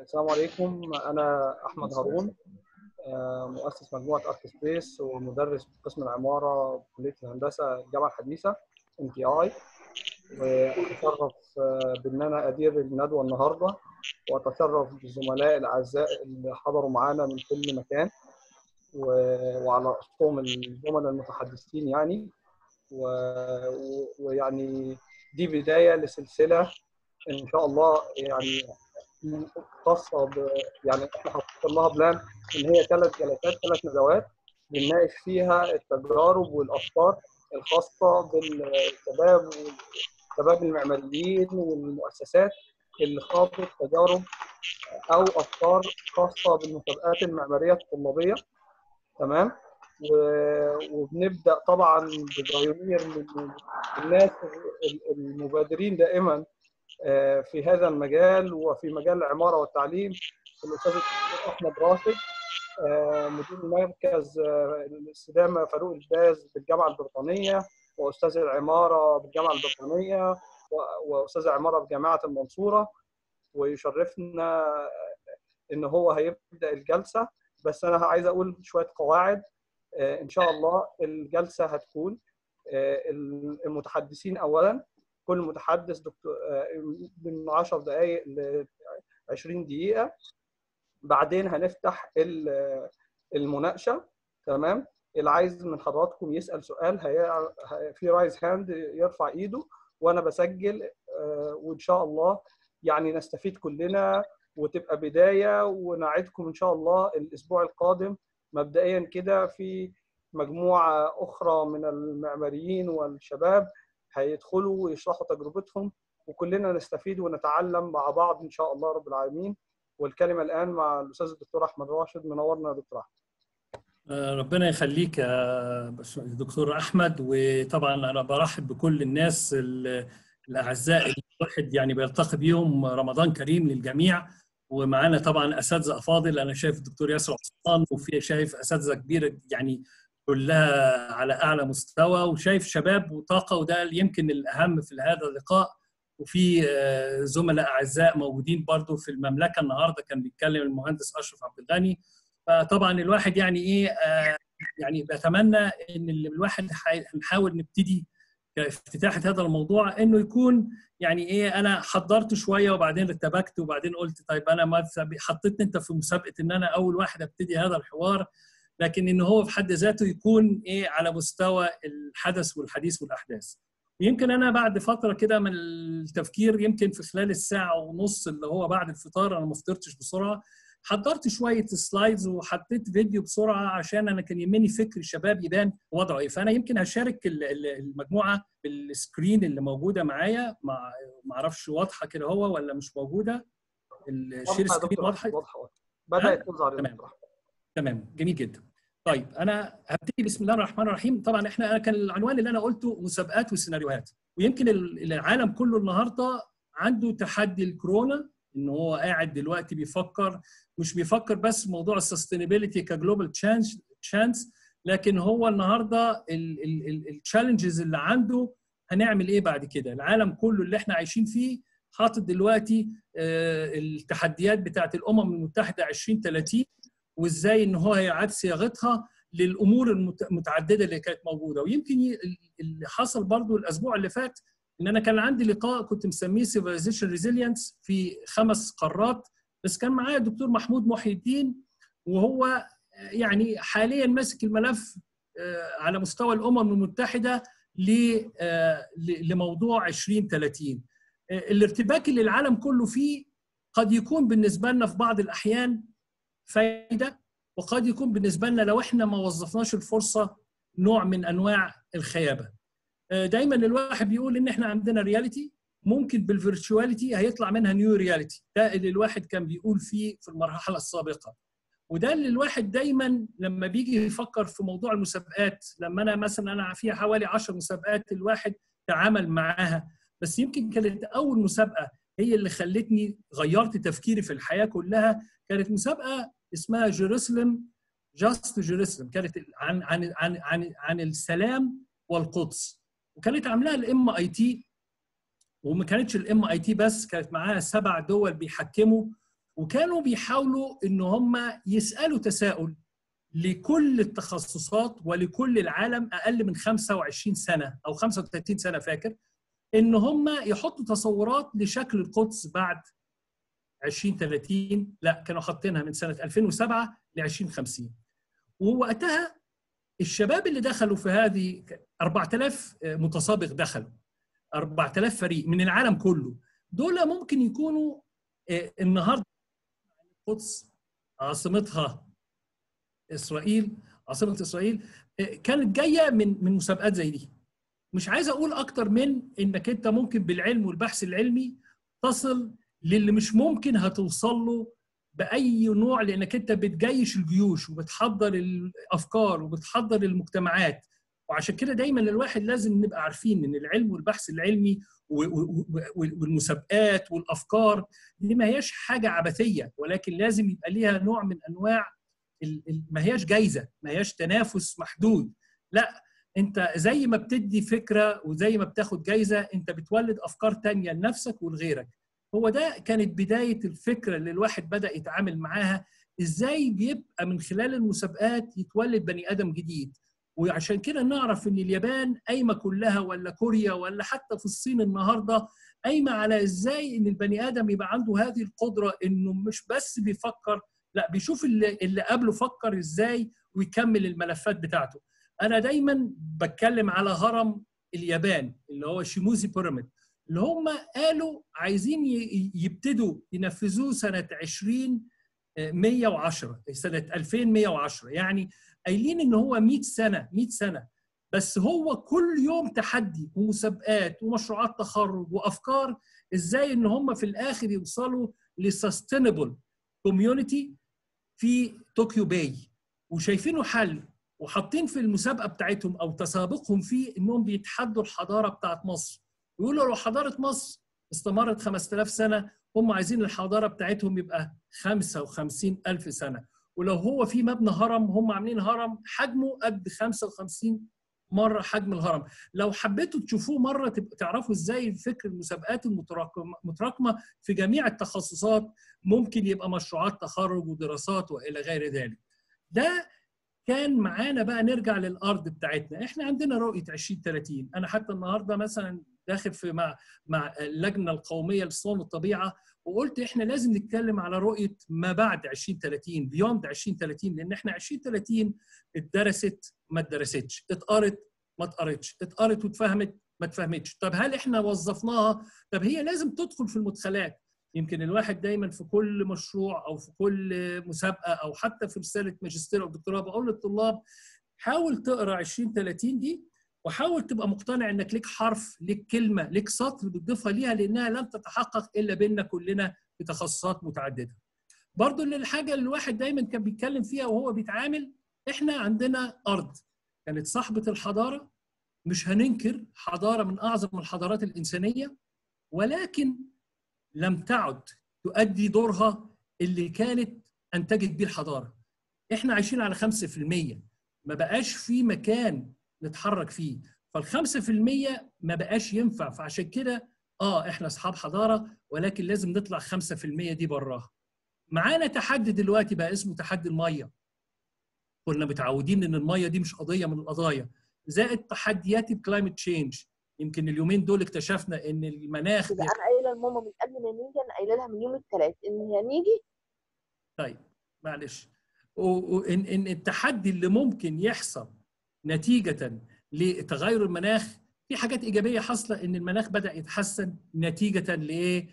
السلام عليكم. أنا أحمد هارون، مؤسس مجموعة أرك سبيس ومدرس في قسم العمارة في كلية الهندسة الجامعة الحديثة MTI. وأتشرف بأن أنا أدير الندوة النهاردة، وأتشرف بالزملاء الأعزاء اللي حضروا معانا من كل مكان، وعلى رأسهم الزملاء المتحدثين يعني. ويعني دي بداية لسلسلة إن شاء الله يعني خاصه يعني احنا حاطين لها بلان ان هي 3 جلسات 3 ندوات بنناقش فيها التجارب والافكار الخاصه بالشباب المعماريين والمؤسسات اللي خاضت تجارب او افكار خاصه بالمسابقات المعماريه الطلابيه. تمام. وبنبدا طبعا ببايونير من الناس المبادرين دائما في هذا المجال وفي مجال العمارة والتعليم، الأستاذ الدكتور أحمد راشد، مدير مركز الاستدامة فاروق الباز بالجامعة البريطانية، وأستاذ العمارة بالجامعة البريطانية، وأستاذ العمارة بجامعة المنصورة. ويشرفنا إن هو هيبدأ الجلسة. بس أنا عايز أقول شوية قواعد. إن شاء الله الجلسة هتكون المتحدثين أولاً، كل متحدث دكتور من 10 دقائق ل 20 دقيقة. بعدين هنفتح المناقشة. تمام. اللي عايز من حضراتكم يسأل سؤال في رايز هاند يرفع ايده وانا بسجل، وان شاء الله يعني نستفيد كلنا وتبقى بداية. ونعدكم ان شاء الله الاسبوع القادم مبدئيا كده في مجموعة اخرى من المعماريين والشباب هيدخلوا ويشرحوا تجربتهم، وكلنا نستفيد ونتعلم مع بعض ان شاء الله رب العالمين. والكلمه الان مع الاستاذ الدكتور احمد راشد. منورنا يا دكتور احمد. ربنا يخليك يا دكتور احمد. وطبعا انا برحب بكل الناس الاعزاء اللي الواحد يعني بيلتقي بيهم. رمضان كريم للجميع. ومعانا طبعا اساتذه افاضل، انا شايف الدكتور ياسر عثمان، وفي شايف اساتذه كبيره يعني كلها على اعلى مستوى، وشايف شباب وطاقه، وده يمكن الاهم في هذا اللقاء. وفي زملاء اعزاء موجودين برضو في المملكه النهارده، كان بيتكلم المهندس اشرف عبد الغني. فطبعا الواحد يعني ايه يعني بتمنى ان الواحد هنحاول نبتدي كافتتاح هذا الموضوع انه يكون يعني ايه، انا حضرت شويه وبعدين ارتبكت وبعدين قلت طيب انا ما حطيتني انت في مسابقه ان انا اول واحد ابتدي هذا الحوار، لكن ان هو في حد ذاته يكون ايه على مستوى الحدث والحديث والاحداث. يمكن انا بعد فتره كده من التفكير، يمكن في خلال الساعه ونص اللي هو بعد الفطار، انا ما فطرتش بسرعه، حضرت شويه سلايدز وحطيت فيديو بسرعه عشان انا كان يهمني فكر الشباب يبان وضعه ايه. فانا يمكن هشارك المجموعه بالسكرين اللي موجوده معايا، ما اعرفش واضحه كده هو ولا مش موجوده. الشير سكرين واضحه؟ بدات تظهر. تمام تمام، جميل جدا. طيب انا هبتدي بسم الله الرحمن الرحيم. طبعا انا كان العنوان اللي انا قلته مسابقات وسيناريوهات، ويمكن العالم كله النهارده عنده تحدي الكورونا، ان هو قاعد دلوقتي بيفكر، مش بيفكر بس موضوع السستينابيلتي كجلوبال تشانس، لكن هو النهارده التشالنجز اللي عنده هنعمل ايه بعد كده. العالم كله اللي احنا عايشين فيه حاطط دلوقتي التحديات بتاعت الامم المتحده 2030، وازاي ان هو هيعاد صياغتها للامور المتعدده اللي كانت موجوده. ويمكن اللي حصل برضو الاسبوع اللي فات ان انا كان عندي لقاء كنت مسميه سيفيلايزيشن ريزيلينس في 5 قارات، بس كان معايا الدكتور محمود محي الدين، وهو يعني حاليا ماسك الملف على مستوى الامم المتحده لموضوع 2030. الارتباك اللي العالم كله فيه قد يكون بالنسبه لنا في بعض الاحيان فايده، وقد يكون بالنسبه لنا لو احنا ما وظفناش الفرصه نوع من انواع الخيابه. دايما الواحد بيقول ان احنا عندنا رياليتي، ممكن بالفيرتشواليتي هيطلع منها نيو رياليتي. ده اللي الواحد كان بيقول فيه في المرحله السابقه، وده اللي الواحد دايما لما بيجي يفكر في موضوع المسابقات. لما انا مثلا فيها حوالي 10 مسابقات الواحد تعامل معاها، بس يمكن كانت اول مسابقه هي اللي خلتني غيرت تفكيري في الحياه كلها، كانت مسابقه اسمها جيروسلم جاست جيروسلم، كانت عن السلام والقدس، وكانت عاملاها الMIT. وما كانتش الMIT بس، كانت معاها 7 دول بيحكموا، وكانوا بيحاولوا ان هم يسالوا تساؤل لكل التخصصات ولكل العالم اقل من 25 سنه او 35 سنه فاكر، ان هم يحطوا تصورات لشكل القدس بعد 2030، لا كانوا حاطينها من سنه 2007 ل 2050. ووقتها الشباب اللي دخلوا في هذه 4000 متسابق دخلوا، 4000 فريق من العالم كله، دول ممكن يكونوا النهارده القدس عاصمتها اسرائيل، عاصمه اسرائيل كانت جايه من مسابقات زي دي. مش عايز اقول اكتر من انك انت ممكن بالعلم والبحث العلمي تصل للي مش ممكن هتوصل له باي نوع، لانك انت بتجيش الجيوش وبتحضر الافكار وبتحضر المجتمعات. وعشان كده دايما الواحد لازم نبقى عارفين ان العلم والبحث العلمي والمسابقات والافكار دي ما هياش حاجه عبثيه، ولكن لازم يبقى ليها نوع من انواع ما هياش جايزه، ما هياش تنافس محدود. لا، انت زي ما بتدي فكره وزي ما بتاخد جايزه، انت بتولد افكار تانية لنفسك ولغيرك. هو ده كانت بدايه الفكره اللي الواحد بدا يتعامل معاها، ازاي بيبقى من خلال المسابقات يتولد بني ادم جديد. وعشان كده نعرف ان اليابان قايمه كلها، ولا كوريا، ولا حتى في الصين النهارده قايمه على ازاي ان البني ادم يبقى عنده هذه القدره، انه مش بس بيفكر، لا بيشوف اللي قبله فكر ازاي ويكمل الملفات بتاعته. انا دايما بتكلم على هرم اليابان اللي هو شيموزي بيراميد، اللي هم قالوا عايزين يبتدوا ينفذوه سنه 2110، سنه 2110، يعني قايلين ان هو 100 سنه 100 سنه. بس هو كل يوم تحدي ومسابقات ومشروعات تخرج وافكار ازاي ان هم في الاخر يوصلوا لسستينبل كوميونتي في طوكيو باي، وشايفينه حل. وحاطين في المسابقه بتاعتهم او تسابقهم فيه انهم بيتحدوا الحضاره بتاعت مصر. يقولوا لو حضاره مصر استمرت 5000 سنه، هم عايزين الحضاره بتاعتهم يبقى 55,000 سنه. ولو هو في مبنى هرم، هم عاملين هرم حجمه قد 55 مره حجم الهرم. لو حبيتوا تشوفوه مره تعرفوا ازاي فكر المسابقات المتراكمه في جميع التخصصات ممكن يبقى مشروعات تخرج ودراسات والى غير ذلك. ده كان معانا. بقى نرجع للارض بتاعتنا، احنا عندنا رؤيه 2030. انا حتى النهارده مثلا داخل في مع اللجنه القوميه لصون الطبيعه، وقلت احنا لازم نتكلم على رؤيه ما بعد 2030، بيوند 2030، لان احنا 2030 اتدرست ما اتدرستش، اتقرت ما اتقرتش، اتقرت واتفهمت ما اتفهمتش. طب هل احنا وظفناها؟ طب هي لازم تدخل في المدخلات. يمكن الواحد دايما في كل مشروع او في كل مسابقه او حتى في رساله ماجستير او دكتوراه بقول للطلاب حاول تقرا 2030 دي، وحاول تبقى مقتنع انك ليك حرف، ليك كلمه، ليك سطر بتضيفها ليها، لانها لن تتحقق الا بيننا كلنا في تخصصات متعدده. برضو اللي الحاجه اللي الواحد دايما كان بيتكلم فيها وهو بيتعامل، احنا عندنا ارض كانت صاحبه الحضاره، مش هننكر حضاره من اعظم الحضارات الانسانيه، ولكن لم تعد تؤدي دورها اللي كانت انتجت بيه الحضاره. احنا عايشين على 5%، ما بقاش في مكان نتحرك فيه، فال5% ما بقاش ينفع. فعشان كده احنا اصحاب حضاره، ولكن لازم نطلع 5% دي براها. معانا تحدي دلوقتي بقى اسمه تحدي الميه. كنا متعودين ان الميه دي مش قضيه من القضايا، زائد تحديات الكلايمت تشينج. يمكن اليومين دول اكتشفنا ان المناخ انا قايله لماما من قبل ما نيجي، انا قايله لها من يوم الثلاث ان هنيجي. طيب معلش. وان التحدي اللي ممكن يحصل نتيجه لتغير المناخ، في حاجات ايجابيه حاصله، ان المناخ بدا يتحسن نتيجه لايه؟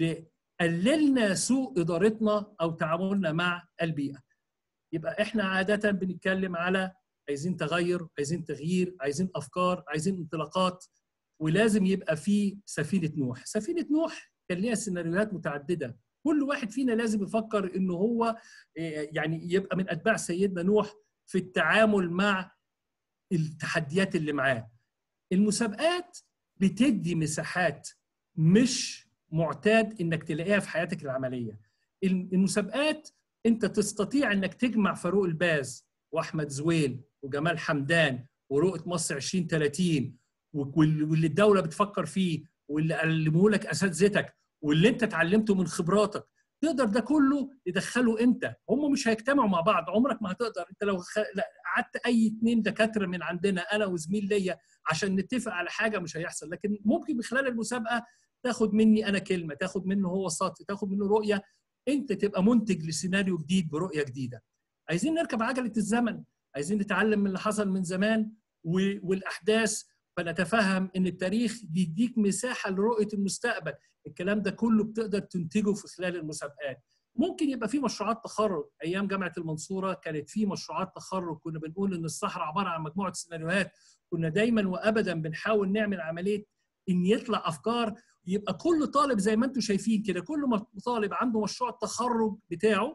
قللنا سوء ادارتنا او تعاملنا مع البيئه. يبقى احنا عاده بنتكلم على عايزين تغير، عايزين تغيير، عايزين افكار، عايزين انطلاقات، ولازم يبقى في سفينه نوح. سفينه نوح كان ليها سيناريوهات متعدده، كل واحد فينا لازم يفكر انه هو يعني يبقى من اتباع سيدنا نوح في التعامل مع التحديات اللي معاه. المسابقات بتدي مساحات مش معتاد انك تلاقيها في حياتك العمليه. المسابقات انت تستطيع انك تجمع فاروق الباز واحمد زويل وجمال حمدان ورؤيه مصر 2030 واللي الدوله بتفكر فيه واللي علموه لك اساتذتك واللي انت اتعلمته من خبراتك، تقدر ده كله تدخله انت. هم مش هيجتمعوا مع بعض، عمرك ما هتقدر. انت لو قعدت اي 2 دكاتره من عندنا انا وزميل ليا عشان نتفق على حاجه مش هيحصل. لكن ممكن من خلال المسابقه تاخد مني انا كلمه، تاخد منه هو سطر، تاخد منه رؤيه، انت تبقى منتج لسيناريو جديد برؤيه جديده. عايزين نركب عجله الزمن، عايزين نتعلم من اللي حصل من زمان والاحداث، فنتفهم ان التاريخ بيديك مساحه لرؤيه المستقبل. الكلام ده كله بتقدر تنتجه في خلال المسابقات. ممكن يبقى في مشروعات تخرج. ايام جامعه المنصوره كانت في مشروعات تخرج، كنا بنقول ان الصحراء عباره عن مجموعه سيناريوهات. كنا دايما وابدا بنحاول نعمل عمليه ان يطلع افكار، يبقى كل طالب زي ما انتم شايفين كده، كل طالب عنده مشروع التخرج بتاعه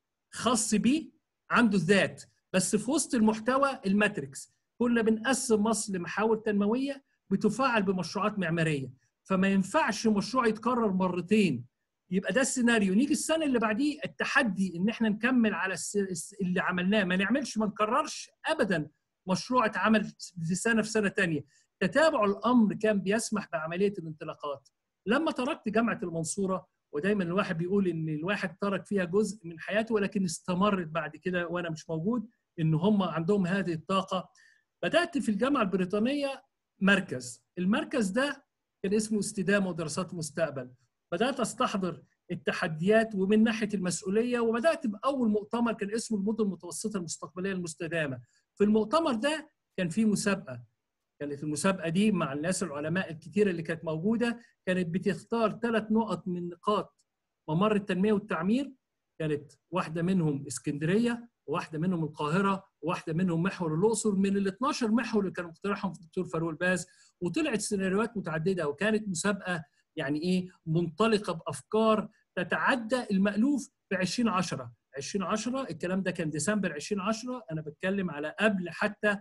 خاص بيه، عنده الذات، بس في وسط المحتوى الماتريكس. كنا بنقسم مصر لمحاور تنمويه بتفاعل بمشروعات معماريه، فما ينفعش مشروع يتكرر مرتين. يبقى ده السيناريو. نيجي السنه اللي بعديه التحدي ان احنا نكمل على اللي عملناه، ما نعملش، ما نكررش ابدا مشروع اتعمل في سنه ثانيه. تتابع الامر كان بيسمح بعمليه الانطلاقات. لما تركت جامعه المنصوره، ودايما الواحد بيقول ان الواحد ترك فيها جزء من حياته ولكن استمرت بعد كده وانا مش موجود، ان هم عندهم هذه الطاقه. بدات في الجامعه البريطانيه مركز، المركز ده كان اسمه استدامه ودراسات المستقبل. بدات استحضر التحديات ومن ناحيه المسؤوليه، وبدات باول مؤتمر كان اسمه المدن المتوسطه المستقبليه المستدامه. في المؤتمر ده كان في مسابقه، كانت المسابقه دي مع الناس العلماء الكتيره اللي كانت موجوده، كانت بتختار 3 نقط من نقاط ممر التنميه والتعمير. كانت واحده منهم اسكندريه، وواحده منهم القاهره، وواحده منهم محور الاقصر، من ال 12 محور اللي كان مقترحهم الدكتور فاروق الباز. وطلعت سيناريوهات متعدده، وكانت مسابقه يعني ايه، منطلقه بافكار تتعدى المألوف في 2010. 2010 الكلام ده كان ديسمبر 2010، انا بتكلم على قبل حتى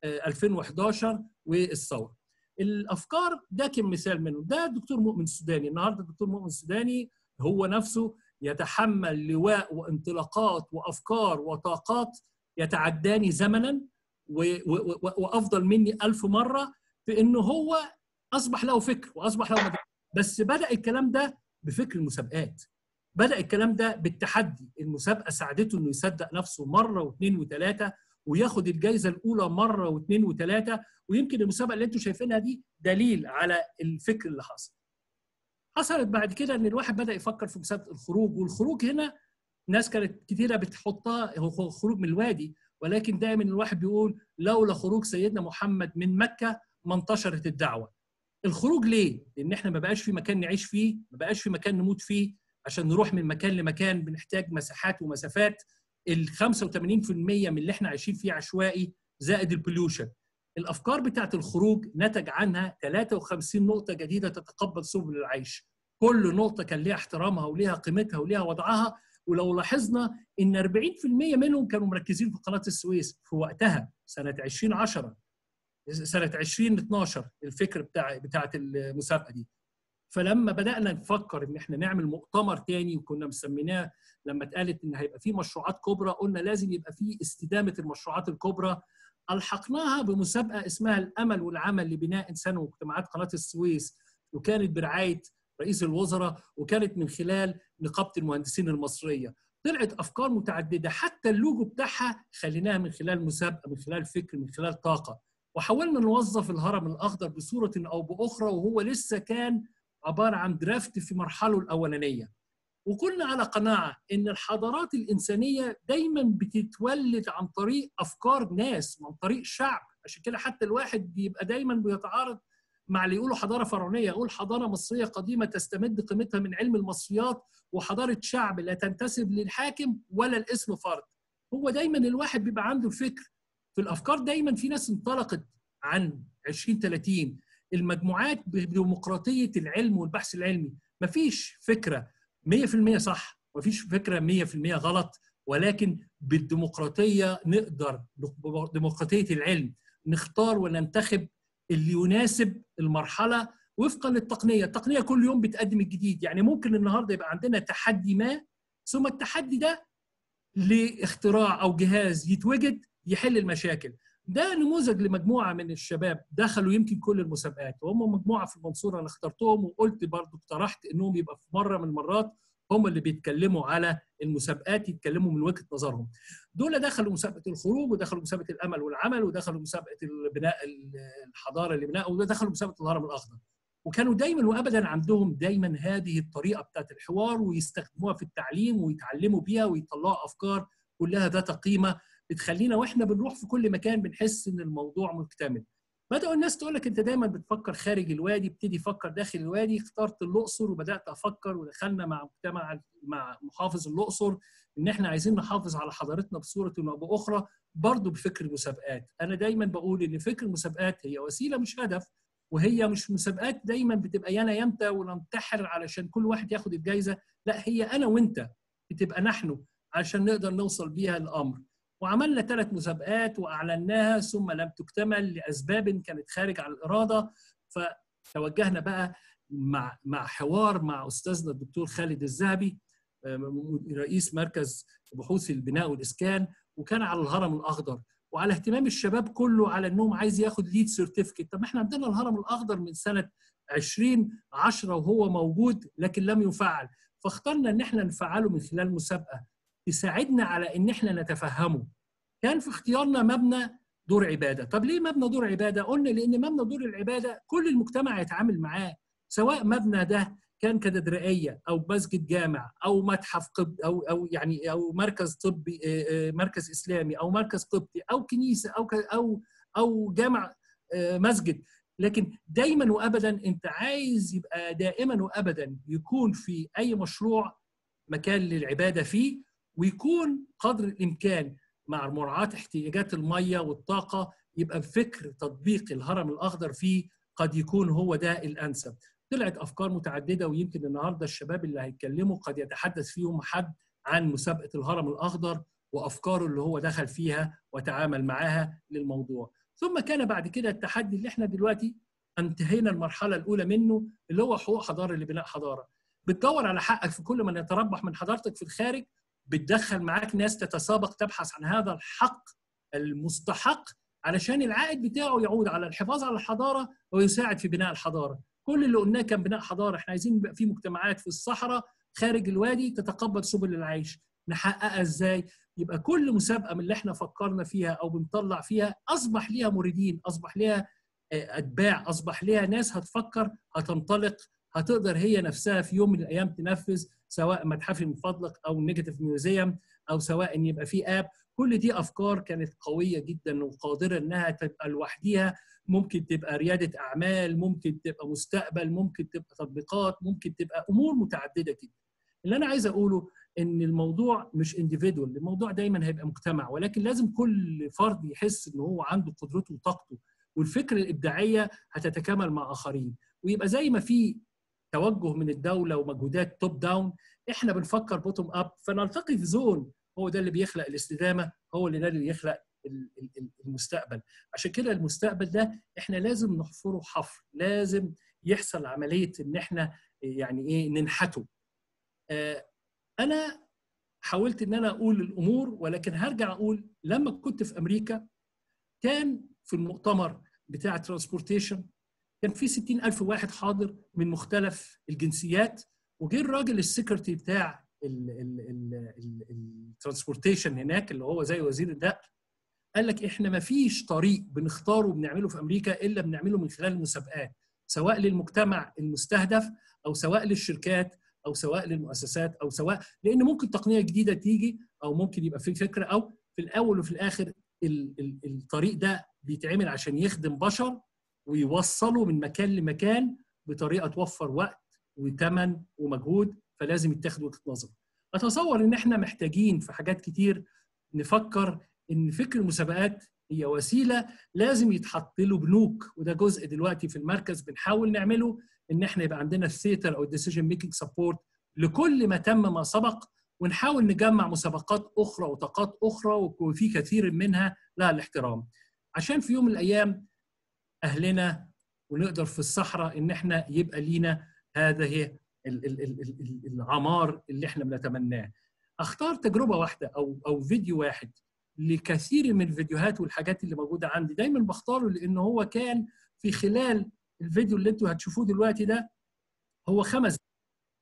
2011 والثوره. الافكار ده كان مثال منه. ده الدكتور مؤمن السوداني. النهارده الدكتور مؤمن السوداني هو نفسه يتحمل لواء وانطلاقات وافكار وطاقات يتعداني زمنا وافضل مني 1000 مره في انه هو اصبح له فكر واصبح له مدرسة. بس بدا الكلام ده بفكر المسابقات، بدا الكلام ده بالتحدي. المسابقه ساعدته انه يصدق نفسه مره واثنين وثلاثه، وياخد الجائزه الاولى مره واثنين وثلاثه. ويمكن المسابقه اللي انتم شايفينها دي دليل على الفكر اللي حصل. حصلت بعد كده ان الواحد بدا يفكر في مسابقه الخروج. والخروج هنا ناس كانت كتيره بتحطها هو خروج من الوادي، ولكن دايما الواحد بيقول لولا خروج سيدنا محمد من مكه ما انتشرت الدعوه. الخروج ليه؟ لان احنا ما بقاش في مكان نعيش فيه، ما بقاش في مكان نموت فيه. عشان نروح من مكان لمكان بنحتاج مساحات ومسافات. ال 85% من اللي احنا عايشين فيه عشوائي، زائد البوليوشن. الافكار بتاعت الخروج نتج عنها 53 نقطه جديده تتقبل سبل العيش. كل نقطه كان ليها احترامها وليها قيمتها وليها وضعها. ولو لاحظنا ان 40% منهم كانوا مركزين في قناه السويس في وقتها سنه 2010، سنه 2012 الفكر بتاعت المسابقه دي. فلما بدانا نفكر ان احنا نعمل مؤتمر تاني، وكنا مسميناه لما اتقالت ان هيبقى في مشروعات كبرى، قلنا لازم يبقى في استدامه المشروعات الكبرى. الحقناها بمسابقه اسمها الامل والعمل لبناء انسان ومجتمعات قناه السويس، وكانت برعايه رئيس الوزراء، وكانت من خلال نقابه المهندسين المصريه. طلعت افكار متعدده، حتى اللوجو بتاعها خليناها من خلال مسابقه، من خلال فكر، من خلال طاقه. وحاولنا نوظف الهرم الاخضر بصوره او باخرى، وهو لسه كان عباره عن درافت في مرحله الاولانيه. وكنا على قناعه ان الحضارات الانسانيه دايما بتتولد عن طريق افكار ناس، عن طريق شعب. عشان كده حتى الواحد بيبقى دايما بيتعارض مع اللي يقولوا حضاره فرعونيه. يقول حضاره مصريه قديمه تستمد قيمتها من علم المصريات، وحضاره شعب لا تنتسب للحاكم ولا الاسم فرد. هو دايما الواحد بيبقى عنده الفكر في الافكار. دايما في ناس انطلقت عن 2030 المجموعات بديمقراطيه العلم والبحث العلمي. مفيش فكره 100% صح، مفيش فكره 100% غلط، ولكن بالديمقراطيه نقدر، ديمقراطيه العلم، نختار وننتخب اللي يناسب المرحله وفقا للتقنيه. التقنيه كل يوم بتقدم الجديد. يعني ممكن النهارده يبقى عندنا تحدي ما، ثم التحدي ده لاختراع او جهاز يتوجد يحل المشاكل. ده نموذج لمجموعه من الشباب دخلوا يمكن كل المسابقات، وهم مجموعه في المنصوره. انا اخترتهم وقلت برضو، اقترحت انهم يبقى في مره من المرات هم اللي بيتكلموا على المسابقات، يتكلموا من وجهه نظرهم. دول دخلوا مسابقه الخروج، ودخلوا مسابقه الامل والعمل، ودخلوا مسابقه البناء الحضاره اللي بناء، ودخلوا مسابقه الهرم الاخضر. وكانوا دايما وابدا عندهم دايما هذه الطريقه بتاعت الحوار، ويستخدموها في التعليم ويتعلموا بيها ويطلعوا افكار كلها ذات قيمه بتخلينا واحنا بنروح في كل مكان بنحس ان الموضوع مكتمل. بدأوا الناس تقول لك انت دايما بتفكر خارج الوادي، ابتدي فكر داخل الوادي. اخترت الأقصر وبدأت افكر، ودخلنا مع محافظ الأقصر ان احنا عايزين نحافظ على حضارتنا بصوره او باخرى، برضه بفكر المسابقات. انا دايما بقول ان فكر المسابقات هي وسيله مش هدف، وهي مش مسابقات دايما بتبقى يانا يمتى وننتحر علشان كل واحد ياخد الجائزه، لا هي انا وانت بتبقى نحن عشان نقدر نوصل بيها الامر. وعملنا 3 مسابقات واعلناها ثم لم تكتمل لاسباب كانت خارج عن الاراده. فتوجهنا بقى مع حوار مع استاذنا الدكتور خالد الذهبي رئيس مركز بحوث البناء والاسكان، وكان على الهرم الاخضر وعلى اهتمام الشباب كله على انهم عايز ياخد ليد سيرتيفيكت. طب احنا عندنا الهرم الاخضر من سنه 2010 وهو موجود لكن لم يفعل، فاخترنا ان احنا نفعله من خلال مسابقه تساعدنا على ان احنا نتفهمه. كان في اختيارنا مبنى دور عباده. طب ليه مبنى دور عباده؟ قلنا لان مبنى دور العباده كل المجتمع يتعامل معاه، سواء مبنى ده كان كاتدرائيه او مسجد جامع او متحف قبطي او مركز طبي، مركز اسلامي او مركز قبطي او كنيسه او جامع مسجد. لكن دايما وابدا انت عايز يبقى دائما وابدا يكون في اي مشروع مكان للعباده فيه، ويكون قدر الامكان مع مراعاه احتياجات الميه والطاقه، يبقى بفكر تطبيق الهرم الاخضر فيه قد يكون هو ده الانسب. طلعت افكار متعدده، ويمكن النهارده الشباب اللي هيتكلموا قد يتحدث فيهم حد عن مسابقه الهرم الاخضر وافكاره اللي هو دخل فيها وتعامل معاها للموضوع. ثم كان بعد كده التحدي اللي احنا دلوقتي انتهينا المرحله الاولى منه، اللي هو حقوق حضاره لبناء حضاره. بتدور على حقك في كل من يتربح من حضارتك في الخارج، بتدخل معاك ناس تتسابق تبحث عن هذا الحق المستحق علشان العائد بتاعه يعود على الحفاظ على الحضاره ويساعد في بناء الحضاره. كل اللي قلناه كان بناء حضاره. احنا عايزين يبقى في مجتمعات في الصحراء خارج الوادي تتقبل سبل العيش. نحققها ازاي؟ يبقى كل مسابقه من اللي احنا فكرنا فيها او بنطلع فيها اصبح ليها موردين، اصبح ليها اتباع، اصبح ليها ناس هتفكر، هتنطلق، هتقدر هي نفسها في يوم من الايام تنفذ، سواء متحف من فضلك او نيجاتيف ميوزيوم او سواء ان يبقى في اب. كل دي افكار كانت قويه جدا وقادره انها تبقى لوحديها، ممكن تبقى رياده اعمال، ممكن تبقى مستقبل، ممكن تبقى تطبيقات، ممكن تبقى امور متعدده جدا. اللي انا عايز اقوله ان الموضوع مش انديفيدوال، الموضوع دايما هيبقى مجتمع، ولكن لازم كل فرد يحس ان هو عنده قدرته وطاقته، والفكره الابداعيه هتتكامل مع اخرين، ويبقى زي ما في توجه من الدوله ومجهودات توب داون، احنا بنفكر بوتوم اب، فنلتقي في زون. هو ده اللي بيخلق الاستدامه، هو اللي بيخلق المستقبل. عشان كده المستقبل ده احنا لازم نحفره حفر، لازم يحصل عمليه ان احنا يعني ايه ننحته. انا حاولت ان انا اقول الامور، ولكن هرجع اقول لما كنت في امريكا كان في المؤتمر بتاع ترانسبورتيشن كان في 60,000 واحد حاضر من مختلف الجنسيات، وجه الراجل السكرتري بتاع الترانسبورتيشن هناك اللي هو زي وزير النقل، قال لك احنا ما فيش طريق بنختاره وبنعمله في امريكا الا بنعمله من خلال المسابقات، سواء للمجتمع المستهدف او سواء للشركات او سواء للمؤسسات او سواء لان ممكن تقنيه جديده تيجي او ممكن يبقى في فكره، او في الاول وفي الاخر الطريق ده بيتعمل عشان يخدم بشر ويوصلوا من مكان لمكان بطريقه توفر وقت وثمن ومجهود، فلازم يتاخد وجهه نظر. اتصور ان احنا محتاجين في حاجات كتير نفكر ان فكر المسابقات هي وسيله لازم يتحط له بنوك، وده جزء دلوقتي في المركز بنحاول نعمله، ان احنا يبقى عندنا الثيتر او الديسيجن ميكنج سبورت لكل ما تم ما سبق، ونحاول نجمع مسابقات اخرى وطاقات اخرى وفي كثير منها لها الاحترام، عشان في يوم من الايام اهلنا ونقدر في الصحراء ان احنا يبقى لينا هذه العمار اللي احنا بنتمناه. اختار تجربه واحده او فيديو واحد لكثير من الفيديوهات والحاجات اللي موجوده عندي، دايما بختاره لان هو كان في خلال الفيديو اللي انتوا هتشوفوه دلوقتي ده، هو 5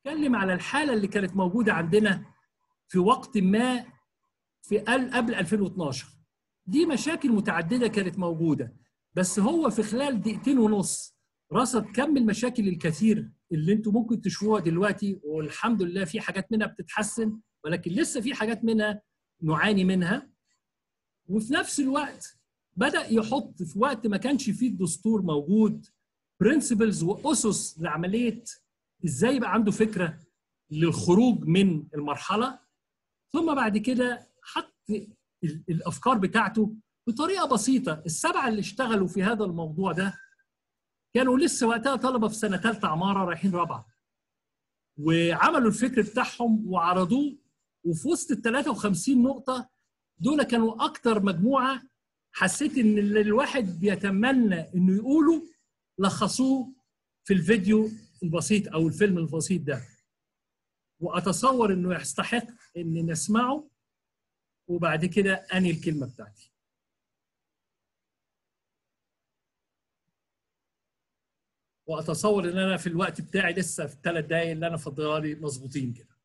اتكلم على الحاله اللي كانت موجوده عندنا في وقت ما في قبل 2012. دي مشاكل متعدده كانت موجوده، بس هو في خلال دقيقتين ونص رصد كم المشاكل الكثير اللي انتم ممكن تشوفوها دلوقتي، والحمد لله في حاجات منها بتتحسن، ولكن لسه في حاجات منها نعاني منها. وفي نفس الوقت بدأ يحط في وقت ما كانش فيه الدستور موجود برنسبلز وأسس لعملية ازاي يبقى عنده فكرة للخروج من المرحلة، ثم بعد كده حط الأفكار بتاعته بطريقة بسيطة. السبعة اللي اشتغلوا في هذا الموضوع ده كانوا لسه وقتها طلبة في سنة ثالثة عمارة رايحين رابعة، وعملوا الفكر بتاعهم وعرضوه، وفي وسط ال 53 نقطة دول كانوا أكتر مجموعة حسيت إن اللي الواحد بيتمنى إنه يقوله لخصوه في الفيديو البسيط أو الفيلم البسيط ده، وأتصور إنه يستحق إن نسمعه وبعد كده أنهي الكلمة بتاعتي. وأتصور إن أنا في الوقت بتاعي لسه في ال3 دقايق اللي أنا فاضلها لي مظبوطين كده.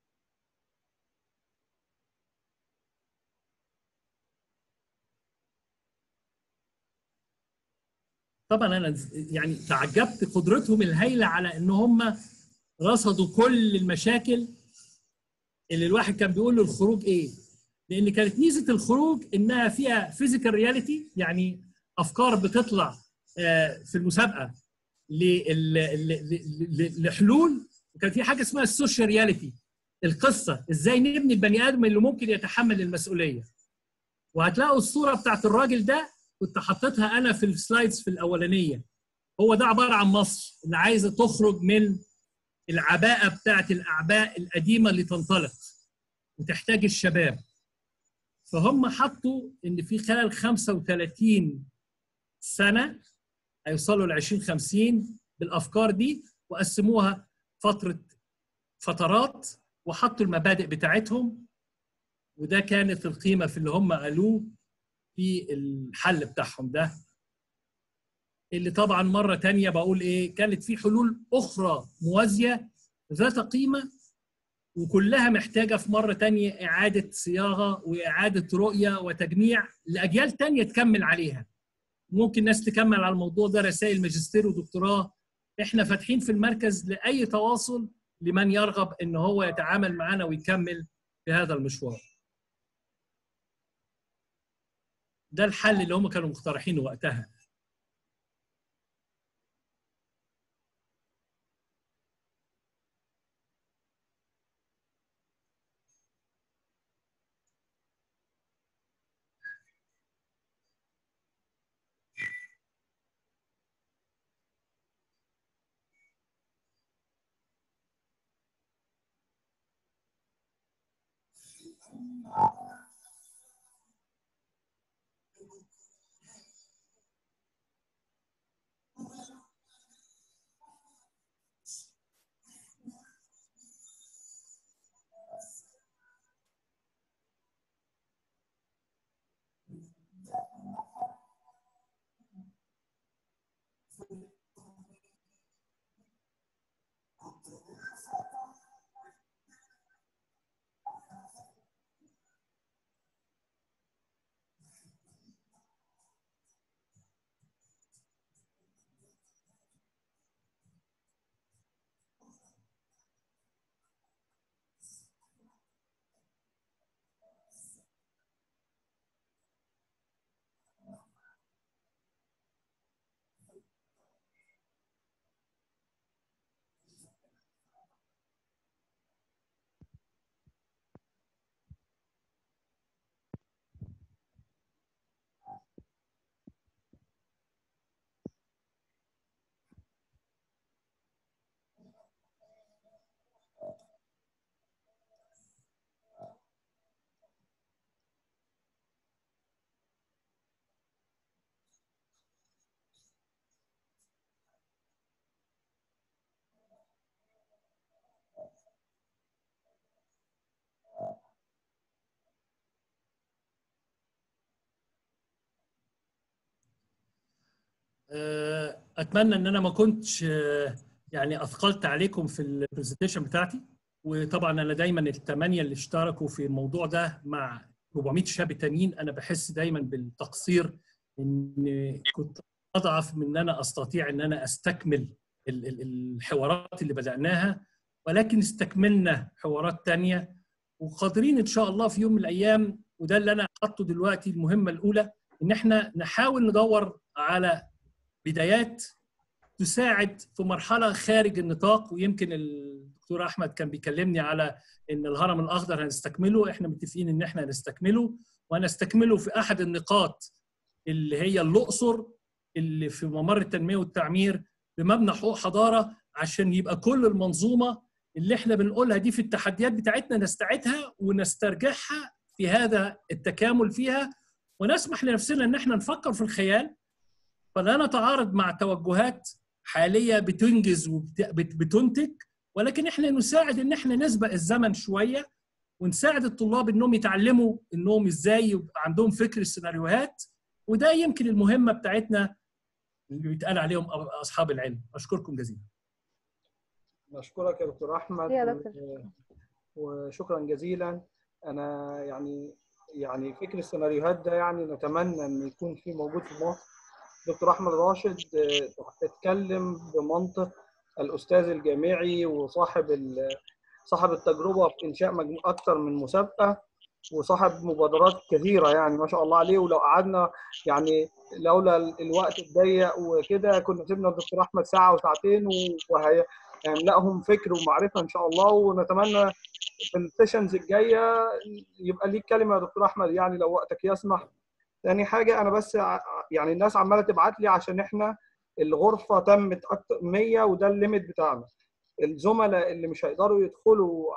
طبعا انا يعني تعجبت قدرتهم الهائله على ان هم رصدوا كل المشاكل اللي الواحد كان بيقول له الخروج ايه، لان كانت ميزه الخروج انها فيها فيزيكال رياليتي، يعني افكار بتطلع في المسابقه لحلول، وكان في حاجه اسمها السوشيال رياليتي، القصه ازاي نبني البني ادم اللي ممكن يتحمل المسؤوليه. وهتلاقوا الصوره بتاعت الراجل ده كنت حطيتها انا في السلايدز في الاولانيه. هو ده عباره عن مصر اللي عايزه تخرج من العباءه بتاعت الاعباء القديمه اللي تنطلق وتحتاج الشباب. فهم حطوا ان في خلال 35 سنه هيوصلوا ل 2050 بالافكار دي، وقسموها فترات وحطوا المبادئ بتاعتهم، وده كانت القيمه في اللي هم قالوه في الحل بتاعهم ده، اللي طبعا مرة تانية بقول ايه، كانت في حلول اخرى موازية ذات قيمة، وكلها محتاجة في مرة تانية اعادة صياغة واعادة رؤية وتجميع لاجيال تانية تكمل عليها. ممكن ناس تكمل على الموضوع ده رسائل ماجستير ودكتوراه. احنا فاتحين في المركز لاي تواصل لمن يرغب ان هو يتعامل معنا ويكمل في هذا المشوار. ده الحل اللي هم كانوا مقترحينه وقتها. اتمنى ان انا ما كنتش يعني اثقلت عليكم في البرزنتيشن بتاعتي. وطبعا انا دايما الثمانيه اللي اشتركوا في الموضوع ده مع 400 شاب تانيين انا بحس دايما بالتقصير، ان كنت اضعف من ان انا استطيع ان انا استكمل الحوارات اللي بدأناها، ولكن استكملنا حوارات تانية وقادرين ان شاء الله في يوم من الايام. وده اللي انا حاطه دلوقتي المهمه الاولى، ان احنا نحاول ندور على بدايات تساعد في مرحله خارج النطاق. ويمكن الدكتور احمد كان بيكلمني على ان الهرم الاخضر هنستكمله، احنا متفقين ان احنا هنستكمله، وهنستكمله في احد النقاط اللي هي الاقصر اللي في ممر التنميه والتعمير بمبنى حقوق حضاره، عشان يبقى كل المنظومه اللي احنا بنقولها دي في التحديات بتاعتنا نستعيدها ونسترجعها في هذا التكامل فيها، ونسمح لنفسنا ان احنا نفكر في الخيال، فلا نتعارض مع توجهات حاليه بتنجز وبتنتج، ولكن احنا نساعد ان احنا نسبق الزمن شويه، ونساعد الطلاب انهم يتعلموا انهم ازاي يبقى عندهم فكر السيناريوهات. وده يمكن المهمه بتاعتنا اللي بيتقال عليهم اصحاب العلم. اشكركم جزيلا. نشكرك يا دكتور احمد يا دكتور. وشكرا جزيلا. انا يعني فكر السيناريوهات ده يعني نتمنى ان يكون في موجود في مصر. دكتور احمد راشد اتكلم بمنطق الاستاذ الجامعي وصاحب صاحب التجربه في انشاء اكثر من مسابقه، وصاحب مبادرات كثيره يعني ما شاء الله عليه. ولو قعدنا يعني لولا الوقت الضيق وكده كنا سيبنا الدكتور احمد ساعه وساعتين وهيملأهم فكر ومعرفه ان شاء الله. ونتمنى في السيشنز الجايه يبقى ليك كلمه يا دكتور احمد يعني لو وقتك يسمح. تاني حاجه انا بس يعني الناس عماله تبعت لي عشان احنا الغرفه تمت اكتر 100 وده الليميت بتاعنا. الزملاء اللي مش هيقدروا يدخلوا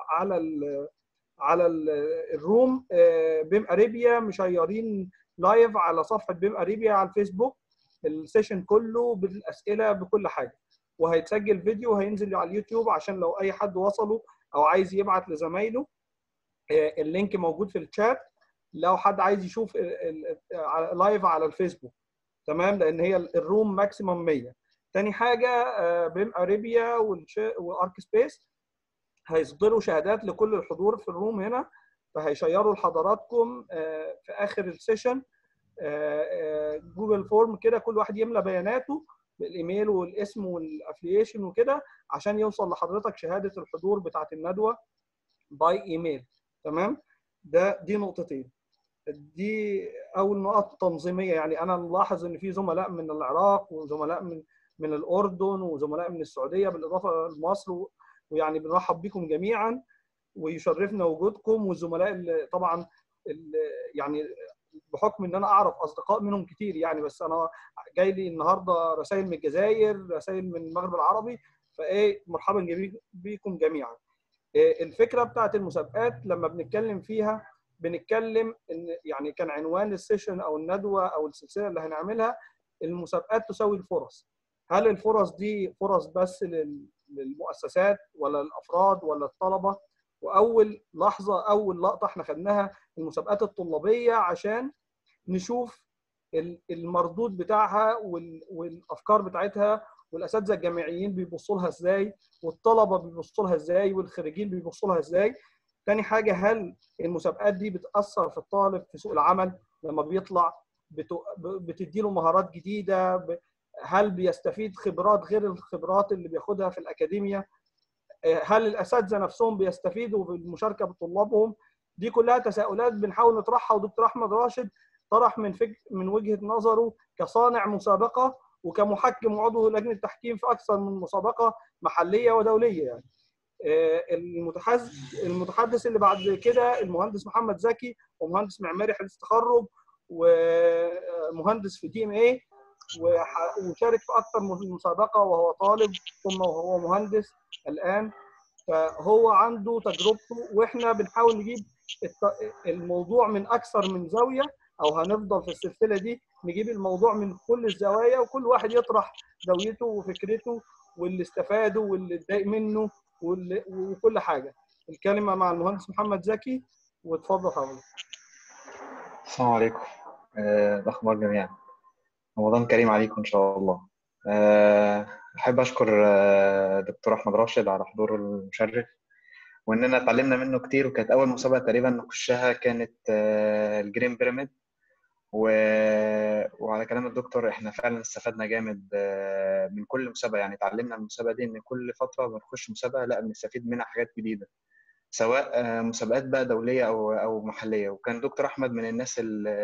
على الروم بيم اريبيا مشيرين لايف على صفحه بيم اريبيا على الفيسبوك السيشن كله بالاسئله بكل حاجه، وهيتسجل فيديو وهينزل على اليوتيوب عشان لو اي حد وصله او عايز يبعت لزمايله. اللينك موجود في الشات لو حد عايز يشوف لايف على الفيسبوك، تمام؟ لان هي الروم ماكسيموم 100. تاني حاجه بيم اريبيا وارك سبيس هيصدروا شهادات لكل الحضور في الروم هنا، فهيشيروا لحضراتكم في اخر السيشن جوجل فورم كده كل واحد يملى بياناته بالايميل والاسم والافلييشن وكده عشان يوصل لحضرتك شهاده الحضور بتاعه الندوه باي ايميل، تمام؟ دي نقطتين. دي اول نقط تنظيميه. يعني انا ملاحظ ان في زملاء من العراق وزملاء من الاردن وزملاء من السعوديه بالاضافه لمصر، ويعني بنرحب بكم جميعا ويشرفنا وجودكم. والزملاء اللي طبعا يعني بحكم ان انا اعرف اصدقاء منهم كتير يعني، بس انا جاي لي النهارده رسائل من الجزائر، رسائل من المغرب العربي، فايه مرحبا بكم جميعا. الفكره بتاعت المسابقات لما بنتكلم فيها بنتكلم ان يعني كان عنوان السيشن او الندوه او السلسله اللي هنعملها المسابقات تساوي الفرص. هل الفرص دي فرص بس للمؤسسات ولا الافراد ولا الطلبه؟ واول لحظه اول لقطه احنا خدناها المسابقات الطلابيه عشان نشوف المردود بتاعها والافكار بتاعتها، والاساتذه الجامعيين بيبصوا لها ازاي، والطلبه بيبصوا لها ازاي، والخريجين بيبصوا لها ازاي. تاني حاجه هل المسابقات دي بتاثر في الطالب في سوق العمل لما بيطلع؟ بتدي له مهارات جديده؟ هل بيستفيد خبرات غير الخبرات اللي بياخدها في الاكاديميه؟ هل الاساتذه نفسهم بيستفيدوا بالمشاركه بطلابهم؟ دي كلها تساؤلات بنحاول نطرحها، ودكتور احمد راشد طرح من وجهه نظره كصانع مسابقه وكمحكم وعضو لجنه تحكيم في اكثر من مسابقه محليه ودوليه يعني. المتحدث اللي بعد كده المهندس محمد زكي، ومهندس معماري حديث تخرج ومهندس في DMA، وشارك في اكثر من مسابقه وهو طالب ثم وهو مهندس الان، فهو عنده تجربته. واحنا بنحاول نجيب الموضوع من اكثر من زاويه، او هنفضل في السلسله دي نجيب الموضوع من كل الزوايا وكل واحد يطرح زاويته وفكرته واللي استفاده واللي اتضايق منه وكل حاجه. الكلمه مع المهندس محمد زكي، واتفضل حضرتك. السلام عليكم. الأخبار جميعا، رمضان كريم عليكم إن شاء الله. أحب أشكر دكتور أحمد راشد على حضوره المشرف، وإننا اتعلمنا منه كتير. وكانت أول مسابقة تقريبا نخشها كانت الجرين بيراميد. وعلى كلام الدكتور إحنا فعلا استفدنا جامد من كل مسابقة. يعني اتعلمنا من المسابقة دي إن كل فترة بنخش مسابقة لا بنستفيد منها حاجات جديدة، سواء مسابقات بقى دولية أو محلية. وكان دكتور أحمد من الناس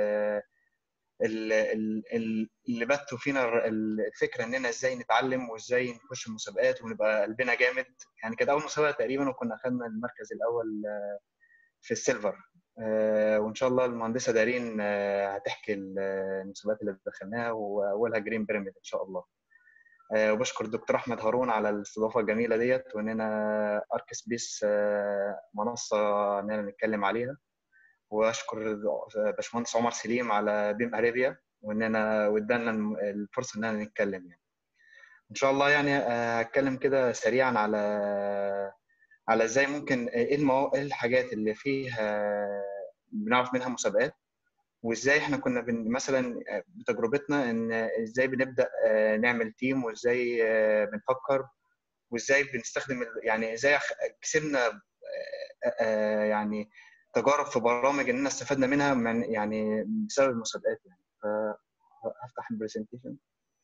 اللي بثوا فينا الفكره اننا ازاي نتعلم وازاي نخش المسابقات ونبقى قلبنا جامد. يعني كانت اول مسابقه تقريبا وكنا اخذنا المركز الاول في السيلفر. وان شاء الله المهندسه دارين هتحكي المسابقات اللي دخلناها واولها جرين بيراميد ان شاء الله. وبشكر الدكتور احمد هارون على الاستضافه الجميله ديت، واننا ارك سبيس منصه اننا نتكلم عليها. واشكر باشمهندس عمر سليم على بيم اريبيا وادانا الفرصه اننا نتكلم. يعني ان شاء الله يعني هتكلم كده سريعا على ازاي ممكن ايه الحاجات اللي فيها بنعرف منها مسابقات، وازاي احنا كنا مثلا بتجربتنا ان ازاي بنبدا نعمل تيم، وازاي بنفكر، وازاي بنستخدم يعني ازاي كسبنا يعني تجارب في برامج اننا استفدنا منها يعني بسبب المسابقات. يعني فهفتح البرزنتيشن.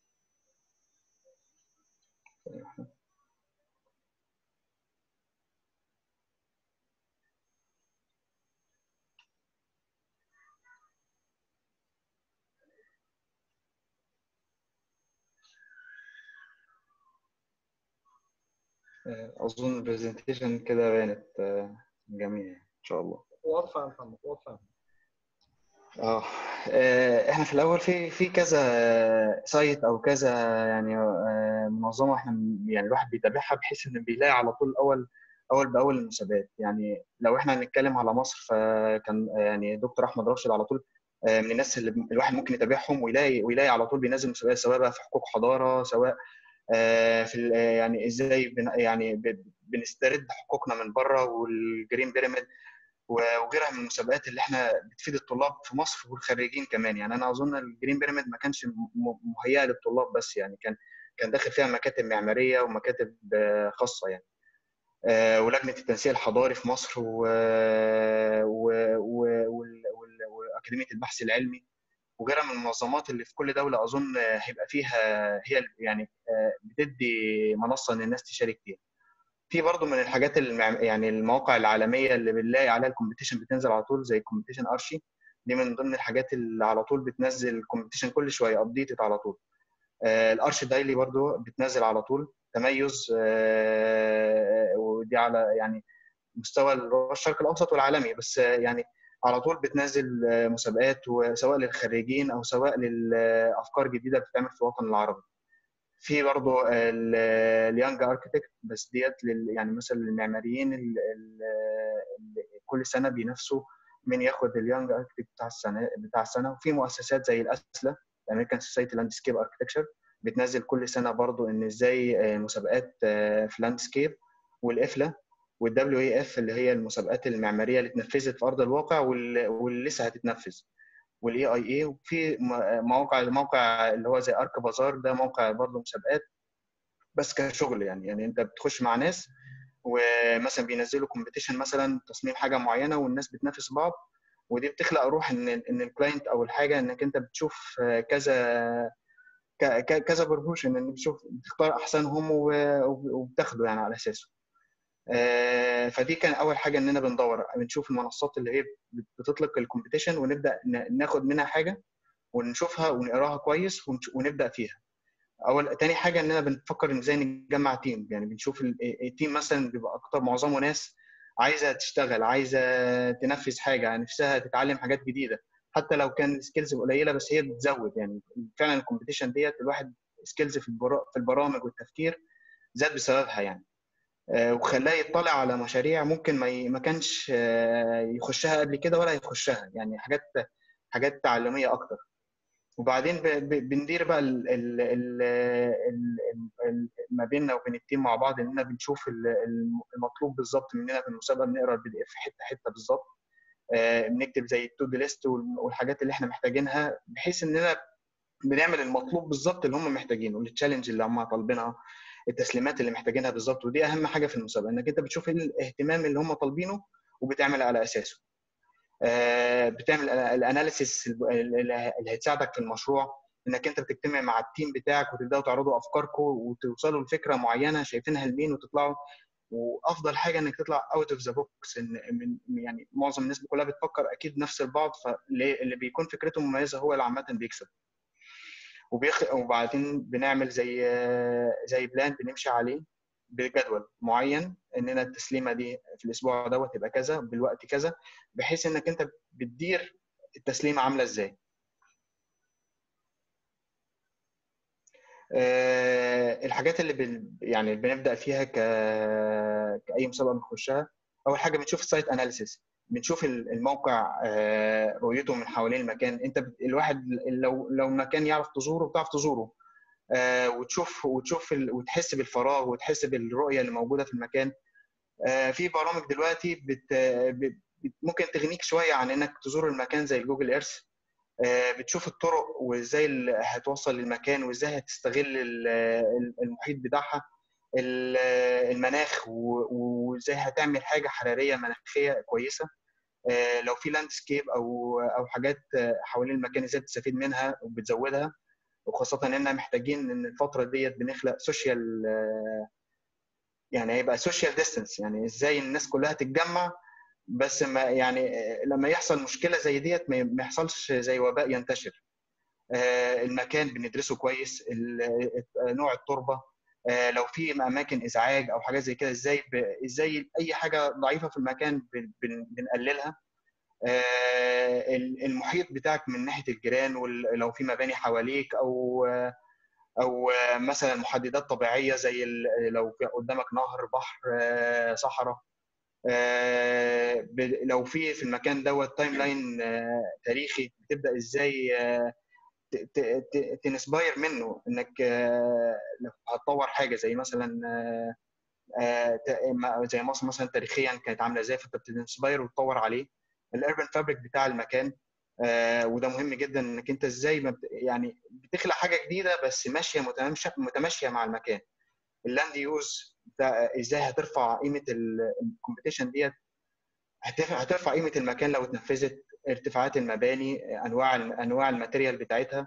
اظن البرزنتيشن كده بانت جميل ان شاء الله. واضحه يا محمد، واضحه. احنا في الاول في كذا سايت او كذا يعني منظمه احنا يعني الواحد بيتابعها بحيث انه بيلاقي على طول اول باول المسابقات. يعني لو احنا هنتكلم على مصر فكان يعني دكتور احمد راشد على طول من الناس اللي الواحد ممكن يتابعهم ويلاقي على طول بينزل مسابقات، سواء بقى في حقوق حضاره، سواء في يعني ازاي يعني بنسترد حقوقنا من بره، والجرين بيراميد وغيرها من المسابقات اللي احنا بتفيد الطلاب في مصر والخريجين كمان. يعني انا اظن الجرين بيراميد ما كانش مهيئه للطلاب بس، يعني كان داخل فيها مكاتب معماريه ومكاتب خاصه يعني، ولجنه التنسيق الحضاري في مصر واكاديميه البحث العلمي وغيرها من المنظمات اللي في كل دوله اظن هيبقى فيها هي يعني بتدي منصه ان الناس تشارك فيها. في برضه من الحاجات يعني المواقع العالميه اللي بنلاقي عليها الكومبيتيشن بتنزل على طول، زي كومبيتيشن ارشي. دي من ضمن الحاجات اللي على طول بتنزل كومبيتيشن كل شويه ابديتد على طول. الارشي دايلي برضه بتنزل على طول تميز، ودي على يعني مستوى الشرق الاوسط والعالمي، بس يعني على طول بتنزل مسابقات سواء للخريجين او سواء للافكار جديده بتتعمل في الوطن العربي. في برضه اليانج اركتكت، بس ديت يعني مثلا للمعماريين اللي كل سنه بينافسوا من ياخد اليانج اركتكت بتاع السنه. وفي مؤسسات زي الاسلا، الامريكان سوسايتي لاندسكيب اركتكتشر، بتنزل كل سنه برضه ان ازاي مسابقات في لاندسكيب، والافلا والدبليو اي اف اللي هي المسابقات المعماريه اللي اتنفذت في ارض الواقع واللي لسه هتتنفذ، والاي اي اي. وفي موقع اللي هو زي ارك بازار، ده موقع برضه مسابقات بس كشغل. يعني انت بتخش مع ناس ومثلا بينزلوا كومبيتيشن مثلا تصميم حاجه معينه والناس بتنافس بعض، ودي بتخلق روح ان الكلاينت او الحاجه انك انت بتشوف كذا بروبوشن، ان بتختار احسنهم وبتاخده يعني على اساسه. فدي كان اول حاجه اننا بنشوف المنصات اللي هي بتطلق الكومبيتيشن ونبدا ناخد منها حاجه ونشوفها ونقراها كويس ونبدا فيها. تاني حاجه اننا بنفكر ان ازاي نجمع تيم. يعني بنشوف التيم مثلا بيبقى اكتر معظمه ناس عايزه تشتغل، عايزه تنفذ حاجه، نفسها تتعلم حاجات جديده، حتى لو كان سكيلز قليله بس هي بتزود. يعني فعلا الكومبيتيشن ديت الواحد سكيلز في البرامج والتفكير زاد بسببها يعني، وخلاه يطلع على مشاريع ممكن ما كانش يخشها قبل كده ولا يخشها، يعني حاجات تعليميه اكتر. وبعدين بندير بقى ما بيننا وبين التيم مع بعض اننا بنشوف المطلوب بالظبط مننا في المسابقه، بنقرا البي دي اف حته حته بالظبط، بنكتب زي التو دو ليست والحاجات اللي احنا محتاجينها، بحيث اننا بنعمل المطلوب بالظبط اللي هم محتاجينه، التشالنج اللي هم طالبينها، التسليمات اللي محتاجينها بالظبط. ودي اهم حاجه في المسابقه، انك انت بتشوف الاهتمام اللي هم طالبينه وبتعمل على اساسه. بتعمل الاناليسيس اللي هتساعدك في المشروع، انك انت بتجتمع مع التيم بتاعك وتبداوا تعرضوا افكاركم وتوصلوا لفكره معينه شايفينها لمين وتطلعوا. وافضل حاجه انك تطلع اوت اوف ذا بوكس، يعني معظم الناس كلها بتفكر اكيد نفس البعض، فاللي بيكون فكرته مميزه هو اللي عامه بيكسب. وبعدين بنعمل زي بلان بنمشي عليه بجدول معين، اننا التسليمه دي في الاسبوع دوت تبقى كذا بالوقت كذا، بحيث انك انت بتدير التسليمه عامله ازاي. الحاجات اللي يعني بنبدا فيها كاي مسابقه بنخشها، اول حاجه بنشوف السايت اناليسيس، بنشوف الموقع رؤيته من حوالين المكان. انت الواحد لو مكان يعرف تزوره بتعرف تزوره، وتشوف وتحس بالفراغ وتحس بالرؤيه اللي موجوده في المكان. في برامج دلوقتي ممكن تغنيك شويه عن انك تزور المكان زي جوجل ايرث. بتشوف الطرق وازاي هتوصل للمكان، وازاي هتستغل المحيط بتاعها، المناخ، وازاي هتعمل حاجه حراريه مناخيه كويسه. لو في لاندسكيب او حاجات حوالين المكان ازاي تستفيد منها وبتزودها. وخاصه اننا محتاجين ان الفتره ديت بنخلق سوشيال، يعني هيبقى سوشيال ديستانس، يعني ازاي الناس كلها تتجمع، بس ما يعني لما يحصل مشكله زي ديت ما يحصلش زي وباء ينتشر. المكان بندرسه كويس، نوع التربه، لو في اماكن ازعاج او حاجات زي كده ازاي اي حاجه ضعيفه في المكان بنقللها. المحيط بتاعك من ناحيه الجيران، ولو في مباني حواليك او مثلا محددات طبيعيه زي لو في قدامك نهر، بحر، صحراء. لو في المكان دوت تايم لاين تاريخي، بتبدا ازاي تنسباير منه، انك لو هتطور حاجه زي مثلا زي مصر مثلا تاريخيا كانت عامله ازاي، فانت بتنسباير وتطور عليه الاربن فابريك بتاع المكان. وده مهم جدا، انك انت ازاي يعني بتخلق حاجه جديده بس ماشيه متماشيه مع المكان. اللاند يوز ازاي هترفع قيمه الكومبيتيشن ديت، هترفع قيمه المكان لو اتنفذت، ارتفاعات المباني، انواع الماتيريال بتاعتها،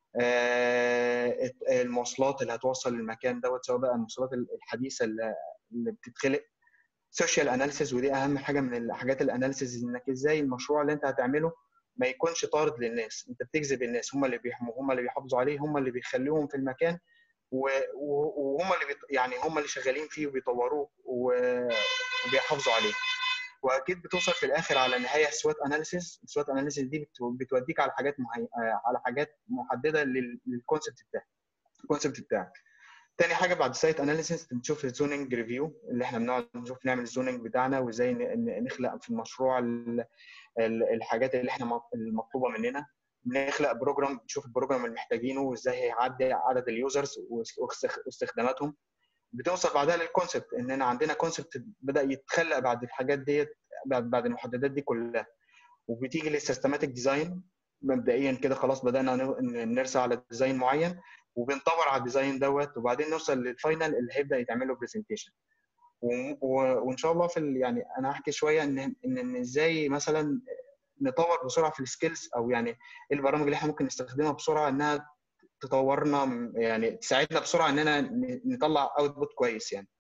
المواصلات اللي هتوصل للمكان دوت، سواء بقى المواصلات الحديثه اللي بتتخلق. سوشيال اناليسيز، ودي اهم حاجه من الحاجات الاناليسيز، انك ازاي المشروع اللي انت هتعمله ما يكونش طارد للناس، انت بتجذب الناس، هم اللي بيحموا، هم اللي بيحافظوا عليه، هم اللي بيخليهم في المكان، وهم اللي يعني هم اللي شغالين فيه وبيطوروه وبيحافظوا عليه. واكيد بتوصل في الاخر على نهايه سوات اناليسيس. السوات اناليسيس دي بتوديك على حاجات محدده الكونسبت بتاعك. تاني حاجه بعد سايت اناليسيس بنشوف الزوننج ريفيو، اللي احنا بنقعد نشوف نعمل الزوننج بتاعنا، وازاي نخلق في المشروع الحاجات اللي احنا المطلوبه مننا. بنخلق بروجرام، نشوف البروجرام اللي محتاجينه وازاي هيعدي عدد اليوزرز واستخداماتهم. بتوصل بعدها للكونسبت، اننا عندنا كونسبت بدا يتخلق بعد الحاجات ديت، بعد المحددات دي كلها. وبتيجي للسيستماتيك ديزاين، مبدئيا كده خلاص بدانا نرسى على ديزاين معين، وبنطور على الديزاين دوت، وبعدين نوصل للفاينل اللي هيبدا يتعمل له برزنتيشن. وان شاء الله يعني انا هحكي شويه ان ازاي مثلا نطور بسرعه في السكيلز، او يعني ايه البرامج اللي احنا ممكن نستخدمها بسرعه انها تطورنا، يعني تساعدنا بسرعه اننا نطلع اوتبوت كويس. يعني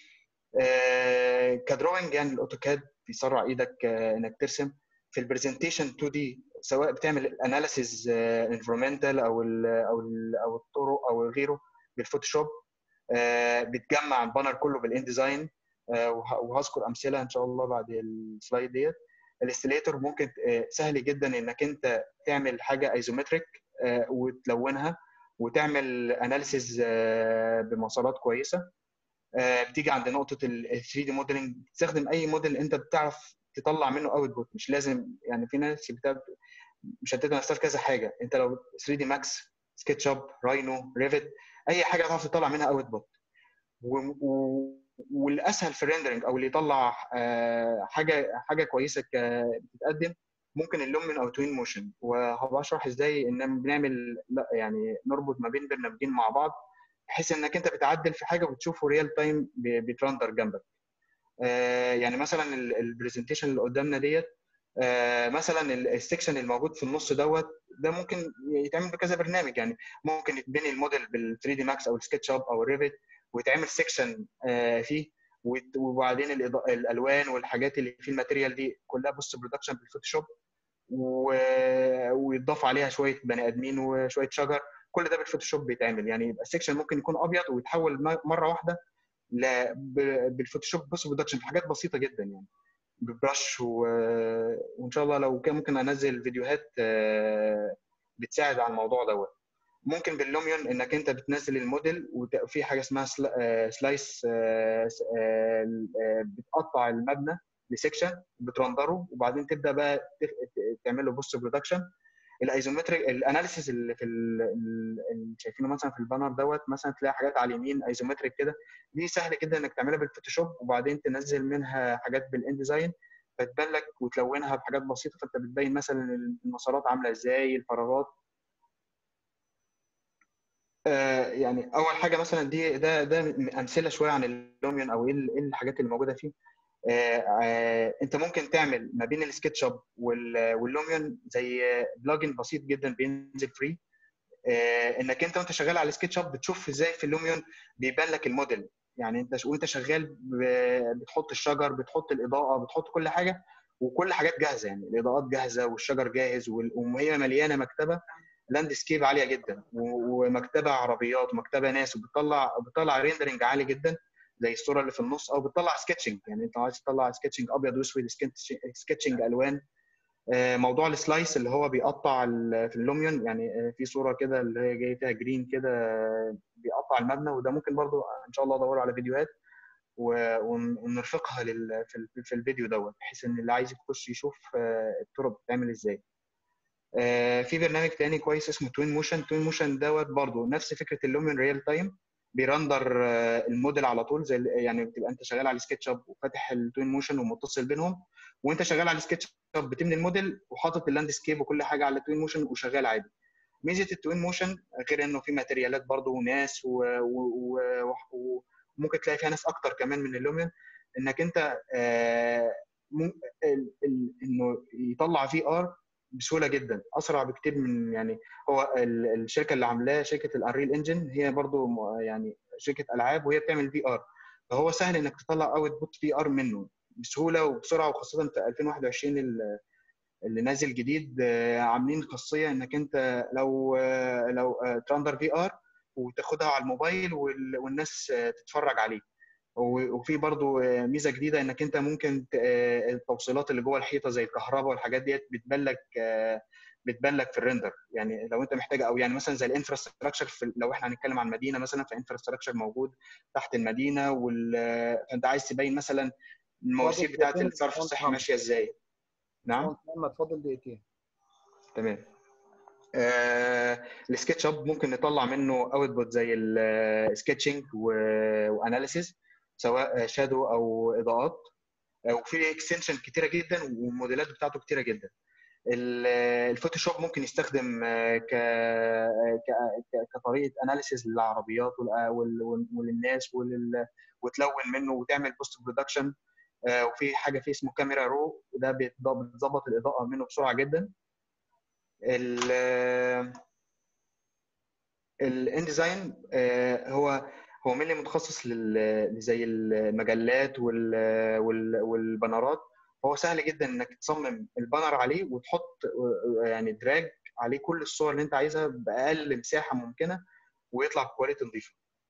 كدروينج، يعني الاوتوكاد بيسرع ايدك انك ترسم. في البرزنتيشن 2 دي، سواء بتعمل الاناليسيز انفيرمنتال او الطرق او غيره بالفوتوشوب، بتجمع البانر كله بالان ديزاين، وهذكر امثله ان شاء الله بعد السلايد ديت. الاستيليتور ممكن سهل جدا انك انت تعمل حاجه ايزومتريك وتلونها وتعمل اناليسيز بمسارات كويسه. بتيجي عند نقطه ال 3 دي موديلنج، تستخدم اي موديل انت بتعرف تطلع منه اوتبوت، مش لازم يعني في ناس مشتته نفسها في كذا حاجه. انت لو 3 دي ماكس، سكتش اب، راينو، ريفت، اي حاجه تعرف تطلع منها اوتبوت. والاسهل في الريندرنج او اللي يطلع حاجه كويسه بتتقدم ممكن اللومين او توين موشن، وهبقى اشرح ازاي ان بنعمل يعني نربط ما بين برنامجين مع بعض بحيث انك انت بتعدل في حاجه وبتشوفه ريال تايم بيترندر جنبك. يعني مثلا البرزنتيشن اللي قدامنا ديت، مثلا السكشن الموجود في النص دوت ده ممكن يتعمل بكذا برنامج. يعني ممكن يتبني الموديل بال 3 دي ماكس او السكتش اب او الريفت ويتعمل سكشن فيه، وبعدين الالوان والحاجات اللي في الماتيريال دي كلها بوست برودكشن بالفوتوشوب، ويضاف عليها شويه بني ادمين وشويه شجر، كل ده بالفوتوشوب بيتعمل. يعني يبقى السكشن ممكن يكون ابيض ويتحول مره واحده بالفوتوشوب بوست برودكشن في حاجات بسيطه جدا يعني ببرش وان شاء الله لو كان ممكن انزل فيديوهات بتساعد على الموضوع دوت. ممكن باللوميون انك انت بتنزل الموديل وفي حاجه اسمها سلايس، بتقطع المبنى لسكشن بترندره وبعدين تبدا بقى تعمل له بوست برودكشن. الايزومتريك الاناليسيس اللي في اللي شايفينه مثلا في البانر دوت، مثلا تلاقي حاجات على اليمين ايزومتريك كده، دي سهل جدا انك تعملها بالفوتوشوب وبعدين تنزل منها حاجات بالانديزاين فتبان لك وتلونها بحاجات بسيطه، فانت بتبين مثلا المسارات عامله ازاي، الفراغات. يعني اول حاجه مثلا ده امثله شويه عن اللوميون او ايه الحاجات اللي موجوده فيه. انت ممكن تعمل ما بين السكتش اب واللوميون زي بلجن بسيط جدا بينزل فري، انك انت وانت شغال على السكتش اب بتشوف ازاي في اللوميون بيبان لك الموديل. يعني انت وانت شغال بتحط الشجر، بتحط الاضاءه، بتحط كل حاجه، وكل حاجات جاهزه. يعني الاضاءات جاهزه والشجر جاهز، وهي مليانه مكتبه لاند سكيب عاليه جدا ومكتبه عربيات ومكتبه ناس، بتطلع ريندرنج عالي جدا زي الصوره اللي في النص، او بتطلع سكتشنج. يعني انت عايز تطلع سكتشنج ابيض واسود، سكتشنج الوان. موضوع السلايس اللي هو بيقطع في اللوميون، يعني في صوره كده اللي هي جايه فيها جرين كده بيقطع المبنى، وده ممكن برضو ان شاء الله ادور على فيديوهات ونرفقها في الفيديو دوت بحيث ان اللي عايز يخش يشوف الطرق بتتعمل ازاي. في برنامج تاني كويس اسمه توين موشن. توين موشن دوت برضو نفس فكره اللوميون ريال تايم، بيرندر الموديل على طول، زي يعني بتبقى انت شغال على السكتش اب وفاتح التوين موشن ومتصل بينهم، وانت شغال على السكتش اب بتبني الموديل وحاطط اللاندسكيب وكل حاجه على التوين موشن وشغال عادي. ميزه التوين موشن غير انه في ماتريالات برضو وناس وممكن تلاقي فيها ناس اكتر كمان من اللوميون، انك انت انه يطلع في ار بسهوله جدا، اسرع بكتير من يعني هو الشركه اللي عاملاه شركه الانريل انجن، هي برضو يعني شركه العاب وهي بتعمل في ار، فهو سهل انك تطلع اوت بوت في ار منه بسهوله وبسرعه، وخاصه في 2021 اللي نازل جديد عاملين خاصيه انك انت لو ترندر في ار وتاخدها على الموبايل والناس تتفرج عليه. وفي برضو ميزه جديده انك انت ممكن التوصيلات اللي جوه الحيطه زي الكهرباء والحاجات ديت بتبان لك في الريندر. يعني لو انت محتاج، او يعني مثلا زي الانفراستراكشر، لو احنا هنتكلم عن مدينه مثلا، فانفراستراكشر موجود تحت المدينه فانت عايز تبين مثلا المواسير بتاعه الصرف الصحي ماشيه ازاي. نعم محمد اتفضل دقيقتين. تمام. السكتش اب ممكن نطلع منه اوتبوت زي السكتشنج واناليسيز، سواء شادو او اضاءات، وفي اكستنشن كتيره جدا والموديلات بتاعته كتيره جدا. الفوتوشوب ممكن يستخدم كطريقه اناليسيز للعربيات وللناس وتلون منه وتعمل بوست برودكشن. وفي حاجه فيه اسمه كاميرا رو، وده بتظبط الاضاءه منه بسرعه جدا. الانديزاين هو مين اللي متخصص زي المجلات والبانرات، فهو سهل جدا انك تصمم البانر عليه وتحط يعني دراج عليه كل الصور اللي انت عايزها باقل مساحه ممكنه ويطلع بكواليتي نظيفه.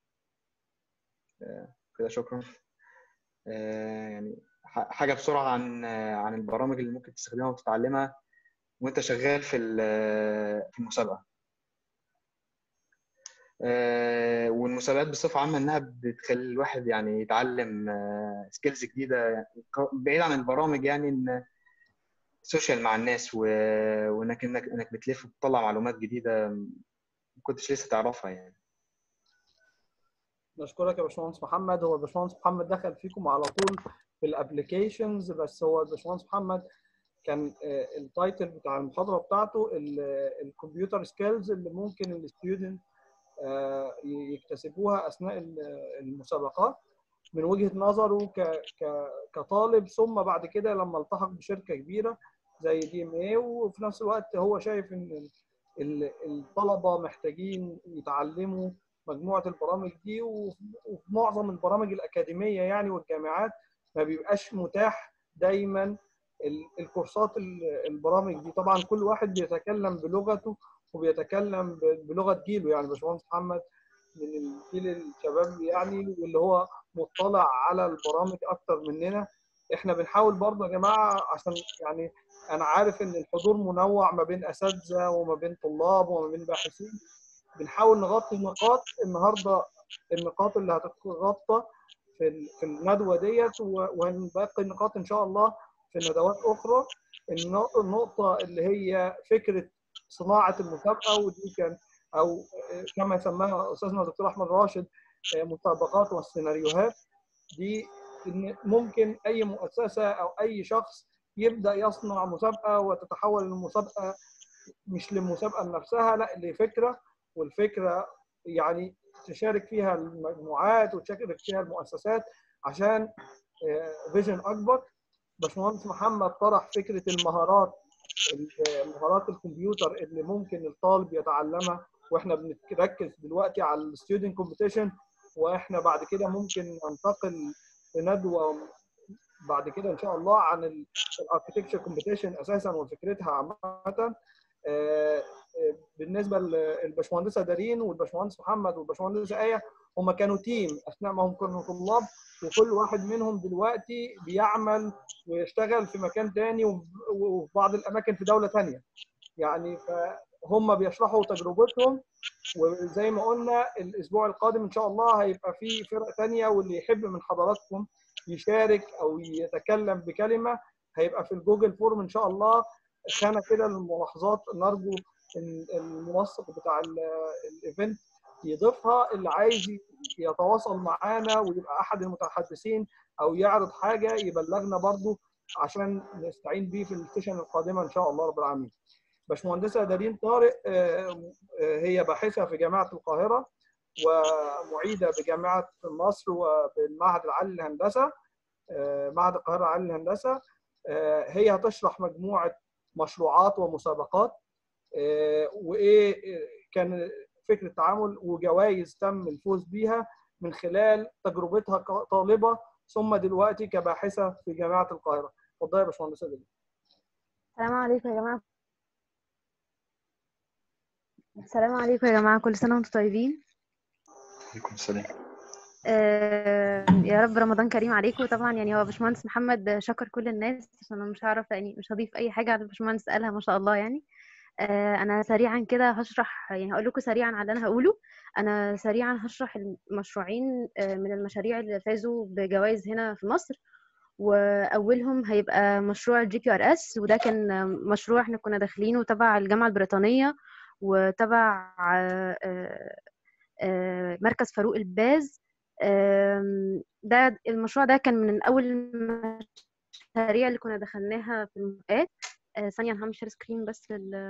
كده شكرا. يعني حاجه بسرعه عن البرامج اللي ممكن تستخدمها وتتعلمها وانت شغال في المسابقه. والمسابقات بصفه عامه انها بتخلي الواحد يعني يتعلم سكيلز جديده، يعني بعيد عن البرامج، يعني ان سوشيال مع الناس انك بتلف وتطلع معلومات جديده ما كنتش لسه تعرفها يعني. نشكرك يا باشمهندس محمد. هو الباشمهندس محمد دخل فيكم على طول في الابلكيشنز، بس هو الباشمهندس محمد كان التايتل بتاع المحاضره بتاعته الكمبيوتر سكيلز اللي ممكن الستودنت يكتسبوها اثناء المسابقات من وجهه نظره كطالب، ثم بعد كده لما التحق بشركه كبيره زي DMA. وفي نفس الوقت هو شايف ان الطلبه محتاجين يتعلموا مجموعه البرامج دي، وفي معظم البرامج الاكاديميه يعني والجامعات ما بيبقاش متاح دايما الكورسات البرامج دي. طبعا كل واحد بيتكلم بلغته وبيتكلم بلغه جيله، يعني باشمهندس محمد من الجيل الشباب يعني، واللي هو مطلع على البرامج اكتر مننا. احنا بنحاول برضه يا جماعه، عشان يعني انا عارف ان الحضور منوع ما بين اساتذه وما بين طلاب وما بين باحثين، بنحاول نغطي نقاط النهارده، النقاط اللي هتتغطى في الندوه ديت، وباقي النقاط ان شاء الله في ندوات اخرى. النقطه اللي هي فكره صناعه المسابقه، ودي كان او كما سماها استاذنا الدكتور احمد راشد مسابقات والسيناريوهات دي، ان ممكن اي مؤسسه او اي شخص يبدا يصنع مسابقه وتتحول المسابقه مش للمسابقه نفسها، لا لفكره، والفكره يعني تشارك فيها المجموعات وتشارك فيها المؤسسات عشان فيجن اكبر. باشمهندس محمد طرح فكره مهارات الكمبيوتر اللي ممكن الطالب يتعلمها، واحنا بنركز دلوقتي على الستودنت كومبيتيشن، واحنا بعد كده ممكن ننتقل لندوه بعد كده ان شاء الله عن الاركتكتشر كومبيتيشن اساسا وفكرتها عامه. بالنسبه للباشمهندسه دارين والباشمهندس محمد والباشمهندسه ايه، هم كانوا تيم اثناء ما هم كانوا طلاب، وكل واحد منهم دلوقتي بيعمل ويشتغل في مكان تاني وفي بعض الاماكن في دوله ثانيه يعني، فهم بيشرحوا تجربتهم. وزي ما قلنا الاسبوع القادم ان شاء الله هيبقى في فرق ثانيه، واللي يحب من حضراتكم يشارك او يتكلم بكلمه هيبقى في الجوجل فورم ان شاء الله خانه كده للملاحظات، نرجو المنسق بتاع الايفنت يضيفها، اللي عايز يتواصل معانا ويبقى احد المتحدثين او يعرض حاجه يبلغنا برضو عشان نستعين بيه في السيشن القادمه ان شاء الله رب العالمين. باشمهندسه دارين طارق هي باحثه في جامعه القاهره ومعيده بجامعه مصر وبالمعهد العالي للهندسه، معهد القاهره العالي للهندسه. هي هتشرح مجموعه مشروعات ومسابقات وايه كان فكره التعامل وجوائز تم الفوز بيها من خلال تجربتها كطالبه ثم دلوقتي كباحثه في جامعه القاهره. اتفضلي يا باشمهندسه دارين. السلام عليكم يا جماعه. السلام عليكم يا جماعه، كل سنه وانتم طيبين. عليكم السلام. يا رب رمضان كريم عليكم. طبعا يعني هو باشمهندس محمد شكر كل الناس، عشان انا مش هعرف يعني مش هضيف اي حاجه على الباشمهندس قالها ما شاء الله يعني. انا سريعا كده هشرح، يعني هقول لكم سريعا على اللي انا هقوله. انا سريعا هشرح المشروعين من المشاريع اللي فازوا بجوائز هنا في مصر، واولهم هيبقى مشروع GPRS، وده كان مشروع احنا كنا داخلينه تبع الجامعه البريطانيه وتبع مركز فاروق الباز. ده المشروع ده كان من اول المشاريع اللي كنا دخلناها في المسابقات. ثانيه انا هعمل شير سكرين بس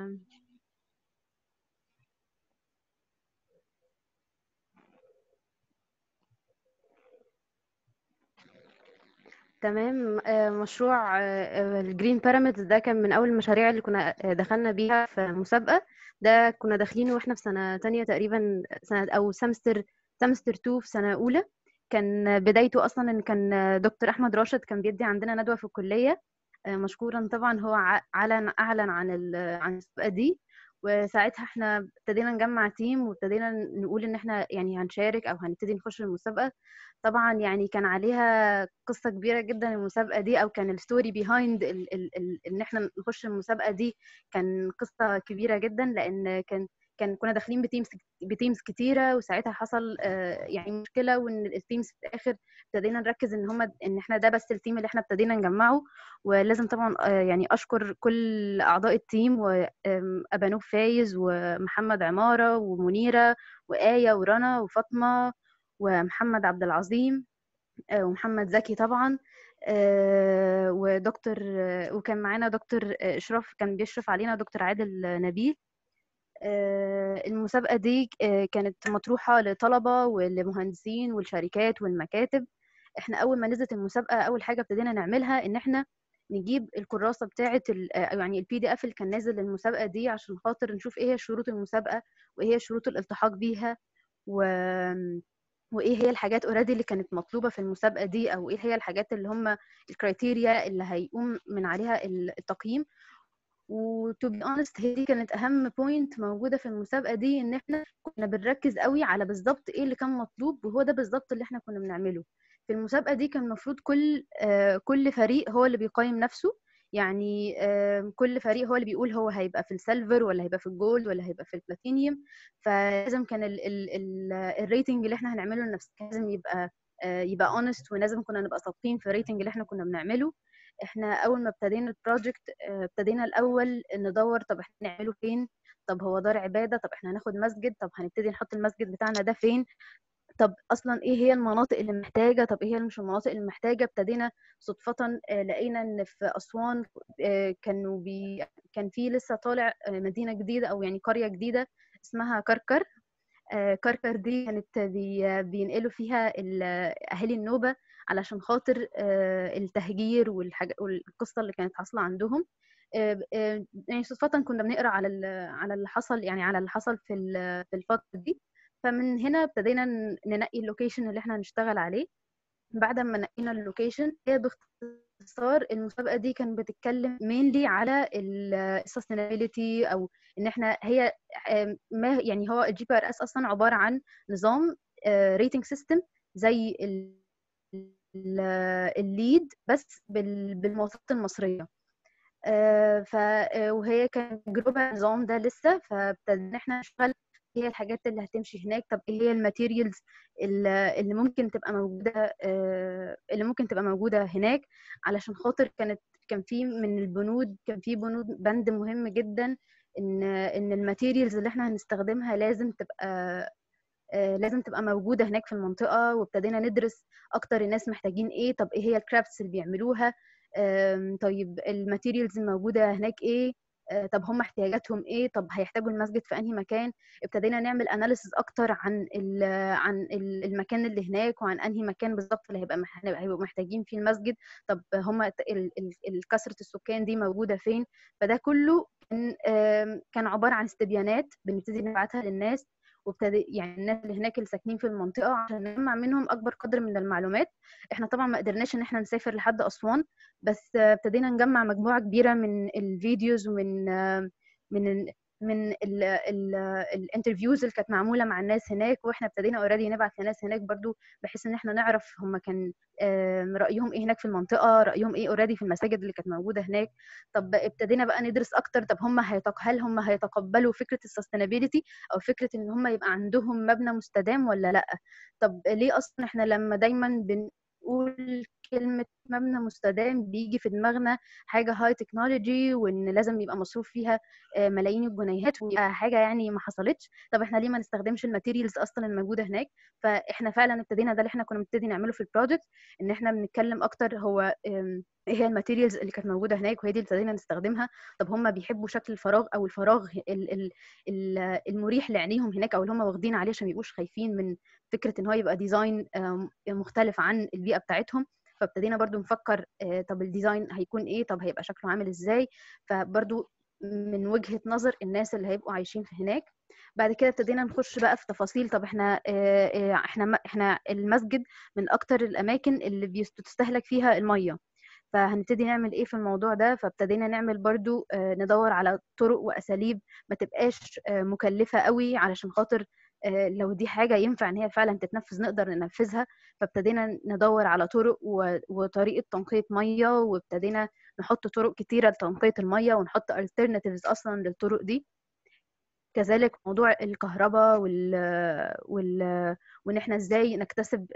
تمام. مشروع الجرين بيراميدز ده كان من اول المشاريع اللي كنا دخلنا بيها في مسابقه. ده كنا داخلينه واحنا في سنه تانية تقريبا، سنه او سمستر 2 في سنه اولى. كان بدايته اصلا ان كان دكتور احمد راشد كان بيدي عندنا ندوه في الكليه، مشكورا طبعا هو اعلن عن المسابقه دي. وساعتها احنا ابتدينا نجمع تيم وابتدينا نقول ان احنا يعني هنشارك او هنبتدي نخش المسابقه. طبعا يعني كان عليها قصه كبيره جدا المسابقه دي، او كان الستوري بيهايند ان احنا نخش المسابقه دي. كان قصه كبيره جدا، لان كنا داخلين بتيمز كتيره، وساعتها حصل يعني مشكله، وان التيمز في الاخر ابتدينا نركز ان احنا ده بس التيم اللي احنا ابتدينا نجمعه. ولازم طبعا يعني اشكر كل اعضاء التيم، وابانوب فايز ومحمد عماره ومنيره وايه ورنا وفاطمه ومحمد عبد العظيم ومحمد زكي طبعا. ودكتور وكان معانا دكتور إشراف كان بيشرف علينا دكتور عادل نبيل. المسابقة دي كانت مطروحة لطلبة ولمهندسين والشركات والمكاتب. احنا أول ما نزلت المسابقة أول حاجة ابتدينا نعملها إن احنا نجيب الكراسة بتاعة يعني PDF اللي كان نازل للمسابقة دي عشان خاطر نشوف ايه هي شروط المسابقة وايه هي شروط الالتحاق بيها وايه هي الحاجات اوريدي اللي كانت مطلوبة في المسابقة دي، او ايه هي الحاجات اللي هم الكرايتيريا اللي هيقوم من عليها التقييم. وتو بي اونست هي دي كانت اهم بوينت موجوده في المسابقه دي، ان احنا كنا بنركز قوي على بالظبط ايه اللي كان مطلوب، وهو ده بالظبط اللي احنا كنا بنعمله في المسابقه دي. كان المفروض كل فريق هو اللي بيقيم نفسه، يعني كل فريق هو اللي بيقول هو هيبقى في السيلفر ولا هيبقى في الجولد ولا هيبقى في البلاتينيوم. فلازم كان الريتنج اللي احنا هنعمله لنفسنا لازم يبقى اونست، ولازم كنا نبقى صادقين في الريتنج اللي احنا كنا بنعمله. احنا اول ما ابتدينا البروجكت ابتدينا الاول ندور طب احنا نعمله فين، طب هو دار عباده، طب احنا هناخد مسجد، طب هنبتدي نحط المسجد بتاعنا ده فين، طب اصلا ايه هي المناطق اللي محتاجه، طب ايه هي مش المناطق اللي محتاجه. ابتدينا صدفه لقينا ان في اسوان كان في لسه طالع مدينه جديده او يعني قريه جديده اسمها كركر. كركر دي كانت بينقلوا فيها اهالي النوبه علشان خاطر التهجير والقصه اللي كانت حاصله عندهم. يعني صدفه كنا بنقرا على اللي حصل، يعني على اللي حصل في الفتره دي. فمن هنا ابتدينا ننقي اللوكيشن اللي احنا هنشتغل عليه. بعد ما نقينا اللوكيشن، هي باختصار المسابقه دي كانت بتتكلم مينلي على السستينابيلتي، او ان احنا هي ما يعني هو الGPRS اصلا عباره عن نظام ريتنج سيستم زي الليد بس بالمواصفات المصريه. وهي كانت تجربه النظام ده لسه، فابتدينا احنا نشتغل هي الحاجات اللي هتمشي هناك. طب ايه هي الماتيريالز اللي ممكن تبقى موجوده هناك، علشان خاطر كان في من البنود، كان في بند مهم جدا ان الماتيريالز اللي احنا هنستخدمها لازم تبقى موجوده هناك في المنطقه. وابتدينا ندرس اكتر الناس محتاجين ايه، طب ايه هي الكرافتس اللي بيعملوها، طيب الماتيريالز الموجوده هناك ايه، طب هم احتياجاتهم ايه، طب هيحتاجوا المسجد في انهي مكان. ابتدينا نعمل اناليسز اكتر عن المكان اللي هناك، وعن انهي مكان بالظبط اللي هيبقوا محتاجين فيه المسجد. طب هم كثره السكان دي موجوده فين. فده كله كان عباره عن استبيانات بنبتدي نبعتها للناس، وابتدي يعني الناس اللي هناك اللي ساكنين في المنطقه عشان نجمع منهم اكبر قدر من المعلومات. احنا طبعا ما قدرناش ان احنا نسافر لحد اسوان، بس ابتدينا نجمع مجموعه كبيره من الفيديوز ومن من من الانترفيوز اللي كانت معموله مع الناس هناك. واحنا ابتدينا اوريدي نبعت لناس هناك برضو بحيث ان احنا نعرف هم كان رايهم ايه هناك في المنطقه، رايهم ايه اوريدي في المساجد اللي كانت موجوده هناك. طب ابتدينا بقى ندرس اكتر، طب هل هم هيتقبلوا فكره السستينابيلتي او فكره ان هم يبقى عندهم مبنى مستدام ولا لا. طب ليه اصلا احنا لما دايما بنقول كلمه مبنى مستدام بيجي في دماغنا حاجه هاي تكنولوجي وان لازم يبقى مصروف فيها ملايين الجنيهات ويبقى حاجه يعني ما حصلتش. طب احنا ليه ما نستخدمش الماتيريالز اصلا الموجوده هناك. فاحنا فعلا ابتدينا ده اللي احنا كنا بنبتدي نعمله في البروجكت، ان احنا بنتكلم اكتر هو ايه هي الماتيريالز اللي كانت موجوده هناك، وهي دي اللي ابتدينا نستخدمها. طب هم بيحبوا شكل الفراغ او الفراغ المريح لعينيهم هناك، او اللي هم واخدين عليه عشان ما يبقوش خايفين من فكره ان هو يبقى ديزاين مختلف عن البيئه بتاعتهم. فابتدينا برضو نفكر طب الديزاين هيكون ايه، طب هيبقى شكله عامل ازاي. فبرضو من وجهة نظر الناس اللي هيبقوا عايشين هناك. بعد كده ابتدينا نخش بقى في تفاصيل. طب احنا المسجد من اكتر الاماكن اللي بتستهلك فيها الميه، فهنبتدي نعمل ايه في الموضوع ده. فابتدينا نعمل برضو ندور على طرق واساليب ما تبقاش مكلفه قوي، علشان خاطر لو دي حاجه ينفع ان هي فعلا تتنفذ نقدر ننفذها. فابتدينا ندور على طرق وطريقه تنقيه ميه، وابتدينا نحط طرق كتيره لتنقيه الميه ونحط alternatives اصلا للطرق دي. كذلك موضوع الكهرباء وان احنا ازاي نكتسب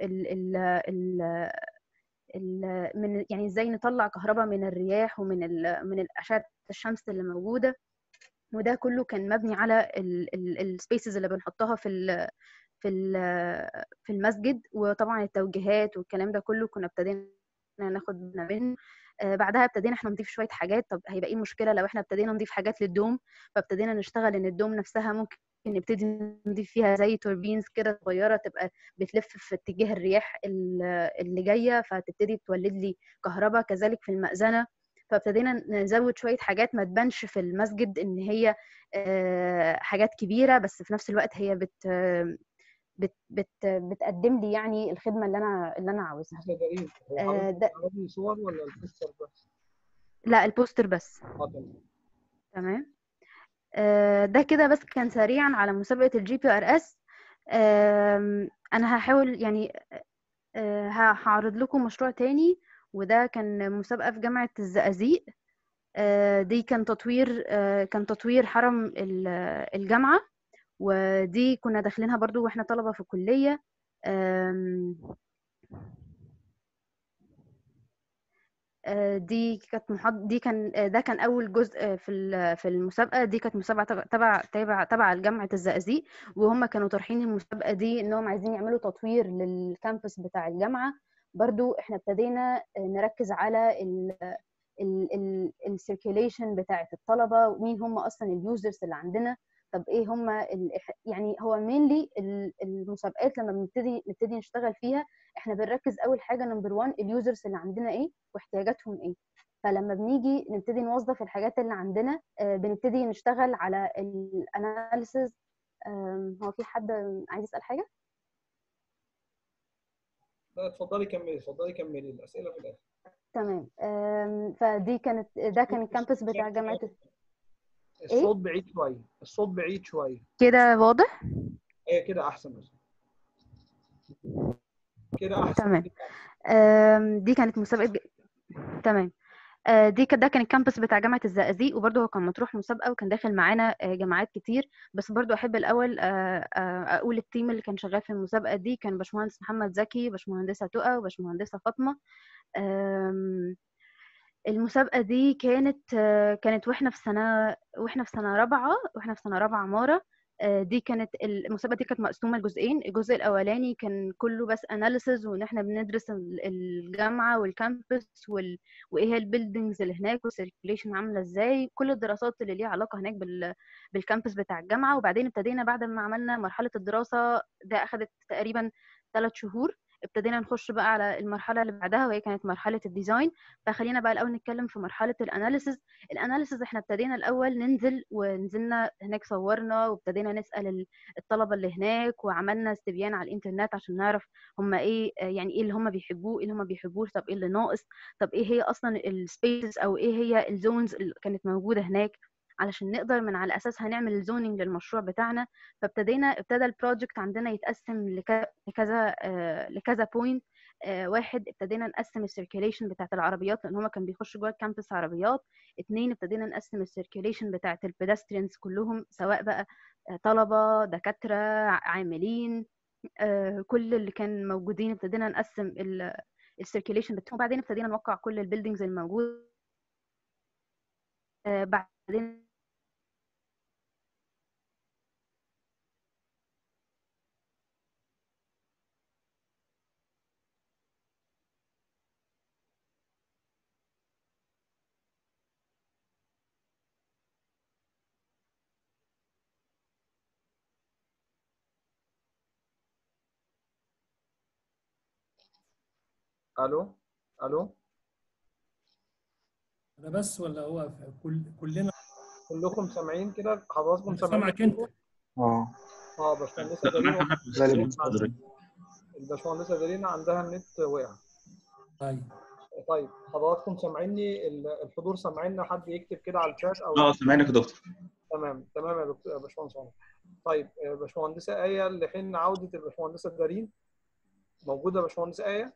من يعني ازاي نطلع كهرباء من الرياح ومن من اشعه الشمس اللي موجوده. وده كله كان مبني على السبيسز اللي بنحطها في المسجد. وطبعا التوجيهات والكلام ده كله كنا ابتدينا ناخد بالنا منه. بعدها ابتدينا احنا نضيف شويه حاجات. طب هيبقى ايه المشكله لو احنا ابتدينا نضيف حاجات للدوم؟ فابتدينا نشتغل ان الدوم نفسها ممكن نبتدي نضيف فيها زي توربينز كده صغيره تبقى بتلف في اتجاه الرياح اللي جايه، فتبتدي تولد لي كهرباء. كذلك في المأذنه، فابتدينا نزود شويه حاجات ما تبانش في المسجد ان هي حاجات كبيره، بس في نفس الوقت هي بتقدم لي يعني الخدمه اللي انا عاوزها. دليل هو حضرتك ده عرضي صور ولا البوستر بس؟ لا، البوستر بس. تمام. تمام. ده كده بس كان سريعا على مسابقه الجي بي ار اس. انا هحاول يعني هعرض لكم مشروع تاني، وده كان مسابقه في جامعه الزقازيق. دي كان تطوير حرم الجامعه، ودي كنا داخلينها برضو واحنا طلبه في الكليه. دي كان ده كان اول جزء في المسابقه. دي كانت مسابقه تبع جامعه الزقازيق، وهم كانوا طارحين المسابقه دي انهم عايزين يعملوا تطوير للكامبس بتاع الجامعه. برضو احنا ابتدينا نركز على السيركيليشن بتاعه الطلبه، ومين هم اصلا اليوزرز اللي عندنا. طب ايه هم يعني هو مينلي المسابقات لما نبتدي نشتغل فيها، احنا بنركز اول حاجه نمبر 1 اليوزرز اللي عندنا ايه واحتياجاتهم ايه. فلما بنيجي نبتدي نوظف الحاجات اللي عندنا، بنبتدي نشتغل على الاناليسز. هو في حد عايز يسأل حاجه؟ لا، اتفضلي كملي الاسئله في الاخر. تمام. ده كان الكامبس بتاع جامعه. الصوت بعيد شويه. كده واضح؟ ايه كده احسن بس. كده احسن. تمام. دي كانت مسابقه تمام. ده كان الكامبس بتاع جامعة الزقازيق، وبرضه هو كان مطروح مسابقة وكان داخل معانا جامعات كتير. بس برضه أحب الأول أقول التيم اللي كان شغال في المسابقة دي كان باشمهندس محمد زكي، باشمهندسة تقى، وباشمهندسة فاطمة. المسابقة دي كانت واحنا في سنة رابعة عمارة. دي كانت المسابقة دي كانت مقسومة لجزئين. الجزء الأولاني كان كله بس أناليسز، وإن احنا بندرس الجامعة والكامبس وإيه هي البيلدينجز اللي هناك والسيركيليشن عاملة إزاي، كل الدراسات اللي ليها علاقة هناك بالكامبس بتاع الجامعة. وبعدين ابتدينا بعد ما عملنا مرحلة الدراسة، ده أخدت تقريبا 3 شهور، ابتدينا نخش بقى على المرحلة اللي بعدها، وهي كانت مرحلة الديزاين. فخلينا بقى الاول نتكلم في مرحله الاناليسز. احنا ابتدينا الاول ونزلنا هناك، صورنا وابتدينا نسال الطلبه اللي هناك، وعملنا استبيان على الانترنت عشان نعرف هم ايه، يعني ايه اللي هم بيحبوه، ايه اللي هم ما بيحبوش، طب ايه اللي ناقص، طب ايه هي اصلا السبيسز او ايه هي الزونز اللي كانت موجوده هناك، علشان نقدر من على اساسها نعمل الزوننج للمشروع بتاعنا. ابتدى البروجكت عندنا يتقسم لكذا بوينت. واحد، ابتدينا نقسم السيركيليشن بتاعت العربيات، لان هما كان بيخشوا جوه الكامبس عربيات. 2، ابتدينا نقسم السيركيليشن بتاعت البيدسترينز كلهم، سواء بقى طلبه، دكاتره، عاملين، كل اللي كان موجودين ابتدينا نقسم السيركيليشن بتاعهم. وبعدين ابتدينا نوقع كل البيلدينجز الموجوده. بعدين الو. انا بس ولا هو كلنا؟ كلكم سامعين كده؟ حضراتكم انا سامعين؟ سامعك انت. باشمهندسه دارين الباشمهندسه دارين عندها النت وقع. طيب حضراتكم سامعيني؟ الحضور سامعيننا؟ حد يكتب كده على الشات او سامعينك يا دكتور. تمام يا دكتور، يا باشمهندس عمر. طيب باشمهندسه ايه، لحين عوده الباشمهندسه دارين موجوده؟ يا باشمهندسه ايه؟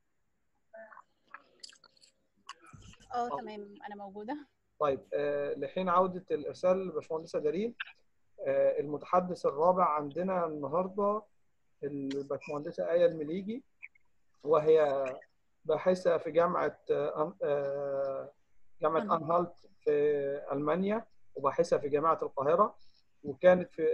تمام، انا موجوده. طيب لحين عوده الارسال للباشمهندسه دارين، المتحدث الرابع عندنا النهارده الباشمهندسه ايه المليجي، وهي باحثه في جامعه أنهالت في ألمانيا، وباحثة في جامعة القاهرة، وكانت في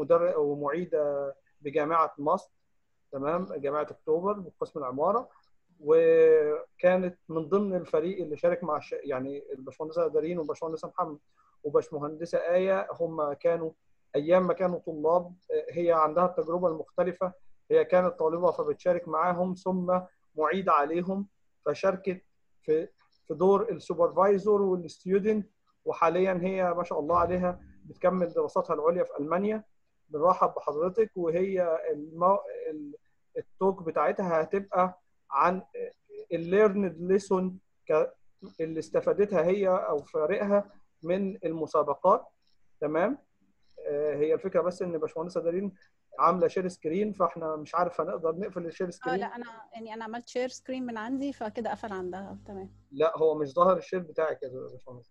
ومعيدة بجامعة ماست، تمام، جامعة أكتوبر بقسم العمارة. وكانت من ضمن الفريق اللي شارك مع يعني الباشمهندسه دارين والباشمهندسه محمد وباشمهندسه آية، هم كانوا ايام ما كانوا طلاب، هي عندها التجربه المختلفه، هي كانت طالبه فبتشارك معاهم، ثم معيد عليهم فشاركت في دور السوبرفايزر والستودنت، وحاليا هي ما شاء الله عليها بتكمل دراساتها العليا في المانيا. بنرحب بحضرتك، وهي التوك بتاعتها هتبقى عن الليرند ليسون اللي استفادتها هي او فريقها من المسابقات. تمام. هي الفكره بس ان باشمهندسه دارين عامله شير سكرين، فاحنا مش عارف هنقدر نقفل الشير سكرين. لا انا عملت شير سكرين من عندي فكده قفل عندها. تمام. لا هو مش ظاهر الشير بتاعك يا باشمهندس.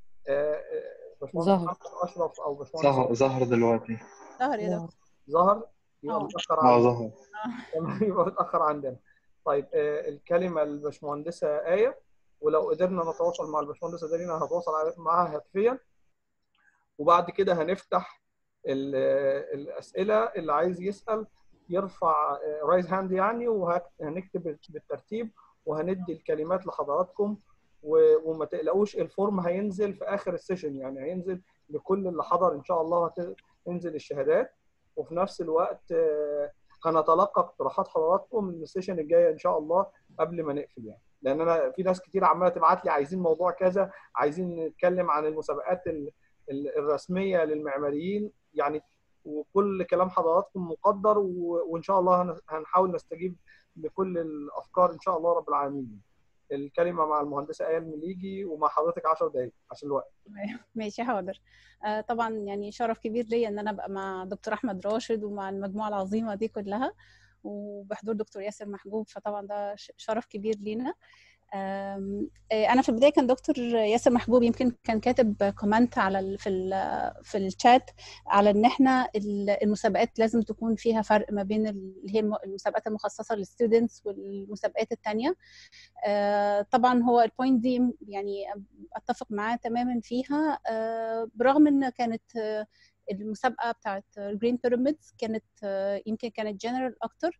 باشمهندس محمد اشرف او باشمهندس ظهر دلوقتي. ظهر يا دكتور. ظهر، يبقى متاخر عندنا. ظهر. تمام، يبقى متاخر عندنا. طيب الكلمه الباشمهندسه آية، ولو قدرنا نتواصل مع الباشمهندسه دارين هتواصل معاها هاتفيا، وبعد كده هنفتح الاسئله. اللي عايز يسال يرفع رايز هاند يعني، وهنكتب بالترتيب وهندي الكلمات لحضراتكم. وما تقلقوش، الفورم هينزل في اخر السيشن، يعني هينزل لكل اللي حضر ان شاء الله، هتنزل الشهادات. وفي نفس الوقت هنتلقى اقتراحات حضراتكم للسيشن الجايه ان شاء الله قبل ما نقفل يعني، لان انا في ناس كتير عماله تبعت لي عايزين موضوع كذا، عايزين نتكلم عن المسابقات الرسميه للمعماريين يعني، وكل كلام حضراتكم مقدر، وان شاء الله هنحاول نستجيب لكل الافكار ان شاء الله رب العالمين. الكلمه مع المهندسه آية المليجي، ومع حضرتك 10 دقائق عشان الوقت. ماشي حاضر. طبعا يعني شرف كبير ليا ان انا ابقى مع دكتور احمد راشد ومع المجموعه العظيمه دي كلها، وبحضور دكتور ياسر محجوب، فطبعا ده شرف كبير لينا. انا في البدايه كان دكتور ياسر محجوب يمكن كان كاتب كومنت على في الشات على ان احنا المسابقات لازم تكون فيها فرق ما بين اللي هي المسابقات المخصصه للستودنتس والمسابقات الثانيه. طبعا هو البوينت دي يعني اتفق معاه تماما فيها، برغم ان كانت المسابقه بتاعت جرين بيراميدز كانت يمكن كانت جنرال اكتر،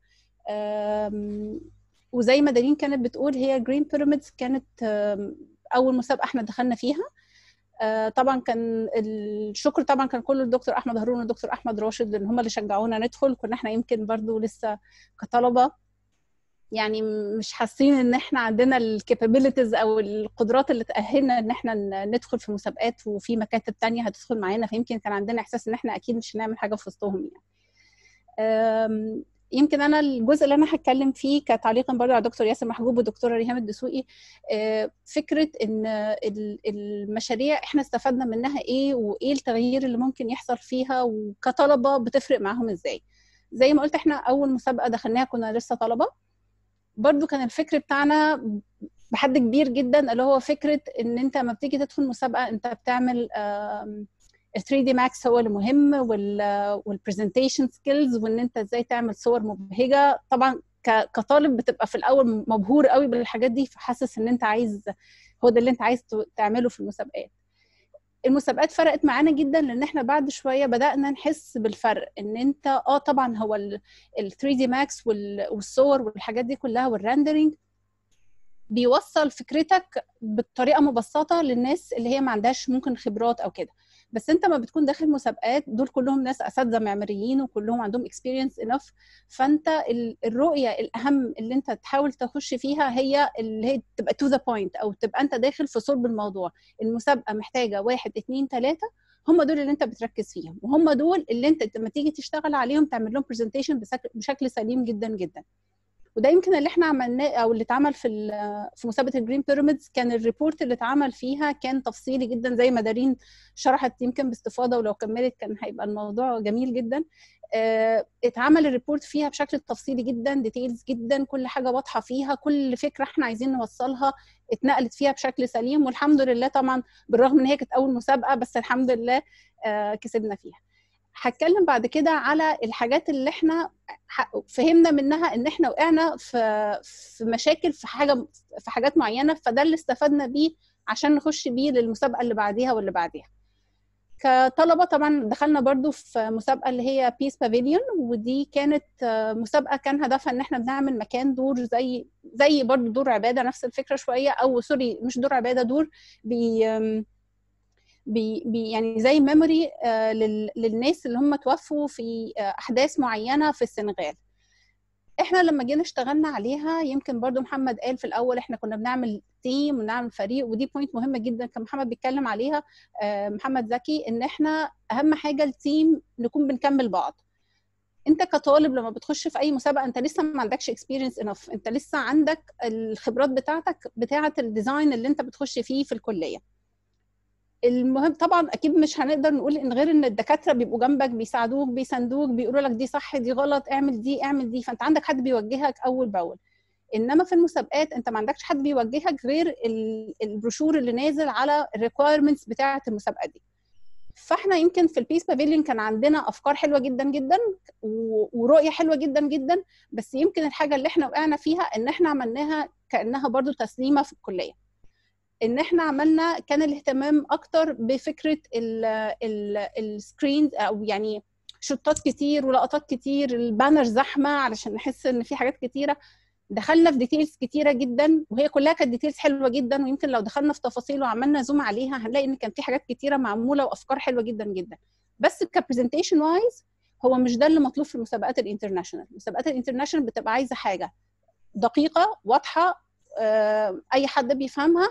وزي ما دارين كانت بتقول هي جرين بيراميدز كانت اول مسابقه احنا دخلنا فيها. طبعا كان الشكر طبعا كان كله الدكتور احمد هارون والدكتور احمد راشد، لان هم اللي شجعونا ندخل. كنا احنا يمكن برضو لسه كطلبه يعني مش حاسين ان احنا عندنا الكابابيلتيز او القدرات اللي تاهلنا ان احنا ندخل في مسابقات وفي مكاتب تانية هتدخل معانا، فيمكن كان عندنا احساس ان احنا اكيد مش هنعمل حاجه في وسطهم يعني. يمكن انا الجزء اللي انا هتكلم فيه كتعليقا برضه على دكتور ياسر محجوب والدكتوره ريهام الدسوقي، فكره ان المشاريع احنا استفدنا منها ايه، وايه التغيير اللي ممكن يحصل فيها، وكطلبه بتفرق معاهم ازاي. زي ما قلت احنا اول مسابقه دخلناها كنا لسه طلبه، برضو كان الفكر بتاعنا بحد كبير جدا اللي هو فكره ان انت لما بتيجي تدخل مسابقه انت بتعمل 3D Max هو المهم، والبرزنتيشن سكيلز، وان انت ازاي تعمل صور مبهجه. طبعا كطالب بتبقى في الاول مبهور قوي بالحاجات دي، فحاسس ان انت عايز هو ده اللي انت عايز تعمله في المسابقات. المسابقات فرقت معانا جدا، لان احنا بعد شويه بدانا نحس بالفرق، ان انت طبعا هو ال 3D Max والصور والحاجات دي كلها والرندرينج بيوصل فكرتك بطريقه مبسطه للناس اللي هي ما عندهاش ممكن خبرات او كده. بس انت ما بتكون داخل مسابقات دول كلهم ناس اساتذه معماريين وكلهم عندهم اكسبيرينس انف، فانت الرؤيه الاهم اللي انت تحاول تخش فيها هي اللي هي تبقى تو ذا بوينت، او تبقى انت داخل في صلب الموضوع. المسابقه محتاجه 1 2 3، هم دول اللي انت بتركز فيهم، وهم دول اللي انت لما تيجي تشتغل عليهم تعمل لهم برزنتيشن بشكل سليم جدا جدا. وده يمكن اللي احنا عملناه او اللي اتعمل في مسابقه الجرين بيراميدز. كان الريبورت اللي اتعمل فيها كان تفصيلي جدا زي ما دارين شرحت يمكن باستفاضه، ولو كملت كان هيبقى الموضوع جميل جدا. اتعمل الريبورت فيها بشكل تفصيلي جدا، ديتيلز جدا، كل حاجه واضحه فيها، كل فكره احنا عايزين نوصلها اتنقلت فيها بشكل سليم، والحمد لله طبعا بالرغم ان هي كانت اول مسابقه بس الحمد لله كسبنا فيها. هتكلم بعد كده على الحاجات اللي احنا فهمنا منها ان احنا وقعنا في مشاكل في حاجات معينه، فده اللي استفدنا بيه عشان نخش بيه للمسابقه اللي بعديها واللي بعديها. كطلبه طبعا دخلنا برضو في مسابقه اللي هي بيس بافيليون، ودي كانت مسابقه كان هدفها ان احنا بنعمل مكان دور زي برضو دور عباده، نفس الفكره شويه، او سوري مش دور عباده، دور يعني زي ميموري للناس اللي هم توفوا في احداث معينه في السنغال. احنا لما جينا اشتغلنا عليها، يمكن برضو محمد قال في الاول احنا كنا بنعمل تيم ونعمل فريق، ودي بوينت مهمه جدا كان محمد بيتكلم عليها، محمد زكي، ان احنا اهم حاجه التيم نكون بنكمل بعض. انت كطالب لما بتخش في اي مسابقه انت لسه ما عندكش اكسبيرينس انف، انت لسه عندك الخبرات بتاعه الديزاين اللي انت بتخش فيه في الكليه. المهم طبعا اكيد مش هنقدر نقول ان غير ان الدكاتره بيبقوا جنبك بيساعدوك بيساندوك بيقولوا لك دي صح دي غلط، اعمل دي اعمل دي، فانت عندك حد بيوجهك اول باول. انما في المسابقات انت ما عندكش حد بيوجهك غير البروشور اللي نازل على الريكويرمنتس بتاعه المسابقه دي. فاحنا يمكن في البيس بافيليون كان عندنا افكار حلوه جدا جدا ورؤيه حلوه جدا جدا، بس يمكن الحاجه اللي احنا وقعنا فيها ان احنا عملناها كانها برضو تسليمه في الكليه، ان احنا عملنا كان الاهتمام اكتر بفكره السكرين، او يعني شوتات كتير ولقطات كتير، البانر زحمه علشان نحس ان في حاجات كتيره. دخلنا في ديتيلز كتيره جدا وهي كلها كانت ديتيلز حلوه جدا، ويمكن لو دخلنا في تفاصيل وعملنا زوم عليها هنلاقي ان كان في حاجات كتيره معموله وافكار حلوه جدا جدا. بس كبرزنتيشن وايز هو مش ده اللي مطلوب في المسابقات الانترناشونال. المسابقات الانترناشونال بتبقى عايزه حاجه دقيقه واضحه، اي حد بيفهمها،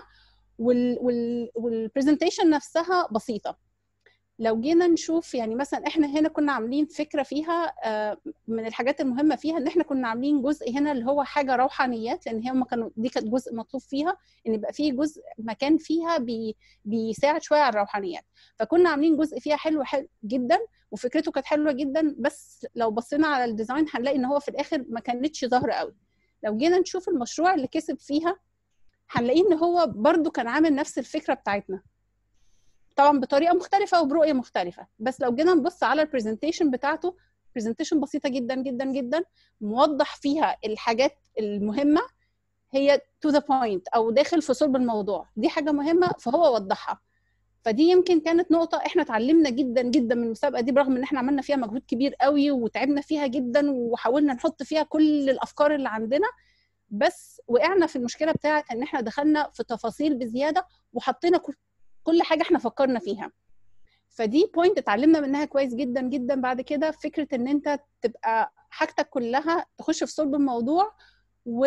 والبرزنتيشن نفسها بسيطه. لو جينا نشوف يعني مثلا احنا هنا كنا عاملين فكره فيها، من الحاجات المهمه فيها ان احنا كنا عاملين جزء هنا اللي هو حاجه روحانيات، لان هم كانوا دي كانت جزء مطلوب فيها ان يبقى فيه جزء مكان فيها بيساعد شويه على الروحانيات. فكنا عاملين جزء فيها حلو جدا وفكرته كانت حلوه جدا، بس لو بصينا على الديزاين هنلاقي ان هو في الاخر ما كانتش ظاهره قوي. لو جينا نشوف المشروع اللي كسب فيها هنلاقيه ان هو برضو كان عامل نفس الفكره بتاعتنا، طبعا بطريقه مختلفه وبرؤيه مختلفه. بس لو جينا نبص على البرزنتيشن بتاعته، برزنتيشن بسيطه جدا جدا جدا، موضح فيها الحاجات المهمه، هي تو ذا بوينت او داخل في صلب الموضوع، دي حاجه مهمه فهو وضحها. فدي يمكن كانت نقطه احنا اتعلمنا جدا جدا من المسابقه دي، برغم ان احنا عملنا فيها مجهود كبير قوي وتعبنا فيها جدا وحاولنا نحط فيها كل الافكار اللي عندنا، بس وقعنا في المشكله بتاعه ان احنا دخلنا في تفاصيل بزياده وحطينا كل حاجه احنا فكرنا فيها. فدي بوينت اتعلمنا منها كويس جدا جدا. بعد كده فكره ان انت تبقى حاجتك كلها تخش في صلب الموضوع و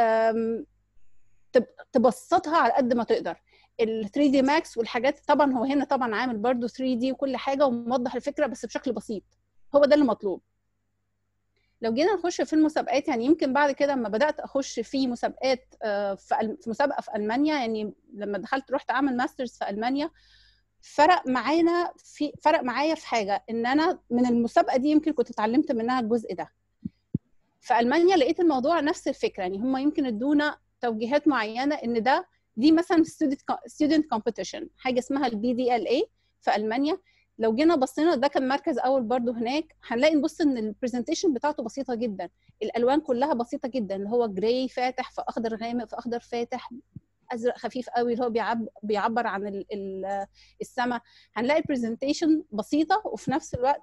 تبسطها على قد ما تقدر. ال 3 دي ماكس والحاجات، طبعا هو هنا طبعا عامل برضو 3 دي وكل حاجه وموضح الفكره بس بشكل بسيط، هو ده اللي مطلوب. لو جينا نخش في المسابقات، يعني يمكن بعد كده لما بدات اخش في مسابقات، في مسابقه في المانيا، يعني لما دخلت رحت اعمل ماسترز في المانيا، فرق معايا في حاجه، ان انا من المسابقه دي يمكن كنت اتعلمت منها الجزء ده. في المانيا لقيت الموضوع نفس الفكره، يعني هم يمكن ادونا توجيهات معينه ان دي مثلا student competition، حاجه اسمها البي دي ال اي في المانيا. لو جينا بصينا ده كان مركز اول برضو هناك، هنلاقي نبص ان البرزنتيشن بتاعته بسيطه جدا، الالوان كلها بسيطه جدا، اللي هو جراي فاتح في اخضر غامق في اخضر فاتح، ازرق خفيف قوي اللي هو بيعبر عن السماء. هنلاقي البرزنتيشن بسيطه وفي نفس الوقت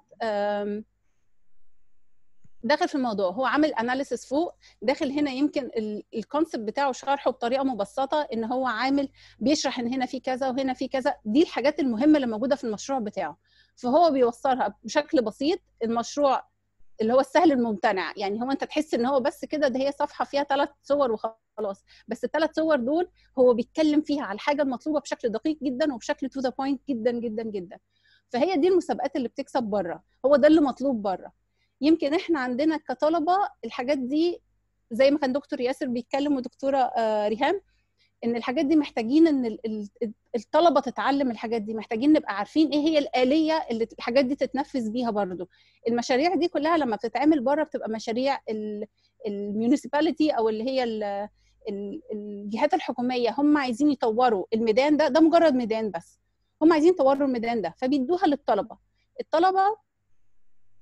داخل في الموضوع، هو عامل اناليسيس فوق، داخل هنا يمكن الكونسبت بتاعه شرحه بطريقه مبسطه، ان هو عامل بيشرح ان هنا في كذا وهنا في كذا، دي الحاجات المهمه اللي موجوده في المشروع بتاعه، فهو بيوصلها بشكل بسيط. المشروع اللي هو السهل الممتنع، يعني هو انت تحس ان هو بس كده ده هي صفحه فيها 3 صور وخلاص، بس ال3 صور دول هو بيتكلم فيها على الحاجه المطلوبه بشكل دقيق جدا وبشكل تو ذا بوينت جدا جدا جدا. فهي دي المسابقات اللي بتكسب بره، هو ده اللي مطلوب بره. يمكن احنا عندنا كطلبه الحاجات دي زي ما كان دكتور ياسر بيتكلم ودكتوره ريهام، ان الحاجات دي محتاجين ان الطلبه تتعلم الحاجات دي، محتاجين نبقى عارفين ايه هي الآلية اللي الحاجات دي تتنفذ بيها برضو. المشاريع دي كلها لما بتتعمل بره بتبقى مشاريع الميونيسيباليتي او اللي هي الجهات الحكوميه، هم عايزين يطوروا الميدان ده مجرد ميدان بس، هم عايزين يطوروا الميدان ده فبيدوها للطلبه. الطلبه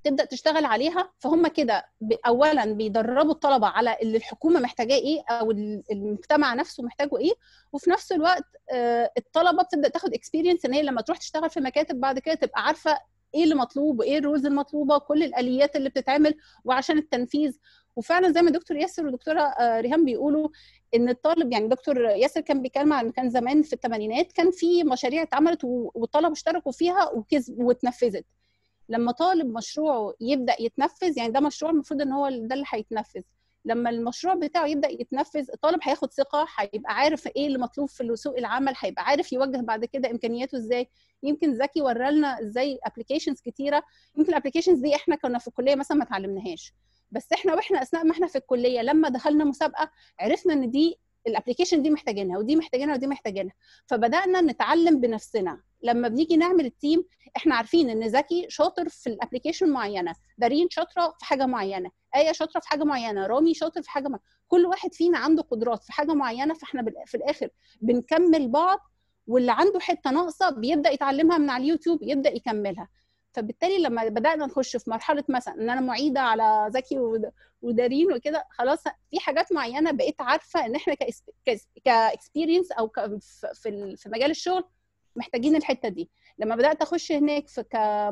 تبدا تشتغل عليها. فهم كده اولا بيدربوا الطلبه على اللي الحكومه محتاجاه ايه او المجتمع نفسه محتاجه ايه، وفي نفس الوقت الطلبه بتبدا تاخد اكسبيرينس ان هي لما تروح تشتغل في مكاتب بعد كده تبقى عارفه ايه اللي مطلوب وايه الرولز المطلوبه وكل الاليات اللي بتتعمل وعشان التنفيذ. وفعلا زي ما دكتور ياسر ودكتوره ريهام بيقولوا ان الطالب، يعني دكتور ياسر كان بيتكلم عن كان زمان في الثمانينات كان في مشاريع اتعملت والطلبه اشتركوا فيها واتنفذت. لما طالب مشروعه يبدا يتنفذ، يعني ده مشروع المفروض ان هو ده اللي هيتنفذ، لما المشروع بتاعه يبدا يتنفذ الطالب هياخد ثقه، هيبقى عارف ايه اللي مطلوب في سوق العمل، هيبقى عارف يوجه بعد كده امكانياته ازاي. يمكن زكي ورالنا ازاي ابلكيشنز كتيره، يمكن الابلكيشنز دي احنا كنا في الكليه مثلا ما اتعلمناهاش، بس احنا اثناء ما احنا في الكليه لما دخلنا مسابقه عرفنا ان دي الابلكيشن دي محتاجينها ودي محتاجينها ودي محتاجينها، فبدانا نتعلم بنفسنا. لما بنيجي نعمل التيم احنا عارفين ان زكي شاطر في الابلكيشن معينه، دارين شاطره في حاجه معينه، ايه شاطره في حاجه معينه، رامي شاطر في حاجه معينة. كل واحد فينا عنده قدرات في حاجه معينه، فاحنا في الاخر بنكمل بعض، واللي عنده حته ناقصه بيبدا يتعلمها من على اليوتيوب يبدا يكملها. فبالتالي لما بدانا نخش في مرحله مثلا ان انا معيده على زكي ودارين وكده، خلاص في حاجات معينه بقيت عارفه ان احنا كاكسبيرينس او في مجال الشغل محتاجين الحته دي. لما بدات اخش هناك في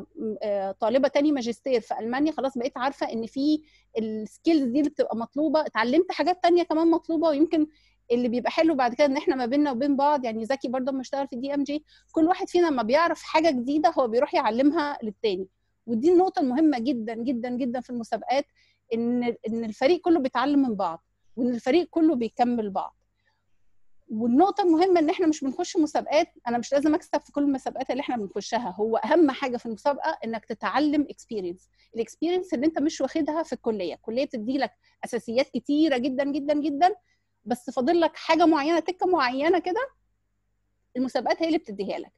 كطالبه تاني ماجستير في المانيا، خلاص بقيت عارفه ان في السكيلز دي اللي بتبقى مطلوبه، اتعلمت حاجات تانية كمان مطلوبه. ويمكن اللي بيبقى حلو بعد كده ان احنا ما بيننا وبين بعض، يعني زكي برضه لما اشتغل في DMG كل واحد فينا لما بيعرف حاجه جديده هو بيروح يعلمها للتاني. ودي النقطه المهمه جدا جدا جدا في المسابقات، ان الفريق كله بيتعلم من بعض وان الفريق كله بيكمل بعض. والنقطه المهمه ان احنا مش بنخش مسابقات، انا مش لازم اكسب في كل المسابقات اللي احنا بنخشها، هو اهم حاجه في المسابقه انك تتعلم اكسبيرينس، الاكسبيرينس اللي انت مش واخدها في الكليه. الكليه بتدي لك اساسيات كتيره جدا جدا جدا، بس فاضل لك حاجه معينه، تكه معينه كده، المسابقات هي اللي بتديها لك.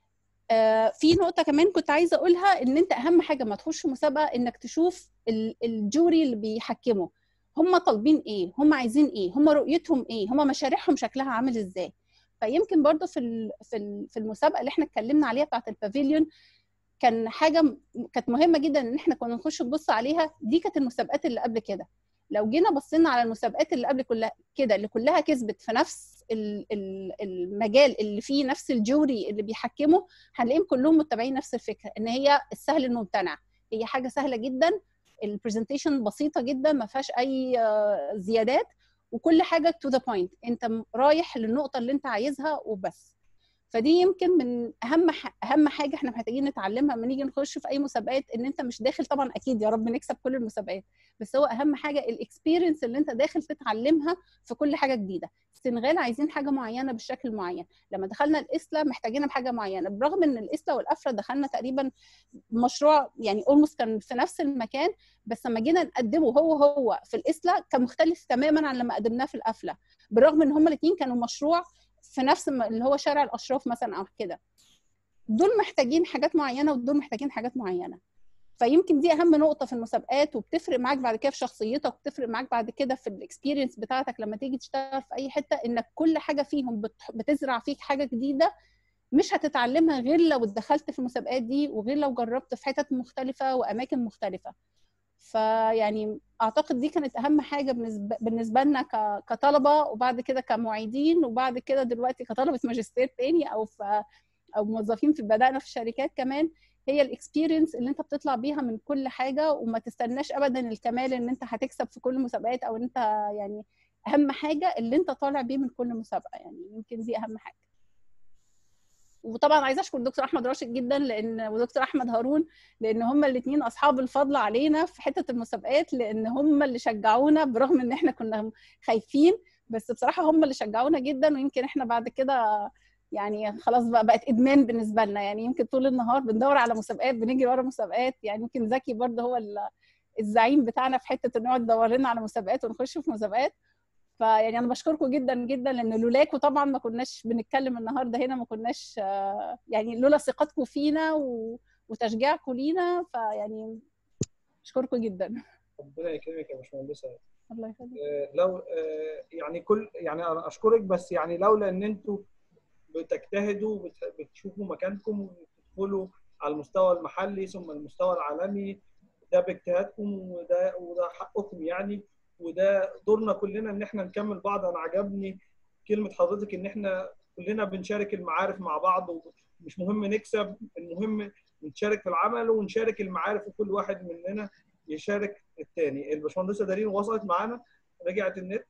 في نقطه كمان كنت عايزه اقولها، ان انت اهم حاجه ما تخش مسابقه انك تشوف الجوري اللي بيحكموا هم طالبين ايه، هم عايزين ايه، هم رؤيتهم ايه، هم مشاريعهم شكلها عامل ازاي. فيمكن برضو في المسابقه اللي احنا اتكلمنا عليها بتاعه البافيليون كان حاجه كانت مهمه جدا ان احنا كنا نخش نبص عليها. دي كانت المسابقات اللي قبل كده، لو جينا بصينا على المسابقات اللي قبل كلها كده اللي كلها كسبت في نفس المجال اللي فيه نفس الجوري اللي بيحكمه، هنلاقيهم كلهم متبعين نفس الفكره، ان هي السهل الممتنع، هي حاجه سهله جدا، البرزنتيشن بسيطه جدا ما فيهاش اي زيادات، وكل حاجه تو ذا بوينت، انت رايح للنقطه اللي انت عايزها وبس. فدي يمكن من اهم حاجه احنا محتاجين نتعلمها لما نيجي نخش في اي مسابقات، ان انت مش داخل طبعا اكيد يا رب نكسب كل المسابقات، بس هو اهم حاجه الاكسبيرينس اللي انت داخل تتعلمها في كل حاجه جديده. السنغال عايزين حاجه معينه بالشكل معين، لما دخلنا الاسلا محتاجينها بحاجه معينه، برغم ان الاسلا والافرا دخلنا تقريبا مشروع يعني اولموست كان في نفس المكان، بس لما جينا نقدمه هو في الاسلا كان مختلف تماما عن لما قدمناه في الافلا، بالرغم ان هما الاثنين كانوا مشروع في نفس اللي هو شارع الاشراف مثلا او كده. دول محتاجين حاجات معينه ودول محتاجين حاجات معينه. فيمكن دي اهم نقطه في المسابقات، وبتفرق معاك بعد كده في شخصيتك، وبتفرق معاك بعد كده في الاكسبيرينس بتاعتك لما تيجي تشتغل في اي حته، انك كل حاجه فيهم بتزرع فيك حاجه جديده مش هتتعلمها غير لو دخلت في المسابقات دي، وغير لو جربت في حتت مختلفه واماكن مختلفه. فيعني اعتقد دي كانت اهم حاجه بالنسبه لنا كطلبه، وبعد كده كمعيدين، وبعد كده دلوقتي كطلبه ماجستير تاني او موظفين بدانا في الشركات كمان، هي الاكسبيرينس اللي انت بتطلع بيها من كل حاجه، وما تستناش ابدا الكمال ان انت هتكسب في كل المسابقات، او انت يعني اهم حاجه اللي انت طالع بيه من كل مسابقه، يعني يمكن دي اهم حاجه. وطبعا عايزه اشكر دكتور احمد راشد جدا ودكتور احمد هارون، لان هم الاثنين اصحاب الفضل علينا في حته المسابقات، لان هم اللي شجعونا برغم ان احنا كنا خايفين، بس بصراحه هم اللي شجعونا جدا. ويمكن احنا بعد كده يعني خلاص بقت ادمان بالنسبه لنا، يعني يمكن طول النهار بندور على مسابقات، بنجري ورا مسابقات. يعني يمكن زكي برضه هو الزعيم بتاعنا في حته انه يقعد يدور لنا على مسابقات ونخش في مسابقات. فيعني انا بشكركم جدا جدا، لان لولاكم طبعا ما كناش بنتكلم النهارده هنا، ما كناش يعني لولا ثقتكم فينا وتشجيعكم لينا، فيعني اشكركم جدا. ربنا يكرمك يا باشمهندسه. الله يخليك. لو يعني يعني انا اشكرك، بس يعني لولا ان انتوا بتجتهدوا بتشوفوا مكانكم وتدخلوا على المستوى المحلي ثم المستوى العالمي ده باجتهادكم، وده حقكم يعني، وده دورنا كلنا ان احنا نكمل بعض. انا عجبني كلمه حضرتك ان احنا كلنا بنشارك المعارف مع بعض، ومش مهم نكسب، المهم نشارك في العمل ونشارك المعارف، وكل واحد مننا يشارك الثاني. الباشمهندسه دارين وصلت معانا، رجعت النت.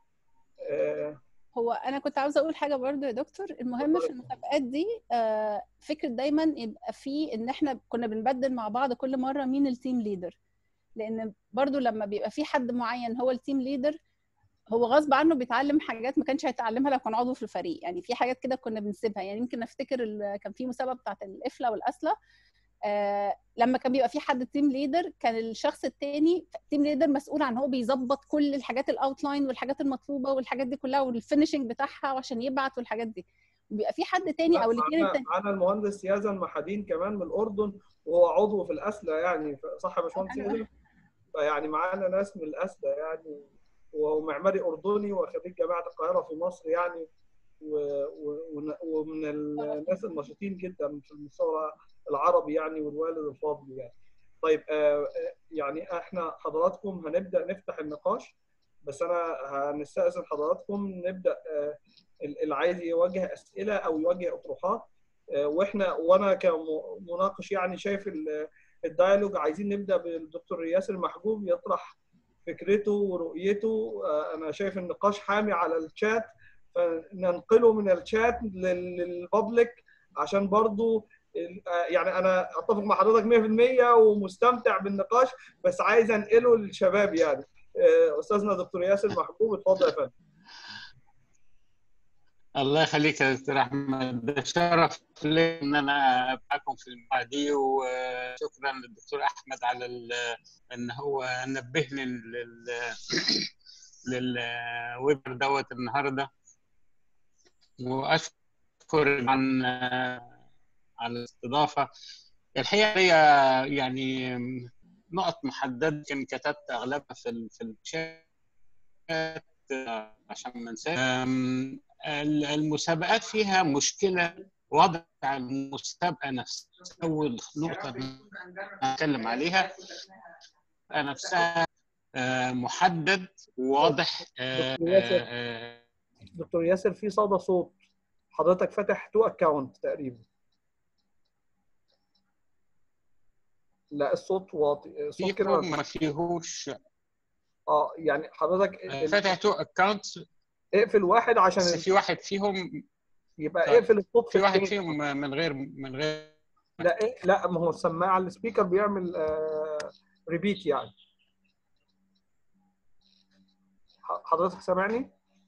هو انا كنت عاوزه اقول حاجه برضو يا دكتور. المهم في المسابقات دي فكره دايما يبقى في ان احنا كنا بنبدل مع بعض كل مره مين التيم ليدر، لان برضو لما بيبقى في حد معين هو التيم ليدر، هو غصب عنه بيتعلم حاجات ما كانش هيتعلمها لو كان عضو في الفريق. يعني في حاجات كده كنا بنسيبها. يعني يمكن افتكر كان في مسابقه بتاعت القفله والاسله، لما كان بيبقى في حد تيم ليدر، كان الشخص الثاني تيم ليدر مسؤول عن هو بيظبط كل الحاجات الاوتلاين والحاجات المطلوبه والحاجات دي كلها والفينشنج بتاعها عشان يبعت والحاجات دي، وبيبقى في حد تاني او الاثنين التاني. معانا المهندس يزن محادين كمان من الاردن، وهو عضو في الاسله يعني، صح يا باشمهندس يزن؟ يعني معانا ناس من الاسله يعني، وهو معماري اردني وخريج جامعه القاهره في مصر يعني، ومن الناس النشيطين جدا في المستوى العربي يعني، والوالد الفاضل يعني. طيب يعني احنا حضراتكم هنبدا نفتح النقاش، بس انا هنستأذن حضراتكم نبدا اللي عايز يوجه اسئله او يوجه اطروحات، وانا كمناقش يعني شايف الديالوج. عايزين نبدا بالدكتور ياسر محجوب يطرح فكرته ورؤيته. انا شايف النقاش حامي على الشات، فننقله من الشات للبابليك عشان برضو يعني انا اتفق مع حضرتك 100% ومستمتع بالنقاش، بس عايز انقله للشباب يعني. استاذنا دكتور ياسر محجوب، اتفضل يا فندم. الله يخليك يا دكتور احمد، ده شرف لي ان انا معاكم في المجموعه دي، وشكرا للدكتور احمد على ان هو نبهني للويبر دوت النهارده، واشكر على الاستضافه. الحقيقه هي يعني نقط محدده يمكن كتبت اغلبها في الشات عشان ما انساش. المسابقات فيها مشكله وضع المسابقه نفسها. اول نقطه نتكلم عليها نفسها محدد وواضح. دكتور ياسر في صدى صوت، حضرتك فاتح 2 اكونت تقريبا. لا الصوت واطي، الصوت كده ما فيهوش. يعني حضرتك فاتح 2 اكونت، اقفل واحد عشان بس في واحد فيهم يبقى اقفل الصوت في واحد فيهم من غير لا ما هو السماعه السبيكر بيعمل ريبيت يعني. حضرتك سامعني؟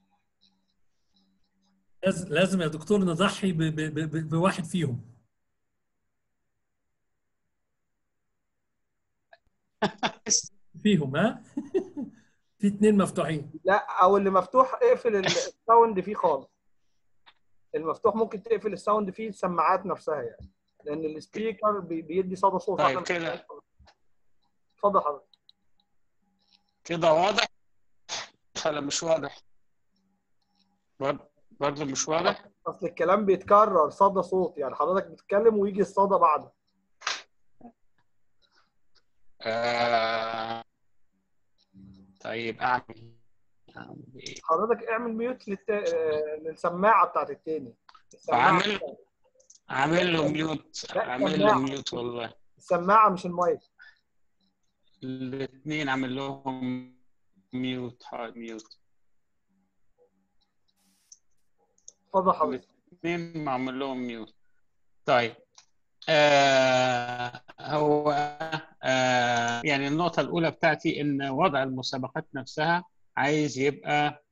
لازم يا دكتور نضحي بواحد فيهم. فيهم ها في 2 مفتوحين. لا او اللي مفتوح اقفل الساوند فيه خالص. المفتوح ممكن تقفل الساوند فيه السماعات نفسها يعني، لان السبيكر بيدي صدى صوت. طيب كده اتفضل حضرتك. كده واضح ولا مش واضح؟ برضه مش واضح. اصل الكلام بيتكرر صدى صوت يعني، حضرتك بتتكلم ويجي الصدى بعده. طيب اعمل ايه؟ حضرتك اعمل ميوت للسماعه بتاعت التاني. عامل له ميوت. عامل له ميوت والله. السماعه مش المايك. الاثنين عامل لهم ميوت. ميوت. اتفضل حضرتك. الاثنين معمول لهم ميوت. طيب هو يعني النقطة الأولى بتاعتي إن وضع المسابقات نفسها عايز يبقى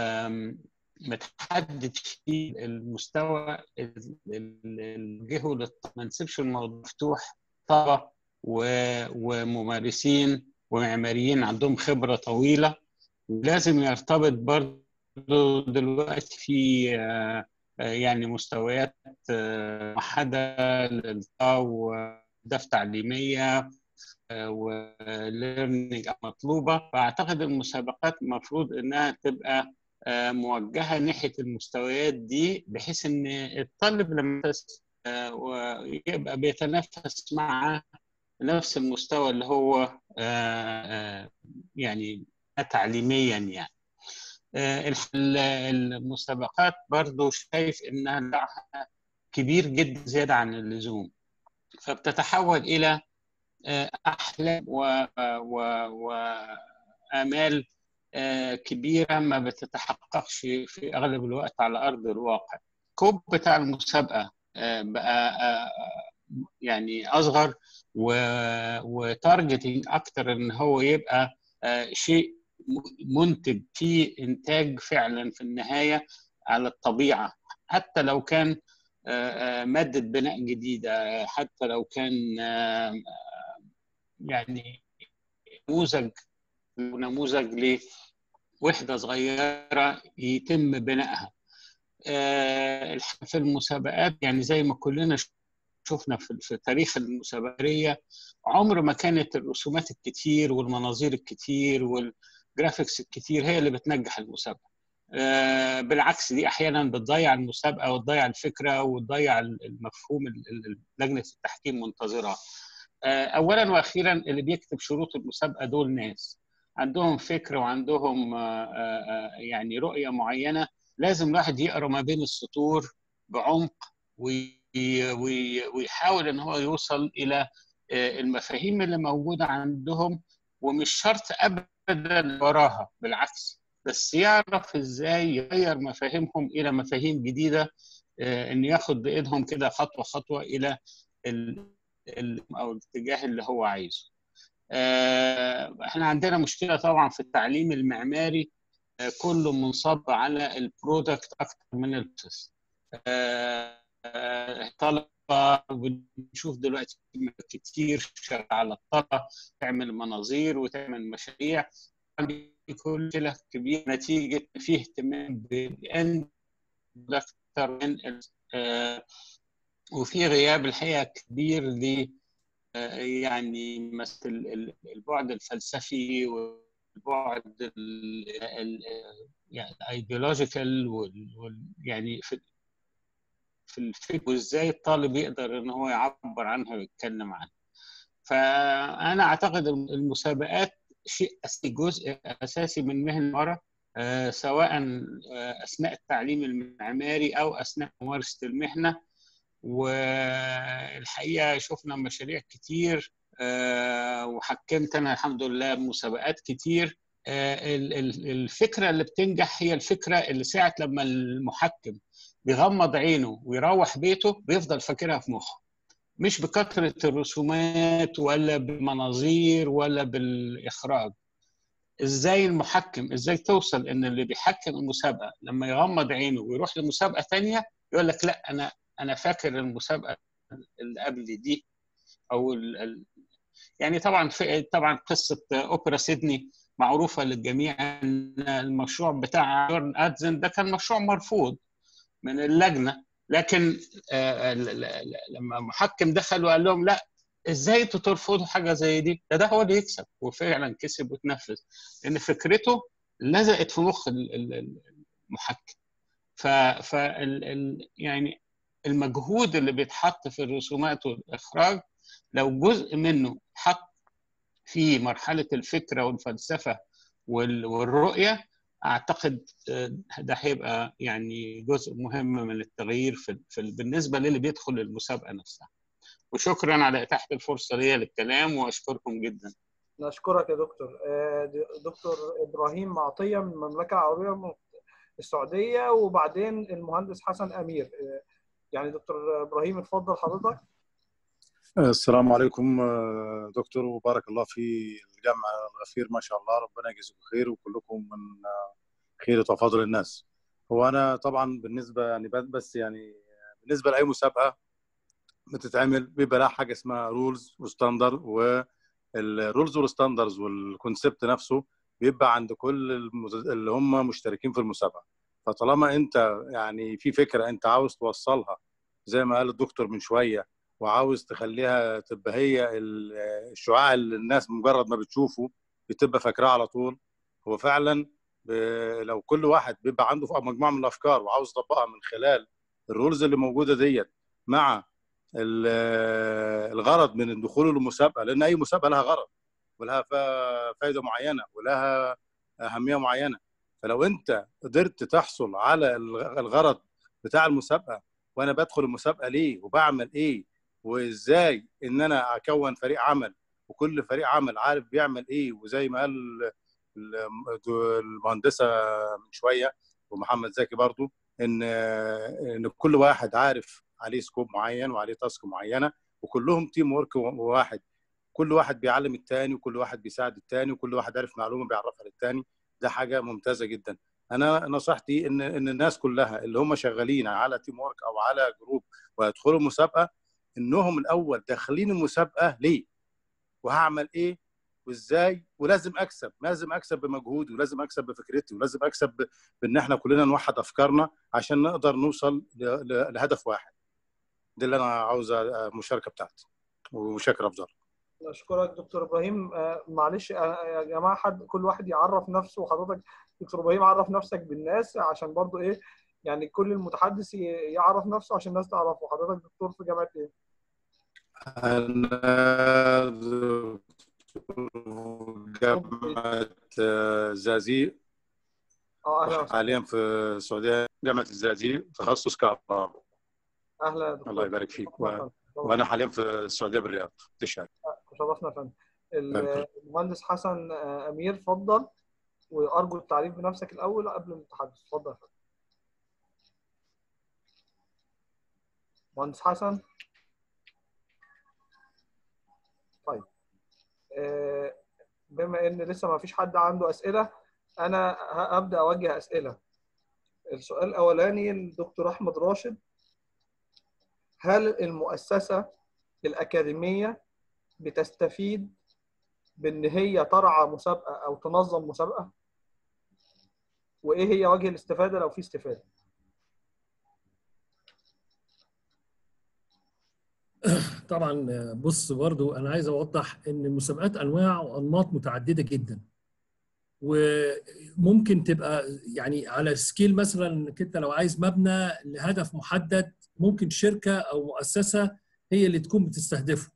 متحدد في المستوى الجهة، ما نسيبش الموضوع مفتوح. طلبة وممارسين ومعماريين عندهم خبرة طويلة، ولازم يرتبط برضه دلوقتي في يعني مستويات موحدة وأهداف تعليمية وليرنينج مطلوبة. فأعتقد المسابقات المفروض إنها تبقى موجهة ناحية المستويات دي، بحيث إن الطالب لما يبقى بيتنافس مع نفس المستوى اللي هو يعني تعليميا يعني. المسابقات برضو شايف انها دعها كبير جدا زيادة عن اللزوم، فبتتحول الى احلام وآمال كبيرة ما بتتحققش في اغلب الوقت على ارض الواقع. الكوب بتاع المسابقة بقى يعني اصغر وتارجتنج اكتر ان هو يبقى شيء منتج فيه انتاج فعلا في النهايه على الطبيعه، حتى لو كان ماده بناء جديده، حتى لو كان يعني نموذج لوحده صغيره يتم بنائها. في المسابقات يعني زي ما كلنا شفنا في تاريخ المسابقات، عمر ما كانت الرسومات الكتير والمناظير الكتير والجرافيكس الكتير هي اللي بتنجح المسابقة. بالعكس، دي أحيانا بتضيع المسابقة وتضيع الفكرة وتضيع المفهوم اللي لجنة التحكيم منتظرة. أولا وأخيرا اللي بيكتب شروط المسابقة دول ناس عندهم فكر وعندهم يعني رؤية معينة، لازم الواحد يقرأ ما بين السطور بعمق ويحاول ان هو يوصل الى المفاهيم اللي موجوده عندهم، ومش شرط ابدا وراها، بالعكس، بس يعرف ازاي يغير مفاهيمهم الى مفاهيم جديده، ان ياخد بايدهم كده خطوه خطوه الى او الاتجاه اللي هو عايزه. احنا عندنا مشكله طبعا في التعليم المعماري، كله منصب على البرودكت اكتر من البروسيس. طلبه بنشوف دلوقتي كتير شغال على الطلبه تعمل مناظير وتعمل مشاريع، كل مشكله كبيره نتيجه فيه اهتمام بالاند اكثر من وفي غياب الحقيقه كبير ل يعني مثل البعد الفلسفي والبعد يعني الايديولوجيكال يعني في الفكر، وازاي الطالب يقدر ان هو يعبر عنها ويتكلم عنها. فانا اعتقد المسابقات شيء جزء اساسي من مهنه المرأة، سواء اثناء التعليم المعماري او اثناء ممارسه المهنه. والحقيقه شفنا مشاريع كتير، وحكمت انا الحمد لله مسابقات كتير. الفكره اللي بتنجح هي الفكره اللي ساعه لما المحكم بيغمض عينه ويروح بيته بيفضل فاكرها في مخه، مش بكثره الرسومات ولا بالمناظير ولا بالاخراج. ازاي توصل ان اللي بيحكم المسابقه لما يغمض عينه ويروح لمسابقه ثانيه يقول لك لا، انا فاكر المسابقه اللي قبل دي، او يعني طبعا قصه اوبرا سيدني معروفه للجميع، ان المشروع بتاع جورن ادزن ده كان مشروع مرفوض من اللجنه، لكن لما محكم دخل وقال لهم لا، ازاي انتوا ترفضوا حاجه زي دي؟ ده هو اللي يكسب، وفعلا كسب وتنفذ لان فكرته لزقت في مخ المحكم. يعني المجهود اللي بيتحط في الرسومات والاخراج لو جزء منه حط في مرحله الفكره والفلسفه والرؤيه، اعتقد ده هيبقى يعني جزء مهم من التغيير بالنسبه للي بيدخل المسابقه نفسها. وشكرا على اتاحه الفرصه لي للكلام، واشكركم جدا. نشكرك يا دكتور. دكتور ابراهيم معطيه من المملكه العربيه السعوديه، وبعدين المهندس حسن امير. يعني دكتور ابراهيم اتفضل حضرتك. السلام عليكم دكتور، وبارك الله في الجمع الغفير، ما شاء الله، ربنا يجزيكم خير وكلكم من خيرة وفضل الناس. هو انا طبعا بالنسبه يعني بس يعني بالنسبه لاي مسابقه بتتعمل بيبقى لها حاجه اسمها رولز وستاندرد، والرولز والستاندردز والكونسبت نفسه بيبقى عند كل اللي هم مشتركين في المسابقه. فطالما انت يعني في فكره انت عاوز توصلها زي ما قال الدكتور من شويه، وعاوز تخليها تبقى هي الشعاع اللي الناس مجرد ما بتشوفه بتبقى فاكراه على طول، هو فعلا لو كل واحد بيبقى عنده مجموعه من الافكار وعاوز يطبقها من خلال الرولز اللي موجوده ديت مع الغرض من الدخول للمسابقه، لان اي مسابقه لها غرض ولها فائده معينه ولها اهميه معينه. فلو انت قدرت تحصل على الغرض بتاع المسابقه، وانا بدخل المسابقه ليه وبعمل ايه وازاي ان انا اكون فريق عمل، وكل فريق عمل عارف بيعمل ايه، وزي ما قال المهندسه من شويه ومحمد زكي برضو ان كل واحد عارف عليه سكوب معين وعليه تاسك معينه، وكلهم تيم ورك واحد، كل واحد بيعلم الثاني وكل واحد بيساعد الثاني وكل واحد عارف معلومه بيعرفها للثاني. ده حاجه ممتازه جدا. انا نصيحتي ان الناس كلها اللي هم شغالين على تيم ورك او على جروب ويدخلوا مسابقه، انهم الاول داخلين المسابقه ليه وهعمل ايه وازاي، ولازم اكسب، لازم اكسب بمجهودي ولازم اكسب بفكرتي ولازم اكسب بان احنا كلنا نوحد افكارنا عشان نقدر نوصل لهدف واحد. دي اللي انا عاوز المشاركه بتاعتي، وشكرا افضل. اشكرك دكتور ابراهيم. معلش يا جماعه، كل واحد يعرف نفسه، وحضرتك دكتور ابراهيم عرف نفسك بالناس عشان برضو ايه يعني كل المتحدث يعرف نفسه عشان الناس تعرفه. حضرتك دكتور في جامعه ايه؟ انا جامعه الزقازيق. اهلا حاليا في السعوديه جامعه الزقازيق، تخصص كهرباء. اهلا يا دكتور. الله يبارك فيك. وانا حاليا في السعوديه بالرياض تشهد. تشرفنا يا فندم. المهندس حسن امير، اتفضل، وارجو التعريف بنفسك الاول قبل التحدث. اتفضل يا فندم. مهندس حسن. طيب بما ان لسه ما فيش حد عنده اسئله، انا هبدا اوجه اسئله. السؤال الاولاني للدكتور احمد راشد: هل المؤسسه الاكاديميه بتستفيد بان هي ترعى مسابقه او تنظم مسابقه؟ وايه هي وجه الاستفاده لو في استفاده؟ طبعا بص، برضو انا عايز اوضح ان المسابقات انواع وانماط متعدده جدا، وممكن تبقى يعني على سكيل مثلا انك انت لو عايز مبنى لهدف محدد، ممكن شركه او مؤسسه هي اللي تكون بتستهدفه.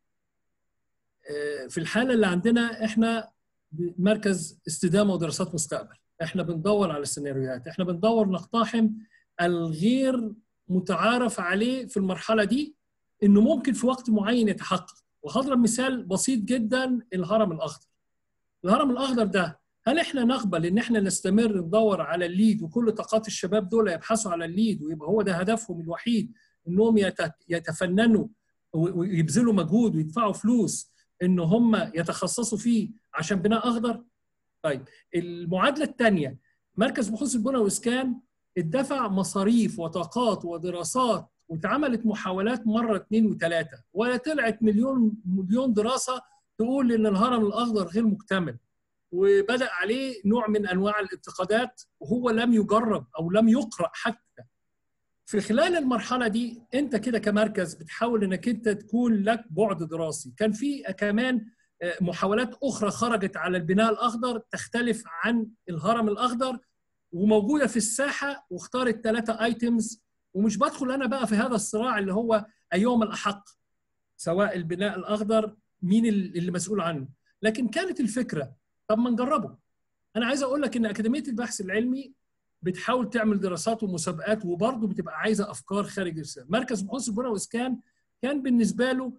في الحاله اللي عندنا احنا مركز استدامه ودراسات مستقبل، احنا بندور على السيناريوهات، احنا بندور نقتحم الغير متعارف عليه في المرحله دي انه ممكن في وقت معين يتحقق. وهضرب مثال بسيط جدا: الهرم الاخضر. الهرم الاخضر ده، هل احنا نقبل ان احنا نستمر ندور على الليد وكل طاقات الشباب دول يبحثوا على الليد ويبقى هو ده هدفهم الوحيد، انهم يتفننوا ويبذلوا مجهود ويدفعوا فلوس ان هم يتخصصوا فيه عشان بناء اخضر؟ طيب المعادله الثانيه، مركز بحوث البنى والاسكان اتدفع مصاريف وطاقات ودراسات واتعملت محاولات مره 2 و3 ولا طلعت مليون دراسه تقول ان الهرم الاخضر غير مكتمل، وبدأ عليه نوع من انواع الانتقادات وهو لم يجرب او لم يقرأ حتى. في خلال المرحله دي انت كده كمركز بتحاول انك انت تكون لك بعد دراسي. كان في كمان محاولات اخرى خرجت على البناء الاخضر تختلف عن الهرم الاخضر وموجوده في الساحه، واختارت 3 ايتمز، ومش بدخل انا بقى في هذا الصراع اللي هو ايهما الاحق، سواء البناء الاخضر مين اللي مسؤول عنه، لكن كانت الفكره طب ما نجربه. انا عايز اقول لك ان اكاديميه البحث العلمي بتحاول تعمل دراسات ومسابقات وبرضه بتبقى عايزه افكار خارج الرساله. مركز بحوث البنى والاسكان كان بالنسبه له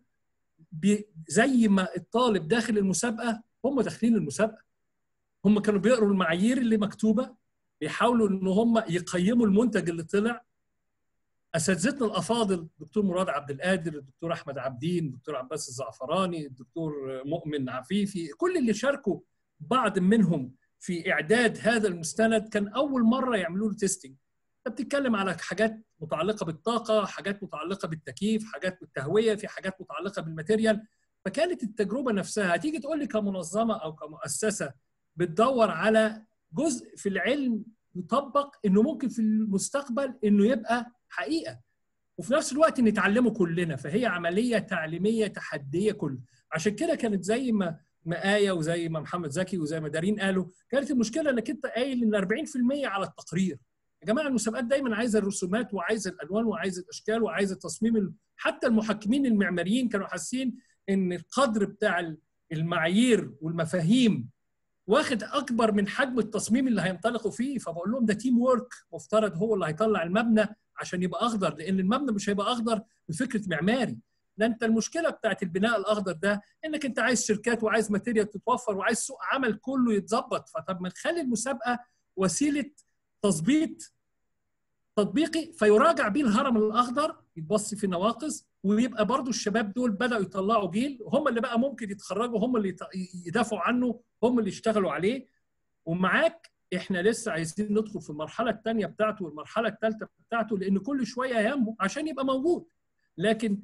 زي ما الطالب داخل المسابقه هم داخلين المسابقه، هم كانوا بيقروا المعايير اللي مكتوبه، بيحاولوا ان هم يقيموا المنتج اللي طلع. اساتذتنا الافاضل الدكتور مراد عبد القادر، الدكتور احمد عبدين، الدكتور عباس الزعفراني، الدكتور مؤمن عفيفي، كل اللي شاركوا بعض منهم في اعداد هذا المستند كان اول مره يعملوا له تيستنج. انت بتتكلم على حاجات متعلقه بالطاقه، حاجات متعلقه بالتكييف، حاجات بالتهويه، في حاجات متعلقه بالماتيريال. فكانت التجربه نفسها هتيجي تقول لي كمنظمه او كمؤسسه بتدور على جزء في العلم يطبق انه ممكن في المستقبل انه يبقى حقيقه، وفي نفس الوقت نتعلمه كلنا. فهي عمليه تعليميه تحديه كلها. عشان كده كانت زي ما آية وزي ما محمد زكي وزي ما دارين قالوا، كانت المشكله انك انت قايل ان 40% على التقرير. يا جماعه المسابقات دايما عايزه الرسومات وعايزه الالوان وعايزه الاشكال وعايزه التصميم. حتى المحكمين المعماريين كانوا حاسين ان القدر بتاع المعايير والمفاهيم واخد اكبر من حجم التصميم اللي هينطلقوا فيه. فبقول لهم ده تيم وورك، مفترض هو اللي هيطلع المبنى عشان يبقى اخضر، لان المبنى مش هيبقى اخضر بفكره معماري. ده انت المشكله بتاعت البناء الاخضر ده انك انت عايز شركات وعايز ماتيريال تتوفر وعايز سوق عمل كله يتظبط. فطب ما نخلي المسابقه وسيله تظبيط تطبيقي فيراجع بيه الهرم الاخضر، يتبص في نواقص، ويبقى برضو الشباب دول بداوا يطلعوا جيل هم اللي بقى ممكن يتخرجوا، هم اللي يدافعوا عنه، هم اللي يشتغلوا عليه. ومعاك احنا لسه عايزين ندخل في المرحله الثانيه بتاعته والمرحله الثالثه بتاعته، لان كل شويه يهمه عشان يبقى موجود. لكن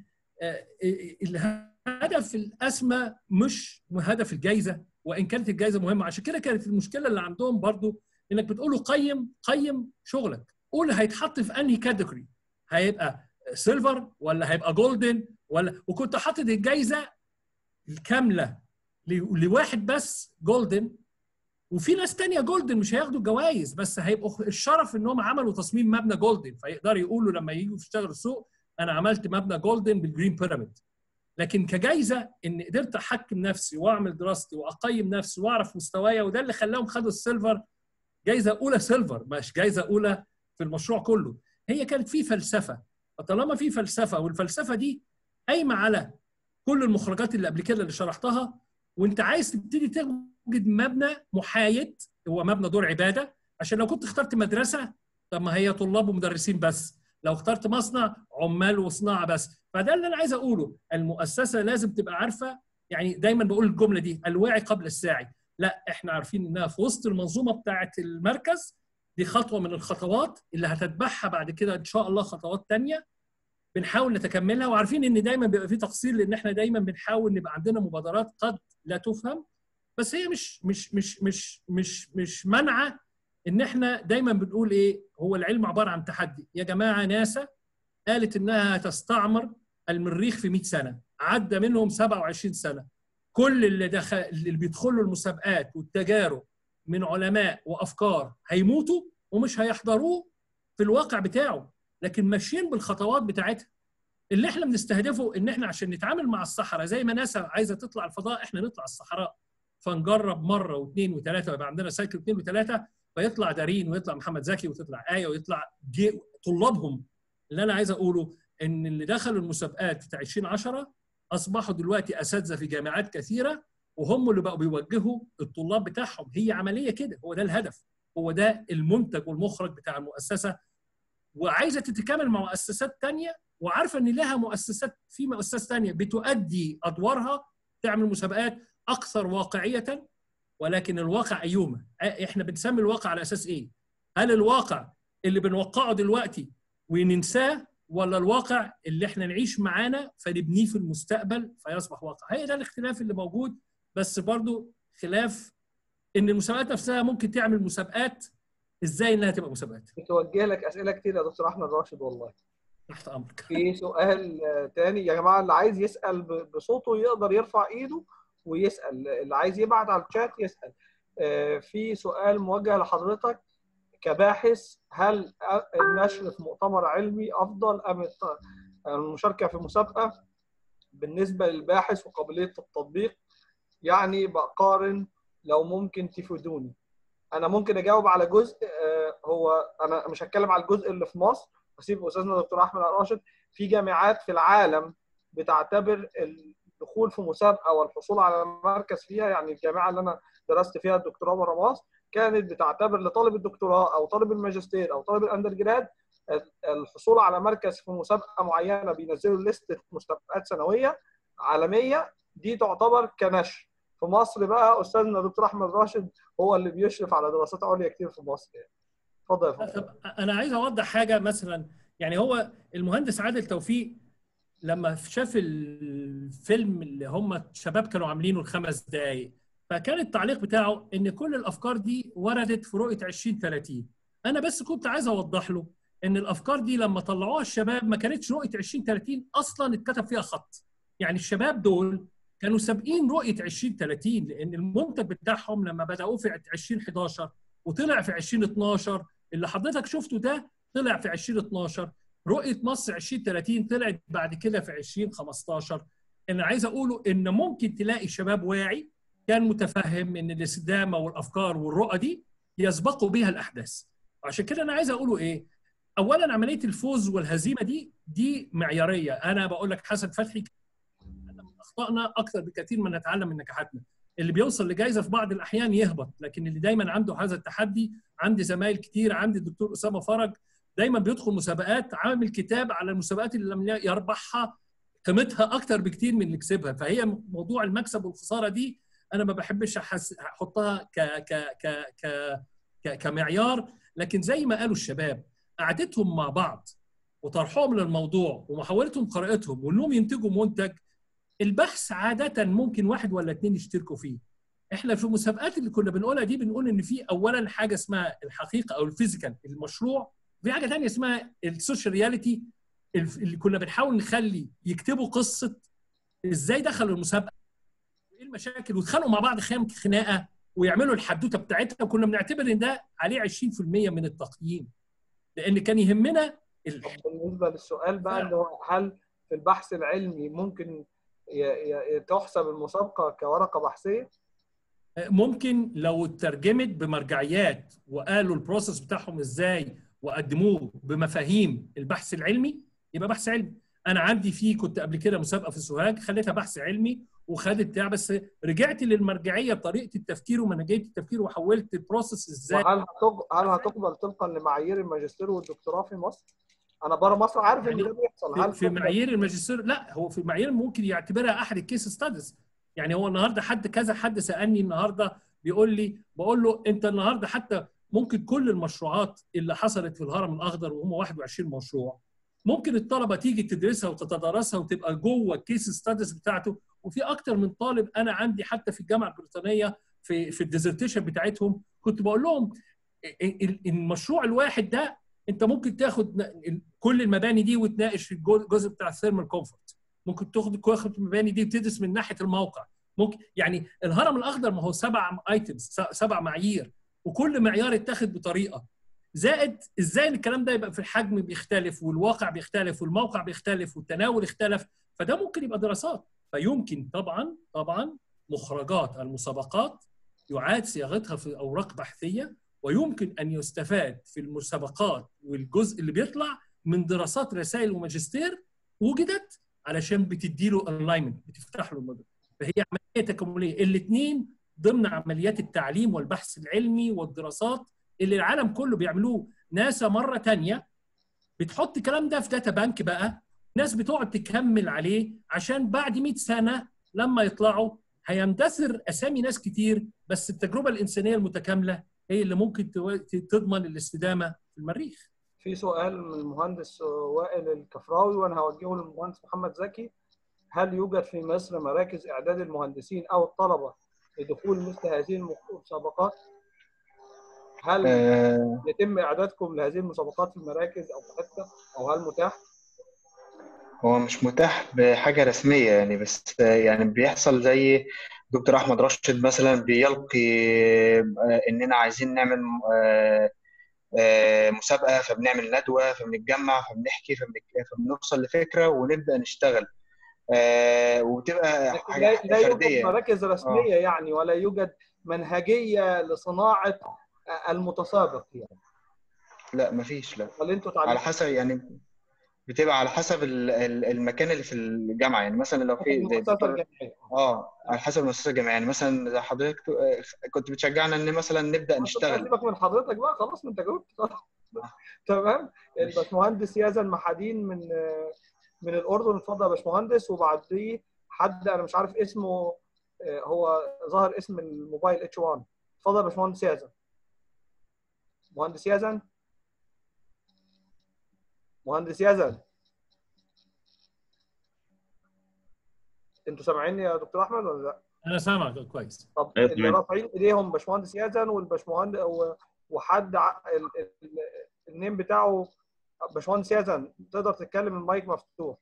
الهدف الاسمى مش هدف الجائزه، وان كانت الجائزه مهمه. عشان كده كانت المشكله اللي عندهم برضو انك بتقول له قيم شغلك، قول هيتحط في انهي كاتيجوري، هيبقى سيلفر ولا هيبقى جولدن ولا. وكنت حاطط الجائزه الكامله لواحد بس جولدن، وفي ناس تانية جولدن مش هياخدوا الجوائز، بس هيبقوا الشرف انهم عملوا تصميم مبنى جولدن، فيقدروا يقولوا لما ييجوا يشتغلوا السوق انا عملت مبنى جولدن بالجرين بيراميد. لكن كجائزه ان قدرت احكم نفسي واعمل دراستي واقيم نفسي واعرف مستوايا، وده اللي خلاهم خدوا السيلفر، جائزه اولى سيلفر مش جائزه اولى في المشروع كله. هي كانت في فلسفه، فطالما في فلسفه والفلسفه دي قايمه على كل المخرجات اللي قبل كده اللي شرحتها، وانت عايز تبتدي توجد مبنى محايد، هو مبنى دور عباده. عشان لو كنت اخترت مدرسه طب ما هي طلاب ومدرسين بس، لو اخترت مصنع عمال وصناعه بس. فده اللي انا عايز اقوله، المؤسسه لازم تبقى عارفه. يعني دايما بقول الجمله دي، الواعي قبل الساعي. لا احنا عارفين انها في وسط المنظومه بتاعه المركز، دي خطوه من الخطوات اللي هتتبعها بعد كده ان شاء الله خطوات ثانيه بنحاول نتكملها، وعارفين ان دايما بيبقى في تقصير، لان احنا دايما بنحاول نبقى عندنا مبادرات قد لا تفهم، بس هي مش منعه ان احنا دايما بنقول ايه، هو العلم عباره عن تحدي. يا جماعه ناسا قالت انها هتستعمر المريخ في 100 سنه، عدى منهم 27 سنه. كل اللي بيدخلوا المسابقات والتجارب من علماء وافكار هيموتوا ومش هيحضروه في الواقع بتاعه، لكن ماشيين بالخطوات بتاعتها. اللي احنا بنستهدفه ان احنا عشان نتعامل مع الصحراء زي ما ناسا عايزه تطلع الفضاء، احنا نطلع الصحراء، فنجرب مره واثنين وثلاثه ويبقى عندنا سايكل اثنين وثلاثه، فيطلع دارين ويطلع محمد زكي وتطلع آية ويطلع طلابهم. اللي انا عايز اقوله ان اللي دخلوا المسابقات بتاع 2010 اصبحوا دلوقتي اساتذه في جامعات كثيره، وهم اللي بقوا بيوجهوا الطلاب بتاعهم. هي عمليه كده، هو ده الهدف، هو ده المنتج والمخرج بتاع المؤسسه. وعايزه تتكامل مع مؤسسات ثانيه، وعارفه ان لها مؤسسات في مؤسسات ثانيه بتؤدي ادوارها، تعمل مسابقات اكثر واقعيه. ولكن الواقع ايومه، احنا بنسمي الواقع على اساس ايه؟ هل الواقع اللي بنوقعه دلوقتي وننساه، ولا الواقع اللي احنا نعيش معانا فنبنيه في المستقبل فيصبح واقع؟ هي ده الاختلاف اللي موجود. بس برضو خلاف ان المسابقات نفسها ممكن تعمل مسابقات ازاي انها تبقى مسابقات. بتوجه لك اسئله كتير يا دكتور احمد راشد والله. تحت امرك. في سؤال تاني يا جماعه، اللي عايز يسال بصوته يقدر يرفع ايده ويسال، اللي عايز يبعت على الشات يسال. في سؤال موجه لحضرتك كباحث، هل النشر في مؤتمر علمي افضل ام المشاركه في مسابقه بالنسبه للباحث وقابليه التطبيق؟ يعني بقارن، لو ممكن تفيدوني. انا ممكن اجاوب على جزء، هو انا مش هتكلم على الجزء اللي في مصر، بسيب استاذنا دكتور احمد راشد. في جامعات في العالم بتعتبر الدخول في مسابقه والحصول على مركز فيها، يعني الجامعه اللي انا درست فيها الدكتوراه بره مصر كانت بتعتبر لطالب الدكتوراه او طالب الماجستير او طالب الاندرجراد الحصول على مركز في مسابقه معينه، بينزلوا لستة مسابقات سنويه عالميه، دي تعتبر كنشر. في مصر بقى استاذنا دكتور احمد راشد هو اللي بيشرف على دراسات عليا كتير في مصر يعني. اتفضل يا فندم. انا عايز اوضح حاجه. مثلا يعني هو المهندس عادل توفيق لما شاف الفيلم اللي هم الشباب كانوا عاملينه ال5 دقائق، فكان التعليق بتاعه ان كل الافكار دي وردت في رؤيه 2030. انا بس كنت عايز اوضح له ان الافكار دي لما طلعوها الشباب ما كانتش رؤيه 2030 اصلا اتكتب فيها خط. يعني الشباب دول كانوا سابقين رؤيه 2030، لان المنتج بتاعهم لما بداوه في 2011 وطلع في 2012 اللي حضرتك شفته ده طلع في 2012، رؤيه مصر 2030 طلعت بعد كده في 2015. انا عايز اقوله ان ممكن تلاقي شباب واعي كان متفهم ان الاستدامه والافكار والرؤى دي يسبقوا بها الاحداث. عشان كده انا عايز اقوله ايه؟ اولا عمليه الفوز والهزيمه دي معياريه. انا بقول لك حسن فتحي نتعلم من اخطائنا اكثر بكثير من نتعلم من نجاحاتنا. اللي بيوصل لجائزه في بعض الاحيان يهبط، لكن اللي دايما عنده هذا التحدي، عندي زمايل كتير، عندي الدكتور اسامه فرج دايما بيدخل مسابقات عامل كتاب على المسابقات اللي لم يربحها قيمتها اكتر بكتير من اللي كسبها. فهي موضوع المكسب والخساره دي انا ما بحبش احطها كمعيار، لكن زي ما قالوا الشباب قعدتهم مع بعض وطرحهم للموضوع ومحاولتهم قراءتهم وانهم ينتجوا منتج. البحث عاده ممكن 1 ولا 2 يشتركوا فيه. احنا في المسابقات اللي كنا بنقولها دي بنقول ان في اولا حاجه اسمها الحقيقه او الفيزيكال المشروع، في حاجه ثانيه اسمها السوشيال رياليتي اللي كنا بنحاول نخلي يكتبوا قصه ازاي دخلوا المسابقه وايه المشاكل واتخانقوا مع بعض خناقه ويعملوا الحدوته بتاعتها. كنا بنعتبر ان ده عليه 20% من التقييم، لان كان يهمنا بالنسبه للسؤال بقى اللي هو هل في البحث العلمي ممكن تحسب المسابقه كورقه بحثيه؟ ممكن لو اترجمت بمرجعيات وقالوا البروسيس بتاعهم ازاي وقدموه بمفاهيم البحث العلمي يبقى بحث علمي. انا عندي كنت قبل كده مسابقه في سوهاج خليتها بحث علمي وخدت بتاع، بس رجعت للمرجعيه بطريقه التفكير ومنهجيه التفكير وحولت البروسيس ازاي. وهل هتقبل طبقا لمعايير الماجستير والدكتوراه في مصر؟ انا بره مصر عارف ان ده بيحصل. هل في معايير الماجستير؟ لا، هو في معايير ممكن يعتبرها احد الكيس ستاديز. يعني هو النهارده حد سالني النهارده بقول له انت النهارده حتى ممكن كل المشروعات اللي حصلت في الهرم الاخضر وهم 21 مشروع ممكن الطلبه تيجي تدرسها وتتدارسها وتبقى جوه الكيس ستاديز بتاعته. وفي اكتر من طالب انا عندي حتى في الجامعه البريطانيه في الديزرتيشن بتاعتهم كنت بقول لهم المشروع الواحد ده انت ممكن تاخد كل المباني دي وتناقش في الجزء بتاع الثيرمال كومفورت، ممكن تاخد المباني دي وتدرس من ناحيه الموقع. ممكن يعني الهرم الاخضر ما هو 7 ايتمز 7 معايير وكل معيار اتاخد بطريقه، زائد ازاي الكلام ده يبقى في الحجم بيختلف والواقع بيختلف والموقع بيختلف والتناول اختلف. فده ممكن يبقى دراسات. فيمكن طبعا مخرجات المسابقات يعاد صياغتها في اوراق بحثيه، ويمكن ان يستفاد في المسابقات والجزء اللي بيطلع من دراسات رسائل وماجستير وجدت علشان بتدي له الاينمنت، بتفتح له الموضوع. فهي عمليه تكامليه، الاثنين ضمن عمليات التعليم والبحث العلمي والدراسات اللي العالم كله بيعملوه. ناسا مره ثانيه بتحط الكلام ده في داتا بانك بقى، ناس بتقعد تكمل عليه عشان بعد 100 سنه لما يطلعوا هيندثر اسامي ناس كتير، بس التجربه الانسانيه المتكامله هي اللي ممكن تضمن الاستدامه في المريخ. في سؤال من المهندس وائل الكفراوي وانا هوجهه للمهندس محمد زكي. هل يوجد في مصر مراكز اعداد المهندسين او الطلبه لدخول مثل هذه المسابقات؟ هل يتم اعدادكم لهذه المسابقات في المراكز او في حته، او هل متاح؟ هو مش متاح بحاجة رسمية يعني، بس يعني بيحصل زي دكتور أحمد راشد مثلا بيلقي إننا عايزين نعمل مسابقة، فبنعمل ندوة، فبنتجمع، فبنحكي، فبنوصل لفكرة ونبدأ نشتغل. وتبقى حاجة لا يوجد فردية. مراكز رسمية يعني، ولا يوجد منهجية لصناعة المتسابق يعني؟ لا مفيش، لا. ولا انتوا على حسب يعني، بتبقى على حسب المكان اللي في الجامعه. يعني مثلا لو في زي الدكتور على حسب المؤسسه الجامعيه. يعني مثلا زي حضرتك كنت بتشجعنا ان مثلا نبدا نشتغل. سيبك من حضرتك بقى، خلاص انت جاوبت. تمام. الباشمهندس يزن محادين من الاردن، اتفضل يا باشمهندس. وبعديه حد انا مش عارف اسمه، هو ظاهر اسم الموبايل H1. اتفضل يا باشمهندس يزن. مهندس يزن، مهندس يزن، انتوا سامعيني يا دكتور احمد ولا لا؟ انا سامعك كويس. طب اللي رافعين ايديهم باشمهندس يزن والباشمهندس وحد النيم بتاعه باشمهندس يزن، تقدر تتكلم المايك مفتوح.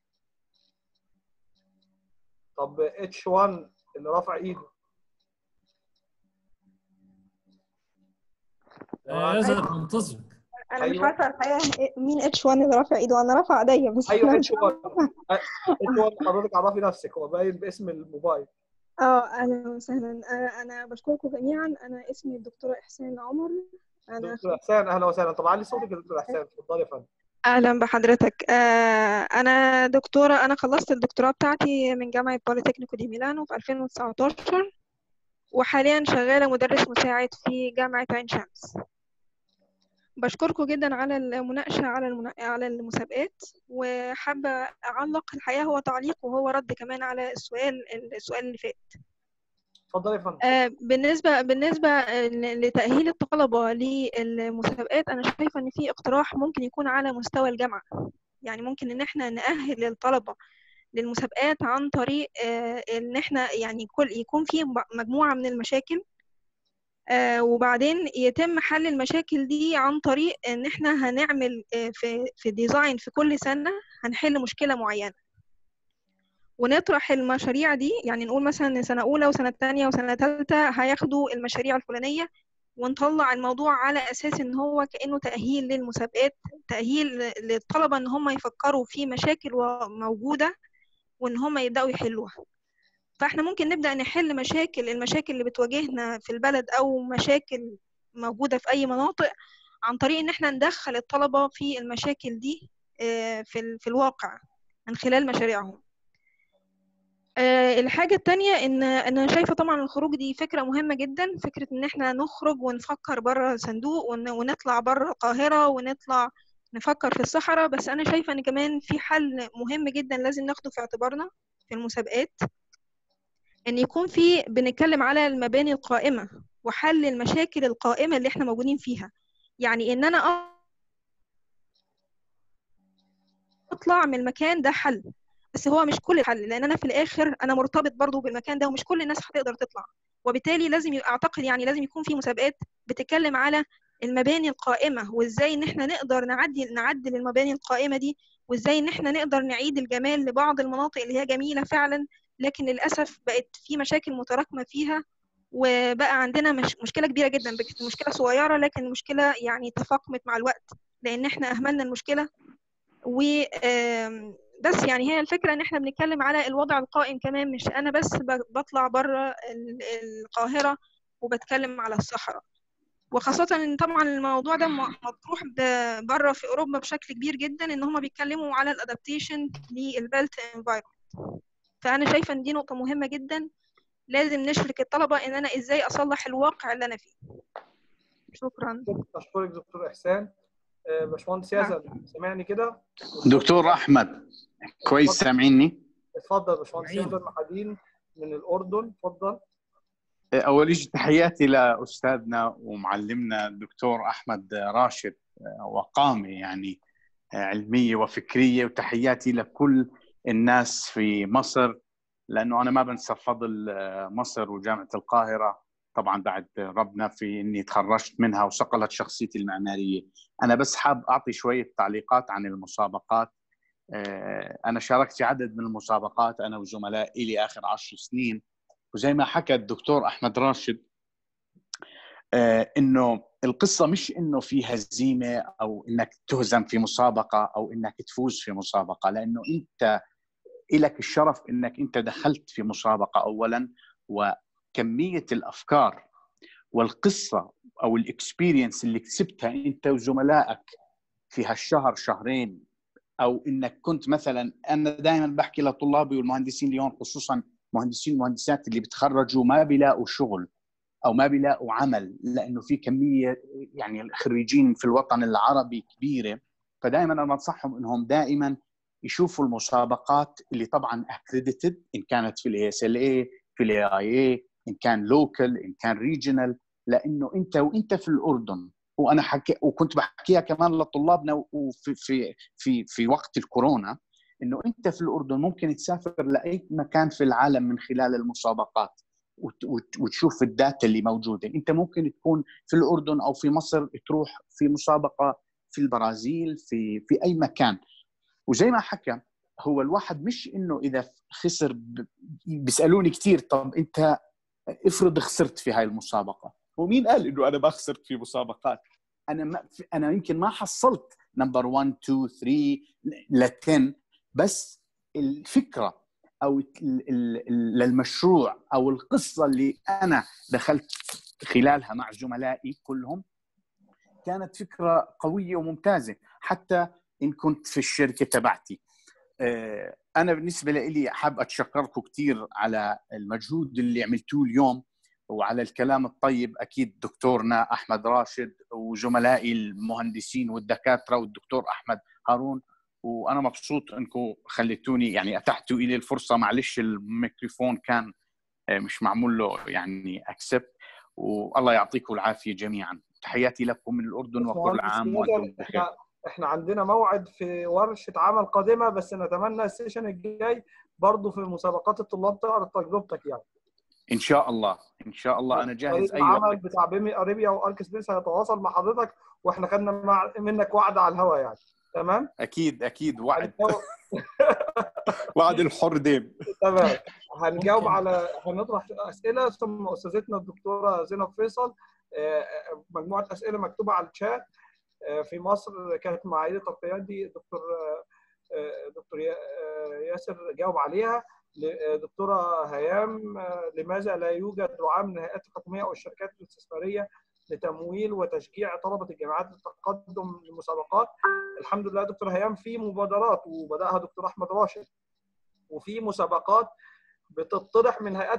طب H1 اللي رافع ايده. يزن منتظرك. انا مش ايوه عارفه الحقيقه مين اتش 1 اللي رافع ايده. انا رافعه ايديا بس ايوه انا اتش 1. اتش 1 حضرتك عرفي نفسك، هو باين باسم الموبايل. اهلا وسهلا. انا بشكركم جميعا. انا اسمي الدكتوره احسان عمر. انا دكتور احسان اهلا وسهلا. طب علي صوتك يا دكتور احسان، اتفضلي يا فندم. اهلا بحضرتك. انا دكتوره، انا خلصت الدكتوراه بتاعتي من جامعه بوليتكنيكو دي ميلانو في 2019، وحاليا شغاله مدرس مساعد في جامعه عين شمس. بشكركم جدا على المناقشه على المسابقات، وحابه اعلق الحقيقه هو تعليق وهو رد كمان على السؤال اللي فات. اتفضلي يا فندم. بالنسبة لتأهيل الطلبة للمسابقات، أنا شايفة إن في اقتراح ممكن يكون على مستوى الجامعة. يعني ممكن إن إحنا نأهل الطلبة للمسابقات عن طريق إن إحنا يعني يكون في مجموعة من المشاكل، وبعدين يتم حل المشاكل دي عن طريق إن إحنا هنعمل في ديزاين في كل سنة هنحل مشكلة معينة، ونطرح المشاريع دي. يعني نقول مثلا سنة أولى وسنة تانية وسنة تالتة هياخدوا المشاريع الفلانية، ونطلع الموضوع على أساس إن هو كأنه تأهيل للمسابقات، تأهيل للطلبة إن هم يفكروا في مشاكل موجودة وإن هم يبدأوا يحلوها. فإحنا ممكن نبدأ نحل المشاكل اللي بتواجهنا في البلد أو مشاكل موجودة في أي مناطق عن طريق إن إحنا ندخل الطلبة في المشاكل دي في الواقع من خلال مشاريعهم. الحاجة التانية إن أنا شايفة طبعا الخروج دي فكرة مهمة جدا، فكرة إن إحنا نخرج ونفكر بره الصندوق ونطلع بره القاهرة ونطلع نفكر في الصحراء. بس أنا شايفة إن كمان في حل مهم جدا لازم ناخده في اعتبارنا في المسابقات، إن يكون بنتكلم على المباني القائمة وحل المشاكل القائمة اللي إحنا موجودين فيها. يعني إن أنا أطلع من المكان ده حل، بس هو مش كل الحل، لان انا في الاخر انا مرتبط برضو بالمكان ده ومش كل الناس هتقدر تطلع. وبالتالي لازم اعتقد يعني لازم يكون في مسابقات بتتكلم على المباني القائمه، وازاي ان احنا نقدر نعدل المباني القائمه دي، وازاي ان احنا نقدر نعيد الجمال لبعض المناطق اللي هي جميله فعلا لكن للاسف بقت في مشاكل متراكمه فيها، وبقى عندنا مشكله كبيره جدا. بقت مشكله صغيره لكن المشكله يعني تفاقمت مع الوقت لان احنا اهملنا المشكله. و بس يعني هي الفكرة ان احنا بنتكلم على الوضع القائم كمان، مش انا بس بطلع بره القاهرة وبتكلم على الصحراء. وخاصة ان طبعا الموضوع ده مطروح بره في اوروبا بشكل كبير جدا، ان هم بيتكلموا على الادابتيشن للبلت انفايرمنت. فانا شايفة ان دي نقطة مهمة جدا لازم نشرك الطلبة ان انا ازاي اصلح الواقع اللي انا فيه. شكرا. اشكرك دكتور احسان. باشمهندس ياسر سامعني كده؟ دكتور احمد كويس سامعيني؟ اتفضل باشمهندس ياسر محادين من الاردن، اتفضل. اول شيء تحياتي لاستاذنا ومعلمنا الدكتور احمد راشد، وقامه يعني علميه وفكريه، وتحياتي لكل الناس في مصر، لانه انا ما بنسى فضل مصر وجامعه القاهره طبعا بعد ربنا في اني تخرجت منها وصقلت شخصيتي المعماريه. انا بس حاب اعطي شويه تعليقات عن المسابقات. انا شاركت في عدد من المسابقات انا وزملائي لي اخر 10 سنين، وزي ما حكى الدكتور احمد راشد انه القصه مش انه في هزيمه او انك تهزم في مسابقه او انك تفوز في مسابقه، لانه انت لك الشرف انك انت دخلت في مسابقه اولا، وكميه الافكار والقصه او الاكسبيرينس اللي كسبتها انت وزملائك في هالشهر شهرين، او انك كنت مثلا، انا دائما بحكي لطلابي والمهندسين اليوم خصوصا مهندسين ومهندسات اللي بيتخرجوا ما بيلاقوا شغل او ما بيلاقوا عمل، لانه في كميه يعني الخريجين في الوطن العربي كبيره. فدائما انا بنصحهم انهم دائما يشوفوا المسابقات اللي طبعا اكريديتد، ان كانت في الاي اس ال اي، في الاي اي اي، ان كان لوكال، ان كان ريجنال، لانه انت في الاردن. وانا وكنت بحكيها كمان لطلابنا وفي في في في وقت الكورونا، انه انت في الاردن ممكن تسافر لاي مكان في العالم من خلال المسابقات وتشوف الداتا اللي موجوده. انت ممكن تكون في الاردن او في مصر تروح في مسابقه في البرازيل، في اي مكان. وزي ما حكى هو الواحد مش انه اذا خسر بيسالوني كثير طب انت افرض خسرت في هاي المسابقه، ومين قال انه انا ما خسرت في مسابقات؟ انا يمكن ما حصلت نمبر 1 2 3 ل 10، بس الفكره او للمشروع او القصه اللي انا دخلت خلالها مع زملائي كلهم كانت فكره قويه وممتازه. حتى ان كنت في الشركه تبعتي، انا بالنسبه لي حاب اتشكركم كثير على المجهود اللي عملتوه اليوم وعلى الكلام الطيب. اكيد دكتورنا احمد راشد وزملائي المهندسين والدكاتره والدكتور احمد هارون، وانا مبسوط انكم خليتوني يعني اتحتوا لي الفرصه. معلش الميكروفون كان مش معمول له يعني اكسبت. والله يعطيكم العافيه جميعا. تحياتي لكم من الاردن وكل عام وانتم بخير. احنا عندنا موعد في ورشه عمل قادمه، بس نتمنى السيشن الجاي برضه في مسابقات الطلاب تعرض تجربتك يعني. ان شاء الله ان شاء الله انا جاهز. اي وقت العمل بتاع بيمي اريبيا وارك سبيس هيتواصل مع حضرتك، واحنا خدنا منك وعد على الهواء يعني. تمام؟ اكيد وعد. وعد الحر ديم. تمام. هنجاوب على هنطرح اسئله، ثم استاذتنا الدكتوره زينب فيصل مجموعه اسئله مكتوبه على الشات. في مصر كانت معايير القيادي دكتور ياسر جاوب عليها. دكتوره هيام، لماذا لا يوجد دعم من الهيئات الحكوميه او الشركات الاستثماريه لتمويل وتشجيع طلبه الجامعات للتقدم للمسابقات؟ الحمد لله دكتور هيام، في مبادرات وبداها دكتور احمد راشد، وفي مسابقات بتطرح من هيئات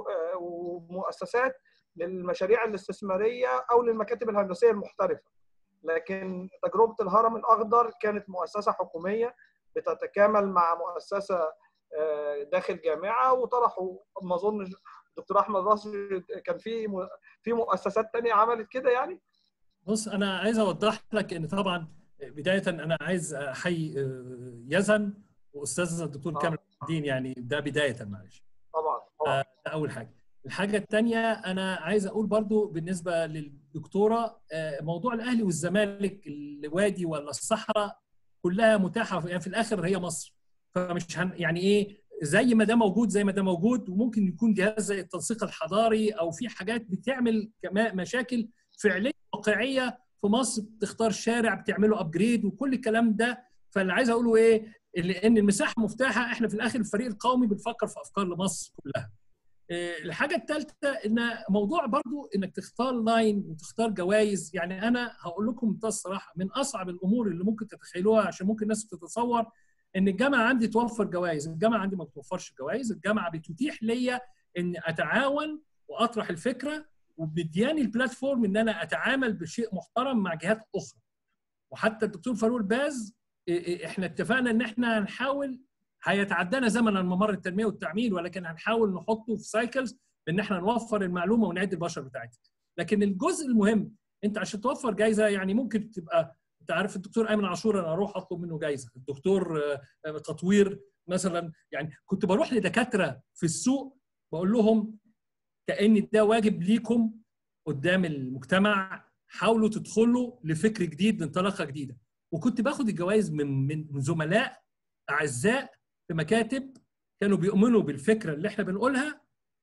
ومؤسسات للمشاريع الاستثماريه او للمكاتب الهندسيه المحترفه. لكن تجربه الهرم الاخضر كانت مؤسسه حكوميه بتتكامل مع مؤسسه داخل جامعه، وطرحوا ما اظن دكتور احمد راشد كان في مؤسسات ثانيه عملت كده يعني. بص انا عايز اوضح لك ان طبعا بدايه انا عايز احيي يزن واستاذ الدكتور كامل الدين، يعني ده بدايه معلش. طبعا ده اول حاجه. الحاجه الثانيه انا عايز اقول برضو بالنسبه للدكتوره، موضوع الاهلي والزمالك الوادي ولا الصحراء كلها متاحه، يعني في الاخر هي مصر، فمش يعني ايه زي ما ده موجود زي ما ده موجود. وممكن يكون جهاز زي التنسيق الحضاري او في حاجات بتعمل مشاكل فعليه واقعيه في مصر، بتختار شارع بتعمله ابجريد وكل الكلام ده. فاللي عايز اقوله ايه، ان المساحه مفتاحه. احنا في الاخر الفريق القومي بنفكر في افكار لمصر كلها. الحاجه الثالثه ان موضوع برضو انك تختار لاين وتختار جوائز. يعني انا هقول لكم بمنتهى الصراحه من اصعب الامور اللي ممكن تتخيلوها، عشان ممكن الناس تتصور ان الجامعه عندي توفر جوائز. الجامعه عندي ما بتوفرش جوائز. الجامعه بتتيح ليا ان اتعاون واطرح الفكره، وبدياني البلاتفورم ان انا اتعامل بشيء محترم مع جهات اخرى. وحتى الدكتور فاروق الباز احنا اتفقنا ان احنا هنحاول، هيتعدانا زمنا ممر التنميه والتعمير، ولكن هنحاول نحطه في سايكلز بان احنا نوفر المعلومه ونعد البشر بتاعتها. لكن الجزء المهم انت عشان توفر جائزه، يعني ممكن تبقى انت عارف الدكتور ايمن عاشور انا اروح اطلب منه جائزه، الدكتور تطوير مثلا. يعني كنت بروح لدكاتره في السوق بقول لهم كأن ده واجب ليكم قدام المجتمع، حاولوا تدخلوا لفكر جديد لانطلاقه جديده. وكنت باخد الجوائز من زملاء اعزاء في مكاتب كانوا بيؤمنوا بالفكره اللي احنا بنقولها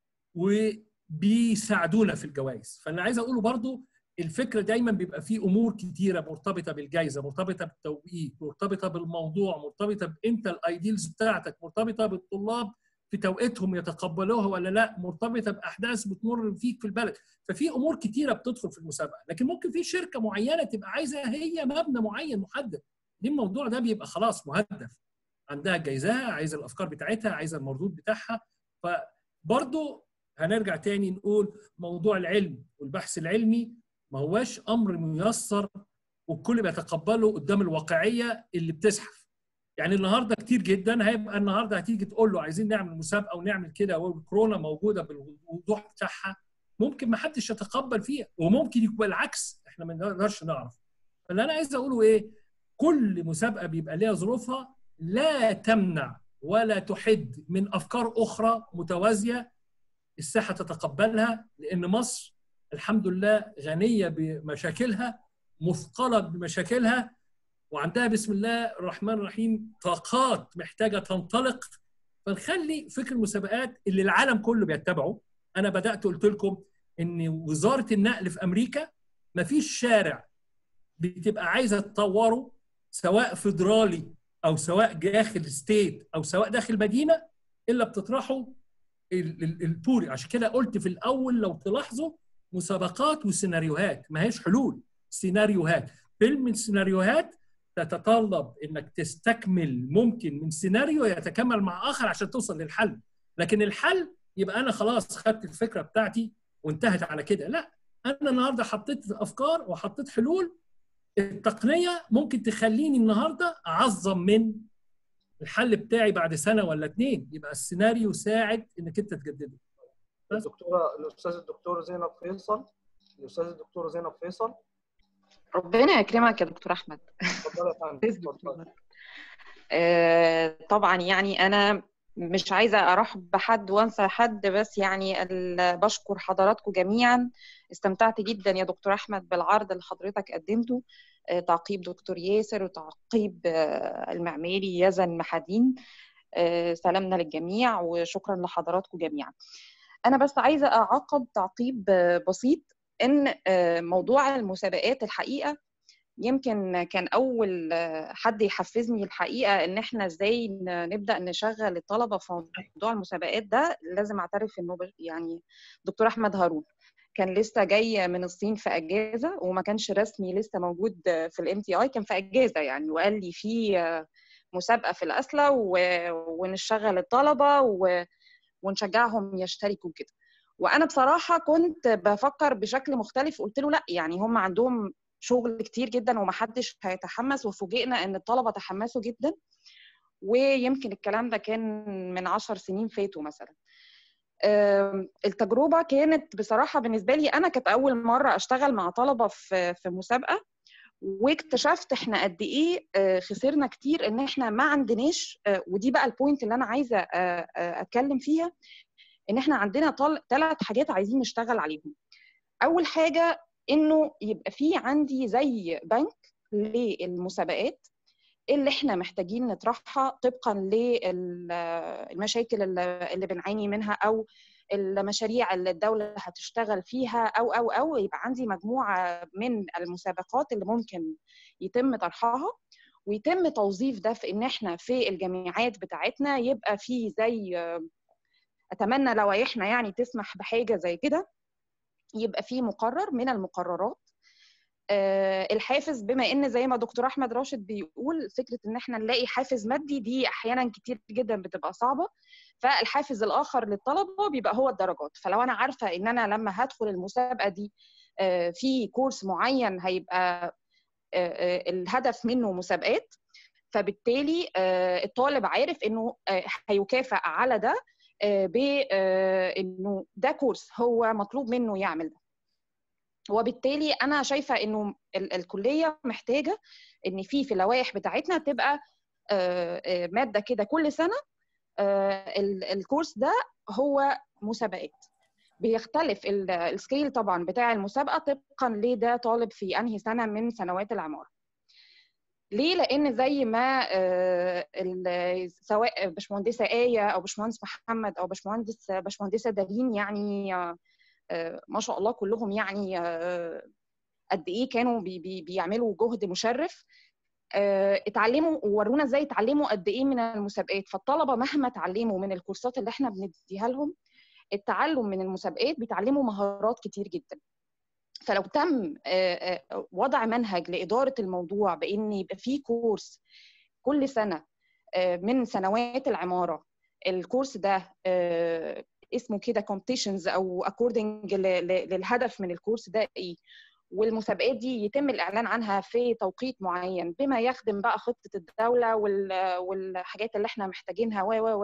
وبيساعدونا في الجوائز. فانا عايز اقوله برضو الفكره دايما بيبقى فيه امور كتيره مرتبطه بالجائزه، مرتبطه بالتوقيت، مرتبطه بالموضوع، مرتبطه بانت الايديلز بتاعتك، مرتبطه بالطلاب في توقيتهم يتقبلوها ولا لا، مرتبطه باحداث بتمر فيك في البلد. ففي امور كتيره بتدخل في المسابقه. لكن ممكن في شركه معينه تبقى عايزه هي مبنى معين محدد، دي الموضوع ده بيبقى خلاص مهدف، عندها جايزها، عايزه الافكار بتاعتها، عايزه المردود بتاعها. فبرضه هنرجع تاني نقول موضوع العلم والبحث العلمي ما هواش امر ميسر والكل بيتقبله قدام الواقعيه اللي بتزحف. يعني النهارده كتير جدا هيبقى النهارده هتيجي تقول له عايزين نعمل مسابقه ونعمل كده والكورونا موجوده بالوضوح بتاعها، ممكن ما حدش يتقبل فيها، وممكن يكون العكس، احنا ما نقدرش نعرف. فاللي انا عايز اقوله ايه، كل مسابقه بيبقى ليها ظروفها، لا تمنع ولا تحد من افكار اخرى متوازيه الساحه تتقبلها، لان مصر الحمد لله غنيه بمشاكلها، مثقله بمشاكلها، وعندها بسم الله الرحمن الرحيم طاقات محتاجه تنطلق. فنخلي فكر المسابقات اللي العالم كله بيتبعه. انا بدات قلت لكم ان وزاره النقل في امريكا ما فيش شارع بتبقى عايزه تطوره سواء فيدرالي او سواء داخل ستيت او سواء داخل مدينه، الا بتطرحه البوري. عشان كده قلت في الاول لو تلاحظوا مسابقات وسيناريوهات، ما هيش حلول، سيناريوهات. فيلم السيناريوهات تتطلب انك تستكمل ممكن من سيناريو يتكمل مع اخر عشان توصل للحل. لكن الحل يبقى انا خلاص خدت الفكره بتاعتي وانتهت على كده، لا، انا النهارده حطيت افكار وحطيت حلول. التقنيه ممكن تخليني النهارده اعظم من الحل بتاعي بعد سنه ولا 2، يبقى السيناريو ساعد انك انت تجدده. الاستاذ الدكتور زينب فيصل. ربنا يكرمك يا دكتور احمد. اتفضل يا فندم. طبعا يعني انا مش عايزه ارحب بحد وانسى حد، بس يعني بشكر حضراتكم جميعا. استمتعت جدا يا دكتور احمد بالعرض اللي حضرتك قدمته، تعقيب دكتور ياسر وتعقيب المعماري يزن محادين. سلامنا للجميع وشكرا لحضراتكم جميعا. انا بس عايزه اعقب تعقيب بسيط، ان موضوع المسابقات الحقيقه يمكن كان اول حد يحفزني الحقيقه ان احنا ازاي نبدا نشغل الطلبه في موضوع المسابقات ده. لازم اعترف انه يعني دكتور احمد هارون كان لسه جاي من الصين في اجازه، وما كانش رسمي لسه موجود في الMTI، كان في اجازه يعني، وقال لي في مسابقه في الأسلة ونشغل الطلبه ونشجعهم يشتركوا كده. وانا بصراحه كنت بفكر بشكل مختلف، قلت له لا، يعني هم عندهم شغل كتير جدا ومحدش هيتحمس، وفوجئنا ان الطلبه تحمسوا جدا. ويمكن الكلام ده كان من 10 سنين فاتوا مثلا. التجربه كانت بصراحه بالنسبه لي انا كانت اول مره اشتغل مع طلبه في مسابقه، واكتشفت احنا قد ايه خسرنا كتير ان احنا ما عندناش. ودي بقى البوينت اللي انا عايزه اتكلم فيها، ان احنا عندنا 3 حاجات عايزين نشتغل عليهم. اول حاجه انه يبقى في عندي زي بنك للمسابقات اللي احنا محتاجين نطرحها طبقا للمشاكل اللي بنعاني منها، او المشاريع اللي الدولة هتشتغل فيها، او يبقى عندي مجموعة من المسابقات اللي ممكن يتم طرحها، ويتم توظيف ده في ان احنا في الجامعات بتاعتنا يبقى في زي، اتمنى لوائحنا يعني تسمح بحاجة زي كده، يبقى في مقرر من المقررات الحافز. بما ان زي ما دكتور احمد راشد بيقول، فكره ان احنا نلاقي حافز مادي دي احيانا كتير جدا بتبقى صعبه، فالحافز الاخر للطلبه بيبقى هو الدرجات. فلو انا عارفه ان انا لما هدخل المسابقه دي في كورس معين هيبقى الهدف منه مسابقات، فبالتالي الطالب عارف انه هيكافئ على ده بانه ده كورس هو مطلوب منه يعمل ده. وبالتالي انا شايفه انه الكليه محتاجه ان في اللوائح بتاعتنا تبقى ماده كده كل سنه الكورس ده هو مسابقات. بيختلف السكيل طبعا بتاع المسابقه طبقا لده طالب في انهي سنه من سنوات العماره. ليه؟ لان زي ما سواء باشمهندسه آية او باشمهندس محمد او باشمهندسه دارين، يعني ما شاء الله كلهم يعني قد ايه كانوا بيعملوا جهد مشرف، اتعلموا وورونا ازاي اتعلموا قد ايه من المسابقات. فالطلبه مهما اتعلموا من الكورسات اللي احنا بنديها لهم، التعلم من المسابقات بيتعلموا مهارات كتير جدا. فلو تم وضع منهج لإدارة الموضوع بإن يبقى فيه كورس كل سنة من سنوات العمارة، الكورس ده اسمه كده competitions أو according للهدف من الكورس ده إيه، والمسابقات دي يتم الإعلان عنها في توقيت معين بما يخدم بقى خطة الدولة والحاجات اللي احنا محتاجينها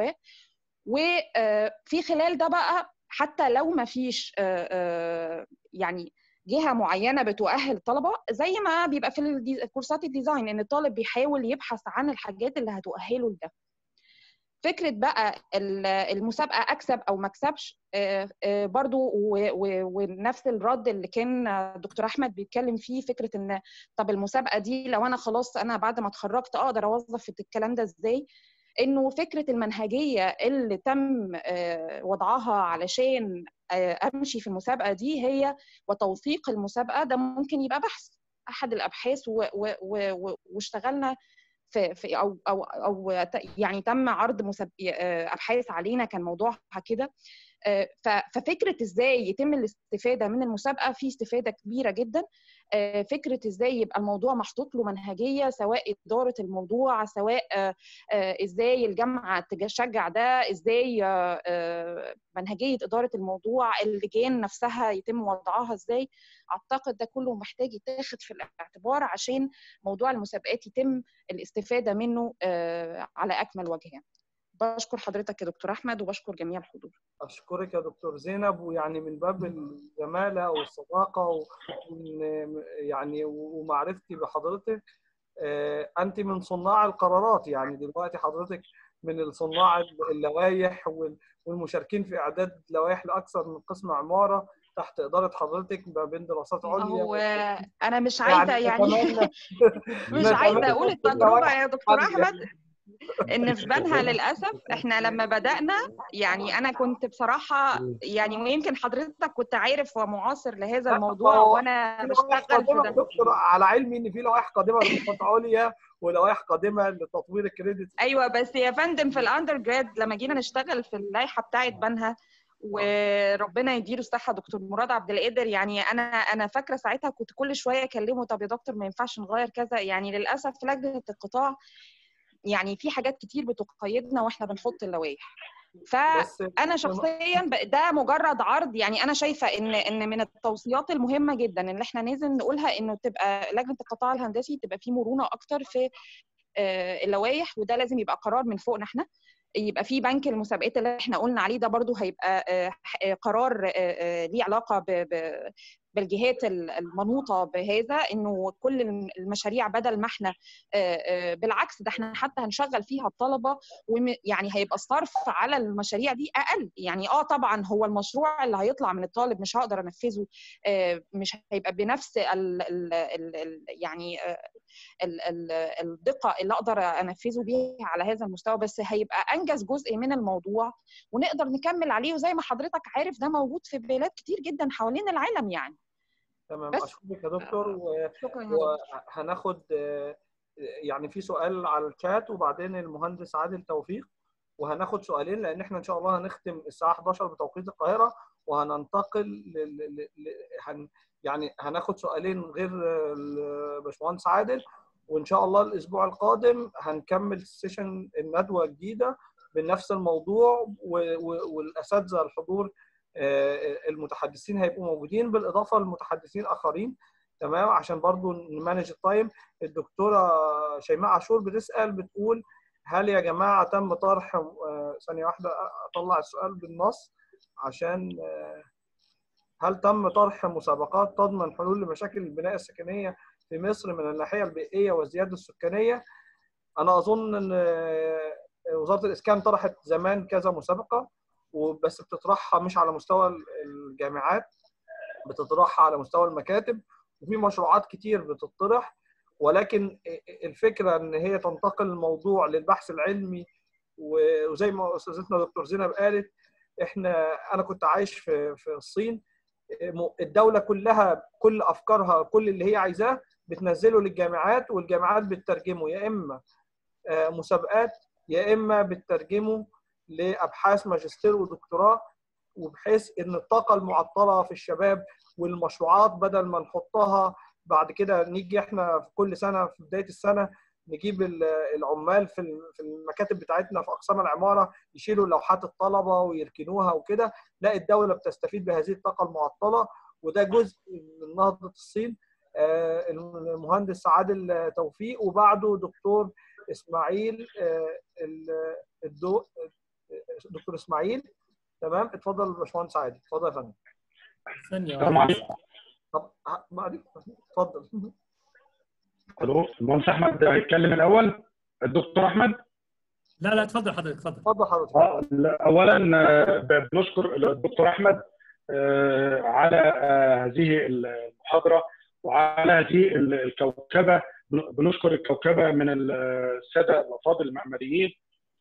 وفي خلال ده بقى حتى لو ما فيش يعني جهة معينة بتؤهل الطلبة، زي ما بيبقى في كورسات الديزاين ان الطالب بيحاول يبحث عن الحاجات اللي هتؤهله لده. فكرة بقى المسابقة أكسب أو ما أكسبش برضو، ونفس الرد اللي كان دكتور أحمد بيتكلم فيه، فكرة إن طب المسابقة دي لو أنا خلاص أنا بعد ما اتخرجت أقدر أوظف الكلام ده إزاي؟ إنه فكرة المنهجية اللي تم وضعها علشان أمشي في المسابقة دي هي وتوثيق المسابقة، ده ممكن يبقى بحث. احد الابحاث واشتغلنا في او يعني تم عرض ابحاث علينا كان موضوعها كده. ففكره ازاي يتم الاستفاده من المسابقه في استفاده كبيره جدا. فكره ازاي يبقى الموضوع محطوط له منهجيه، سواء اداره الموضوع، سواء ازاي الجامعه تشجع ده، ازاي منهجيه اداره الموضوع، اللجان نفسها يتم وضعها ازاي. اعتقد ده كله محتاج يتاخد في الاعتبار عشان موضوع المسابقات يتم الاستفاده منه على اكمل وجه يعني. بشكر حضرتك يا دكتور احمد وبشكر جميع الحضور. اشكرك يا دكتور زينب، ويعني من باب الزماله والصداقه يعني ومعرفتي بحضرتك، انت من صناع القرارات، يعني دلوقتي حضرتك من صناع اللوائح والمشاركين في اعداد لوائح لاكثر من قسم عماره تحت اداره حضرتك ما بين دراسات عليا. هو انا مش عايزه يعني مش نتمنى عايزه اقول التجربه يا دكتور احمد ان في بنها للاسف احنا لما بدانا يعني انا كنت بصراحه يعني، ويمكن حضرتك كنت عارف ومعاصر لهذا الموضوع وانا بشتغل في ده. دكتور على علمي ان في لوائح قادمه لدراسات عليا ولوائح قادمه لتطوير الكريدت. ايوه بس يا فندم في الاندر جراد لما جينا نشتغل في اللائحه بتاعه بنها، وربنا يديله الصحه دكتور مراد عبد القادر، يعني انا فاكره ساعتها كنت كل شويه اكلمه، طب يا دكتور ما ينفعش نغير كذا. يعني للاسف لجنه القطاع يعني في حاجات كتير بتقيدنا واحنا بنحط اللوائح. فانا شخصيا ده مجرد عرض، يعني انا شايفه ان من التوصيات المهمه جدا اللي احنا لازم نقولها انه تبقى لجنه القطاع الهندسي تبقى فيه مرونه اكتر في اللوائح، وده لازم يبقى قرار من فوقنا احنا. يبقى في بنك المسابقات اللي احنا قلنا عليه ده برضو هيبقى قرار ليه علاقه بالجهات المنوطه بهذا، انه كل المشاريع بدل ما احنا بالعكس ده احنا حتى هنشغل فيها الطلبه، ويعني هيبقى الصرف على المشاريع دي اقل. يعني طبعا هو المشروع اللي هيطلع من الطالب مش هقدر انفذه، مش هيبقى بنفس يعني الدقه اللي اقدر انفذه بيها على هذا المستوى، بس هيبقى انجز جزء من الموضوع ونقدر نكمل عليه. وزي ما حضرتك عارف ده موجود في بلاد كتير جدا حوالين العالم يعني. تمام، اشكرك يا دكتور. وهناخد يعني في سؤال على الشات وبعدين المهندس عادل توفيق، وهناخد سؤالين لان احنا ان شاء الله هنختم الساعه 11 بتوقيت القاهره، وهننتقل يعني هناخد سؤالين غير الباشمهندس عادل، وان شاء الله الاسبوع القادم هنكمل سيشن الندوه الجديده بنفس الموضوع، والاساتذه الحضور المتحدثين هيبقوا موجودين بالاضافه لمتحدثين اخرين. تمام، عشان برضو نمانج التايم. الدكتوره شيماء عاشور بتقول هل يا جماعه تم طرح ثانيه واحده اطلع السؤال بالنص عشان هل تم طرح مسابقات تضمن حلول لمشاكل البناء السكنيه في مصر من الناحيه البيئيه والزياده السكانيه؟ انا اظن ان وزاره الاسكان طرحت زمان كذا مسابقه، وبس بتطرحها مش على مستوى الجامعات، بتطرحها على مستوى المكاتب، وفي مشروعات كتير بتطرح، ولكن الفكره ان هي تنتقل الموضوع للبحث العلمي. وزي ما استاذتنا دكتور زينب قالت، انا كنت عايش في الصين، الدوله كلها كل افكارها كل اللي هي عايزاه بتنزله للجامعات، والجامعات بتترجمه يا اما مسابقات يا اما بتترجمه لابحاث ماجستير ودكتوراه، وبحيث ان الطاقه المعطله في الشباب والمشروعات بدل ما نحطها بعد كده نيجي احنا في كل سنه في بدايه السنه نجيب العمال في المكاتب بتاعتنا في اقسام العماره يشيلوا لوحات الطلبه ويركنوها وكده، لا الدوله بتستفيد بهذه الطاقه المعطله، وده جزء من نهضه الصين. المهندس عادل توفيق وبعده دكتور اسماعيل، دكتور اسماعيل. تمام، اتفضل يا باشمهندس عادل. اتفضل يا فندم. ثانيه. طب بعدين اتفضل. الو، المهندس احمد هيتكلم الاول. الدكتور احمد. لا اتفضل حضرتك. اتفضل حضرتك. اولا بنشكر الدكتور احمد على هذه المحاضره وعلى هذه الكوكبه. بنشكر الكوكبه من الساده الافاضل المعماريين،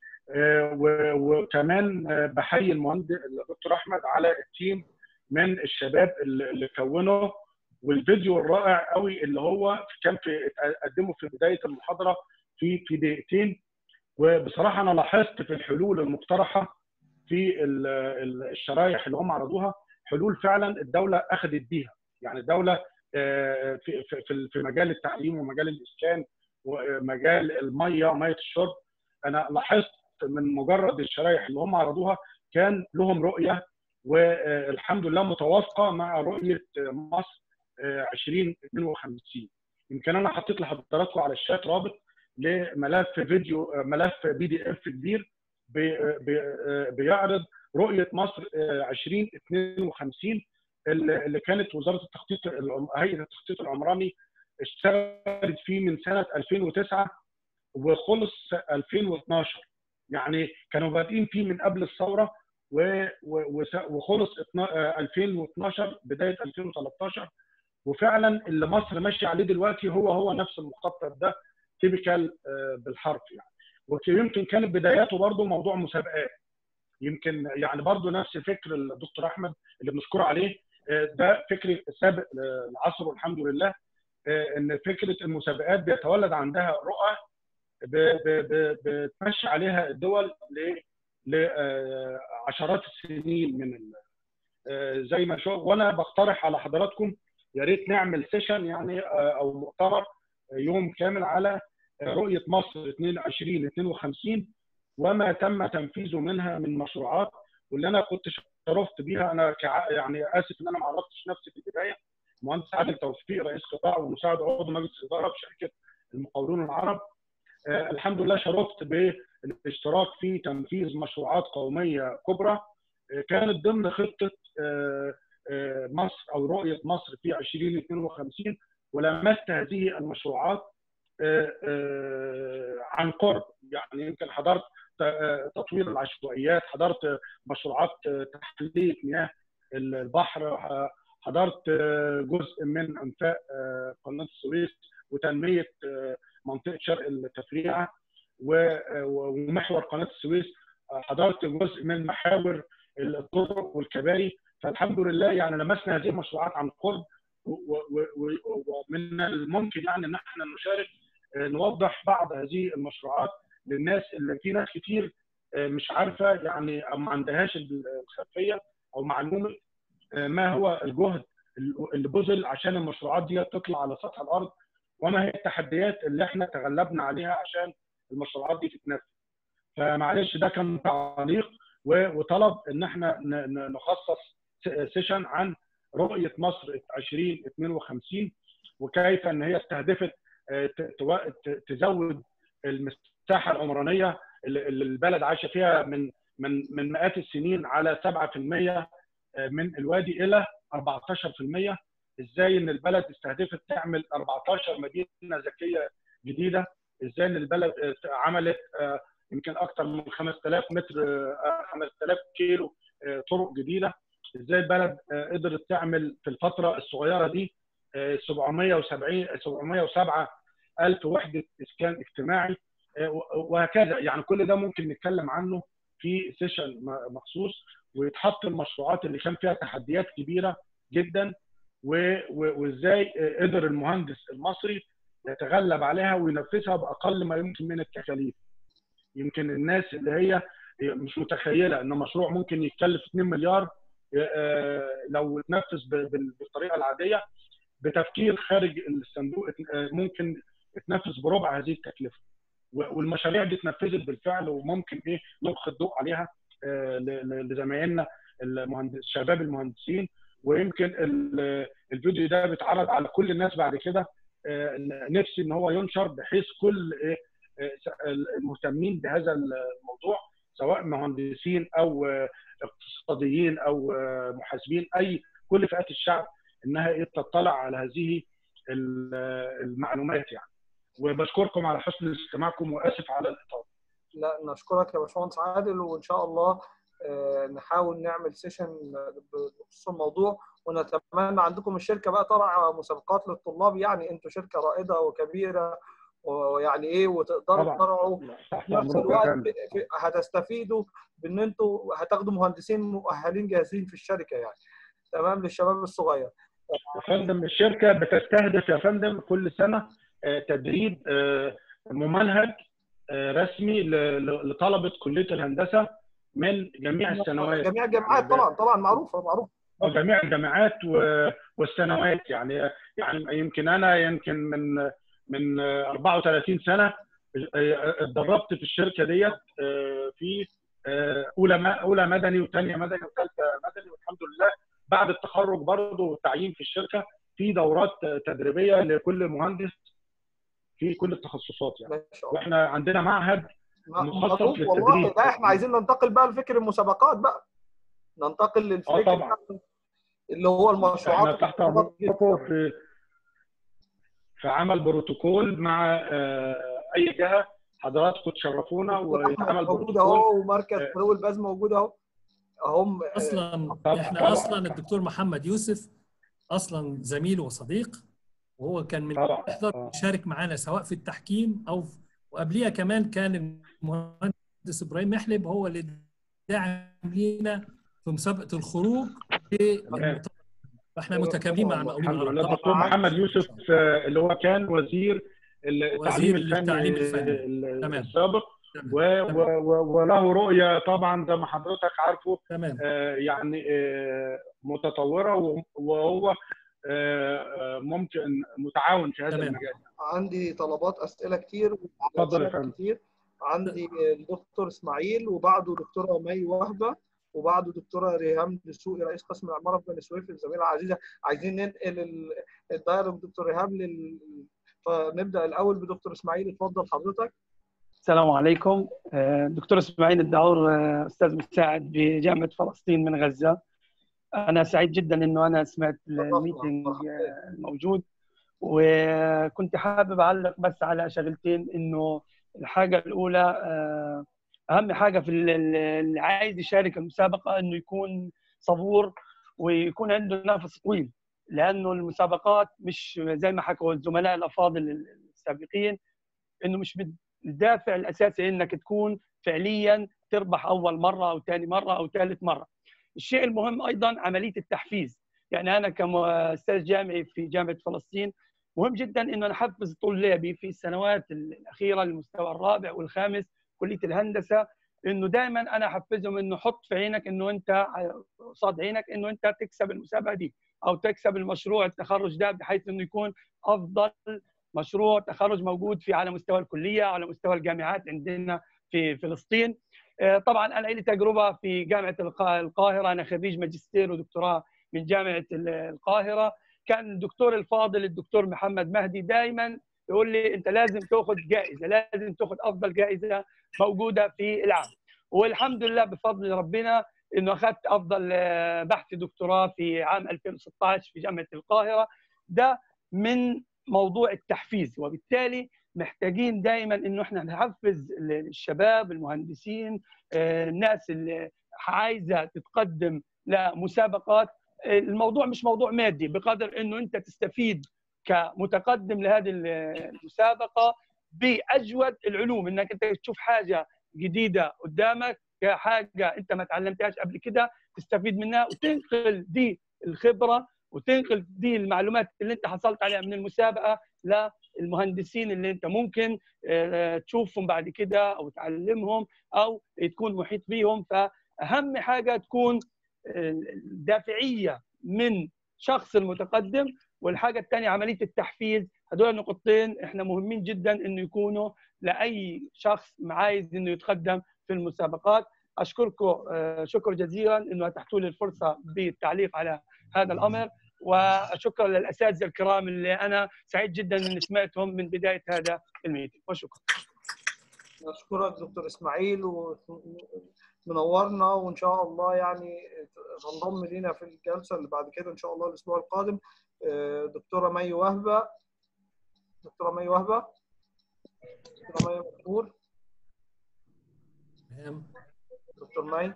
وكمان بحيي المهندس الدكتور احمد على التيم من الشباب اللي كونه والفيديو الرائع قوي اللي هو كان قدمه في بدايه المحاضره في دقيقتين. وبصراحه انا لاحظت في الحلول المقترحه في الشرايح اللي هم عرضوها حلول فعلا الدوله اخذت بيها. يعني الدوله في مجال التعليم ومجال الاسكان ومجال الميه، ميه الشرب، انا لاحظت من مجرد الشرايح اللي هم عرضوها كان لهم رؤيه، والحمد لله متوافقه مع رؤيه مصر 2052. يمكن انا حطيت لحضراتكم على الشات رابط لملف فيديو، ملف PDF كبير بيعرض رؤيه مصر 2052 اللي كانت وزاره التخطيط، هيئه التخطيط العمراني اشتغلت فيه من سنه 2009 وخلص 2012. يعني كانوا بادئين فيه من قبل الثوره وخلص 2012 بدايه 2013. وفعلا اللي مصر ماشيه عليه دلوقتي هو نفس المخطط ده تيبيكال بالحرف يعني. ويمكن كانت بداياته برضه موضوع مسابقات، يمكن يعني برضه نفس فكر الدكتور احمد اللي بنشكره عليه، ده فكر سابق العصر والحمد لله، ان فكره المسابقات بيتولد عندها رؤى بتمشي عليها الدول لعشرات السنين من زي ما شو. وانا بقترح على حضراتكم يا ريت نعمل سيشن يعني او مؤتمر يوم كامل على رؤيه مصر 2052 وما تم تنفيذه منها من مشروعات، واللي انا كنت شرفت بيها. انا يعني اسف ان انا ما عرفتش نفسي في البدايه، مهندس عادل توفيق رئيس قطاع ومساعد عضو مجلس الاداره بشركه المقاولون العرب. الحمد لله شرفت بالاشتراك في تنفيذ مشروعات قوميه كبرى كانت ضمن خطه مصر او رؤيه مصر في 2052، ولمست هذه المشروعات عن قرب. يعني يمكن حضرت تطوير العشوائيات، حضرت مشروعات تحليه مياه البحر، حضرت جزء من انفاق قناه السويس وتنميه منطقه شرق التفريعه ومحور قناه السويس، حضرت جزء من محاور الطرق والكباري. فالحمد لله يعني لمسنا هذه المشروعات عن قرب، ومن الممكن يعني ان احنا نشارك نوضح بعض هذه المشروعات للناس، اللي في ناس كتير مش عارفه يعني او ما عندهاش الخلفيه او معلومه ما هو الجهد اللي بذل عشان المشروعات دي تطلع على سطح الارض، وما هي التحديات اللي احنا تغلبنا عليها عشان المشروعات دي تتنفذ. فمعلش ده كان تعليق وطلب ان احنا نخصص سيشن عن رؤيه مصر 2052 وكيف ان هي استهدفت تزود المساحه العمرانيه اللي البلد عايشه فيها من مئات السنين على 7% من الوادي الى 14%. ازاي ان البلد استهدفت تعمل 14 مدينه ذكيه جديده، ازاي ان البلد عملت يمكن اكثر من 5000 متر 5000 كيلو طرق جديده، ازاي البلد قدرت تعمل في الفتره الصغيره دي 707 ألف وحده اسكان اجتماعي وهكذا. يعني كل ده ممكن نتكلم عنه في سيشن مخصوص، ويتحط المشروعات اللي كان فيها تحديات كبيره جدا وازاي قدر المهندس المصري يتغلب عليها وينفذها باقل ما يمكن من التكاليف. يمكن الناس اللي هي مش متخيله ان مشروع ممكن يتكلف 2 مليار لو اتنفذ بالطريقه العاديه بتفكير خارج الصندوق ممكن يتنفذ بربع هذه التكلفه. والمشاريع دي اتنفذت بالفعل، وممكن نلقي الضوء عليها لزمايلنا شباب المهندسين. ويمكن الفيديو ده بيتعرض على كل الناس بعد كده، نفسي ان هو ينشر بحيث كل المهتمين بهذا الموضوع سواء مهندسين او اقتصاديين او محاسبين، كل فئات الشعب انها تطلع على هذه المعلومات يعني. وبشكركم على حسن استماعكم واسف على الاطاله. لا نشكرك يا باشمهندس عادل، وان شاء الله نحاول نعمل سيشن بخصوص الموضوع. ونتمنى عندكم الشركه بقى طبعا مسابقات للطلاب، يعني انتوا شركه رائده وكبيره ويعني وتقدروا تطلعوا في نفس الوقت هتستفيدوا بان انتوا هتاخدوا مهندسين مؤهلين جاهزين في الشركه يعني. تمام، للشباب الصغير. يا فندم الشركه بتستهدف يا فندم كل سنه تدريب ممنهج رسمي لطلبه كليه الهندسه من جميع السنوات، جميع الجامعات طبعا معروفه جميع الجامعات والسنوات. يعني يمكن من 34 سنه اتدربت في الشركه ديت في اولى مدني وثانيه مدني وثالثه مدني، والحمد لله بعد التخرج برضه والتعيين في الشركه في دورات تدريبيه لكل مهندس في كل التخصصات يعني. واحنا عندنا معهد مخصص للتدريب. والله لا احنا عايزين ننتقل بقى لفكر المسابقات بقى، ننتقل للفكر طبعا اللي هو المشروعات. احنا تحت امركم في عمل بروتوكول مع اي جهه، حضراتكم تشرفونا ويتعمل موجود اهو، ومركز فروع الباز موجود اهو. هم احنا اصلا الدكتور محمد يوسف اصلا زميل وصديق، وهو كان من يحضر يشارك معنا سواء في التحكيم او وقبليها كمان كان المهندس ابراهيم محلب هو اللي داعم لينا في مسابقه الخروج فاحنا متكاملين مع المقاولين. الحمد لله. الدكتور محمد يوسف اللي هو كان وزير التعليم الفني السابق، وله رؤيه طبعا زي ما حضرتك عارفه يعني متطوره، وهو ممكن متعاون في هذا المجال. عندي طلبات اسئله كتير اتفضل يا فندم. عندي الدكتور اسماعيل، وبعده دكتوره مي وهبه، وبعده دكتوره ريهام دسوقي رئيس قسم العماره في بني سويف الزميله العزيزه. عايزين ننقل الدايلوج دكتور ريهام فنبدا الاول بدكتور اسماعيل. اتفضل حضرتك. السلام عليكم. دكتور اسماعيل الدعور، استاذ مساعد بجامعه فلسطين من غزه. انا سعيد جدا انه انا سمعت الميتنج الموجود، وكنت حابب اعلق بس على شغلتين. انه الحاجه الاولى اهم حاجه في اللي عايز يشارك المسابقه انه يكون صبور ويكون عنده نفس طويل، لانه المسابقات مش زي ما حكوا الزملاء الافاضل السابقين، انه مش الدافع الاساسي انك تكون فعليا تربح اول مره او ثاني مره او ثالث مره. الشيء المهم ايضا عمليه التحفيز. يعني انا كاستاذ جامعي في جامعه فلسطين مهم جدا انه نحفز طلابي في السنوات الاخيره للمستوى الرابع والخامس كليه الهندسه، انه دائما انا احفزهم انه حط في عينك انه انت قصاد عينك انه انت تكسب المسابقه دي او تكسب المشروع التخرج ده، بحيث انه يكون افضل مشروع تخرج موجود على مستوى الكليه، على مستوى الجامعات عندنا في فلسطين. طبعا انا لي تجربه في جامعه القاهره، انا خريج ماجستير ودكتوراه من جامعه القاهره. كان الدكتور الفاضل الدكتور محمد مهدي دائما يقول لي انت لازم تاخذ جائزه، لازم تاخذ افضل جائزه موجوده في العام. والحمد لله بفضل ربنا انه اخذت افضل بحث دكتوراه في عام 2016 في جامعه القاهره. ده من موضوع التحفيز، وبالتالي محتاجين دائما انه احنا نحفز الشباب المهندسين، الناس اللي عايزه تتقدم لمسابقات. الموضوع مش موضوع مادي بقدر انه انت تستفيد كمتقدم لهذه المسابقه باجود العلوم، انك انت تشوف حاجه جديده قدامك، حاجه انت ما تعلمتهاش قبل كده تستفيد منها وتنقل دي الخبره وتنقل دي المعلومات اللي انت حصلت عليها من المسابقه للمهندسين اللي انت ممكن تشوفهم بعد كده او تعلمهم او تكون محيط بيهم. فاهم حاجه تكون دافعيه من شخص المتقدم، والحاجه الثانيه عمليه التحفيز. هذول النقطتين احنا مهمين جدا انه يكونوا لاي شخص عايز انه يتقدم في المسابقات. اشكركم شكرا جزيلا انه اتحتوا لي الفرصه بالتعليق على هذا الامر، وشكرا للاساتذه الكرام اللي انا سعيد جدا اني سمعتهم من بدايه هذا الميتنج، وشكرا. نشكرك دكتور اسماعيل، ومنورنا، وان شاء الله يعني تنضم لينا في الجلسه اللي بعد كده ان شاء الله الاسبوع القادم. دكتوره مي وهبه، دكتوره مي وهبه، دكتوره مي مشهور، دكتور مي،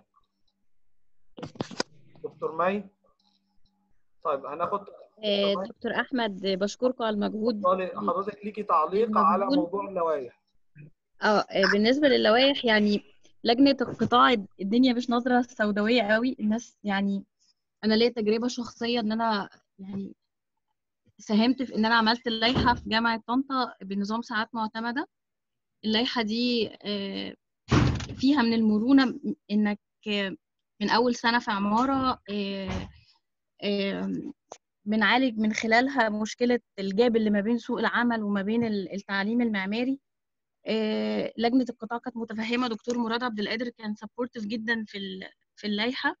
دكتور مي. طيب هناخد دكتور احمد، بشكركم على المجهود. حضرتك ليكي تعليق على موضوع اللوائح؟ بالنسبه للوائح، يعني لجنه القطاع الدنيا مش نظره سوداويه قوي. الناس يعني انا ليا تجربه شخصيه ان انا يعني ساهمت في ان انا عملت اللائحه في جامعه طنطا بنظام ساعات معتمده. اللائحه دي فيها من المرونه انك من اول سنه في عماره بنعالج من خلالها مشكله الجاب اللي ما بين سوق العمل وما بين التعليم المعماري. لجنه القطاع كانت متفهمه، دكتور مراد عبد القادر كان سبورتيف جدا في اللائحه.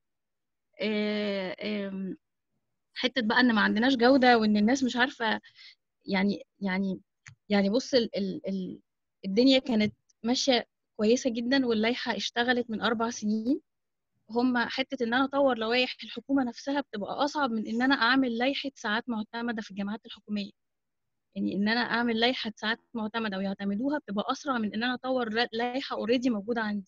حته بقى ان ما عندناش جوده وان الناس مش عارفه، يعني بص الدنيا كانت ماشيه كويسه جدا واللائحه اشتغلت من 4 سنين. هما حته ان انا اطور لوائح الحكومه نفسها بتبقى اصعب من ان انا اعمل لائحه ساعات معتمده في الجامعات الحكوميه. يعني ان انا اعمل لائحه ساعات معتمده ويعتمدوها بتبقى اسرع من ان انا اطور لائحه اوريدي موجوده عندي.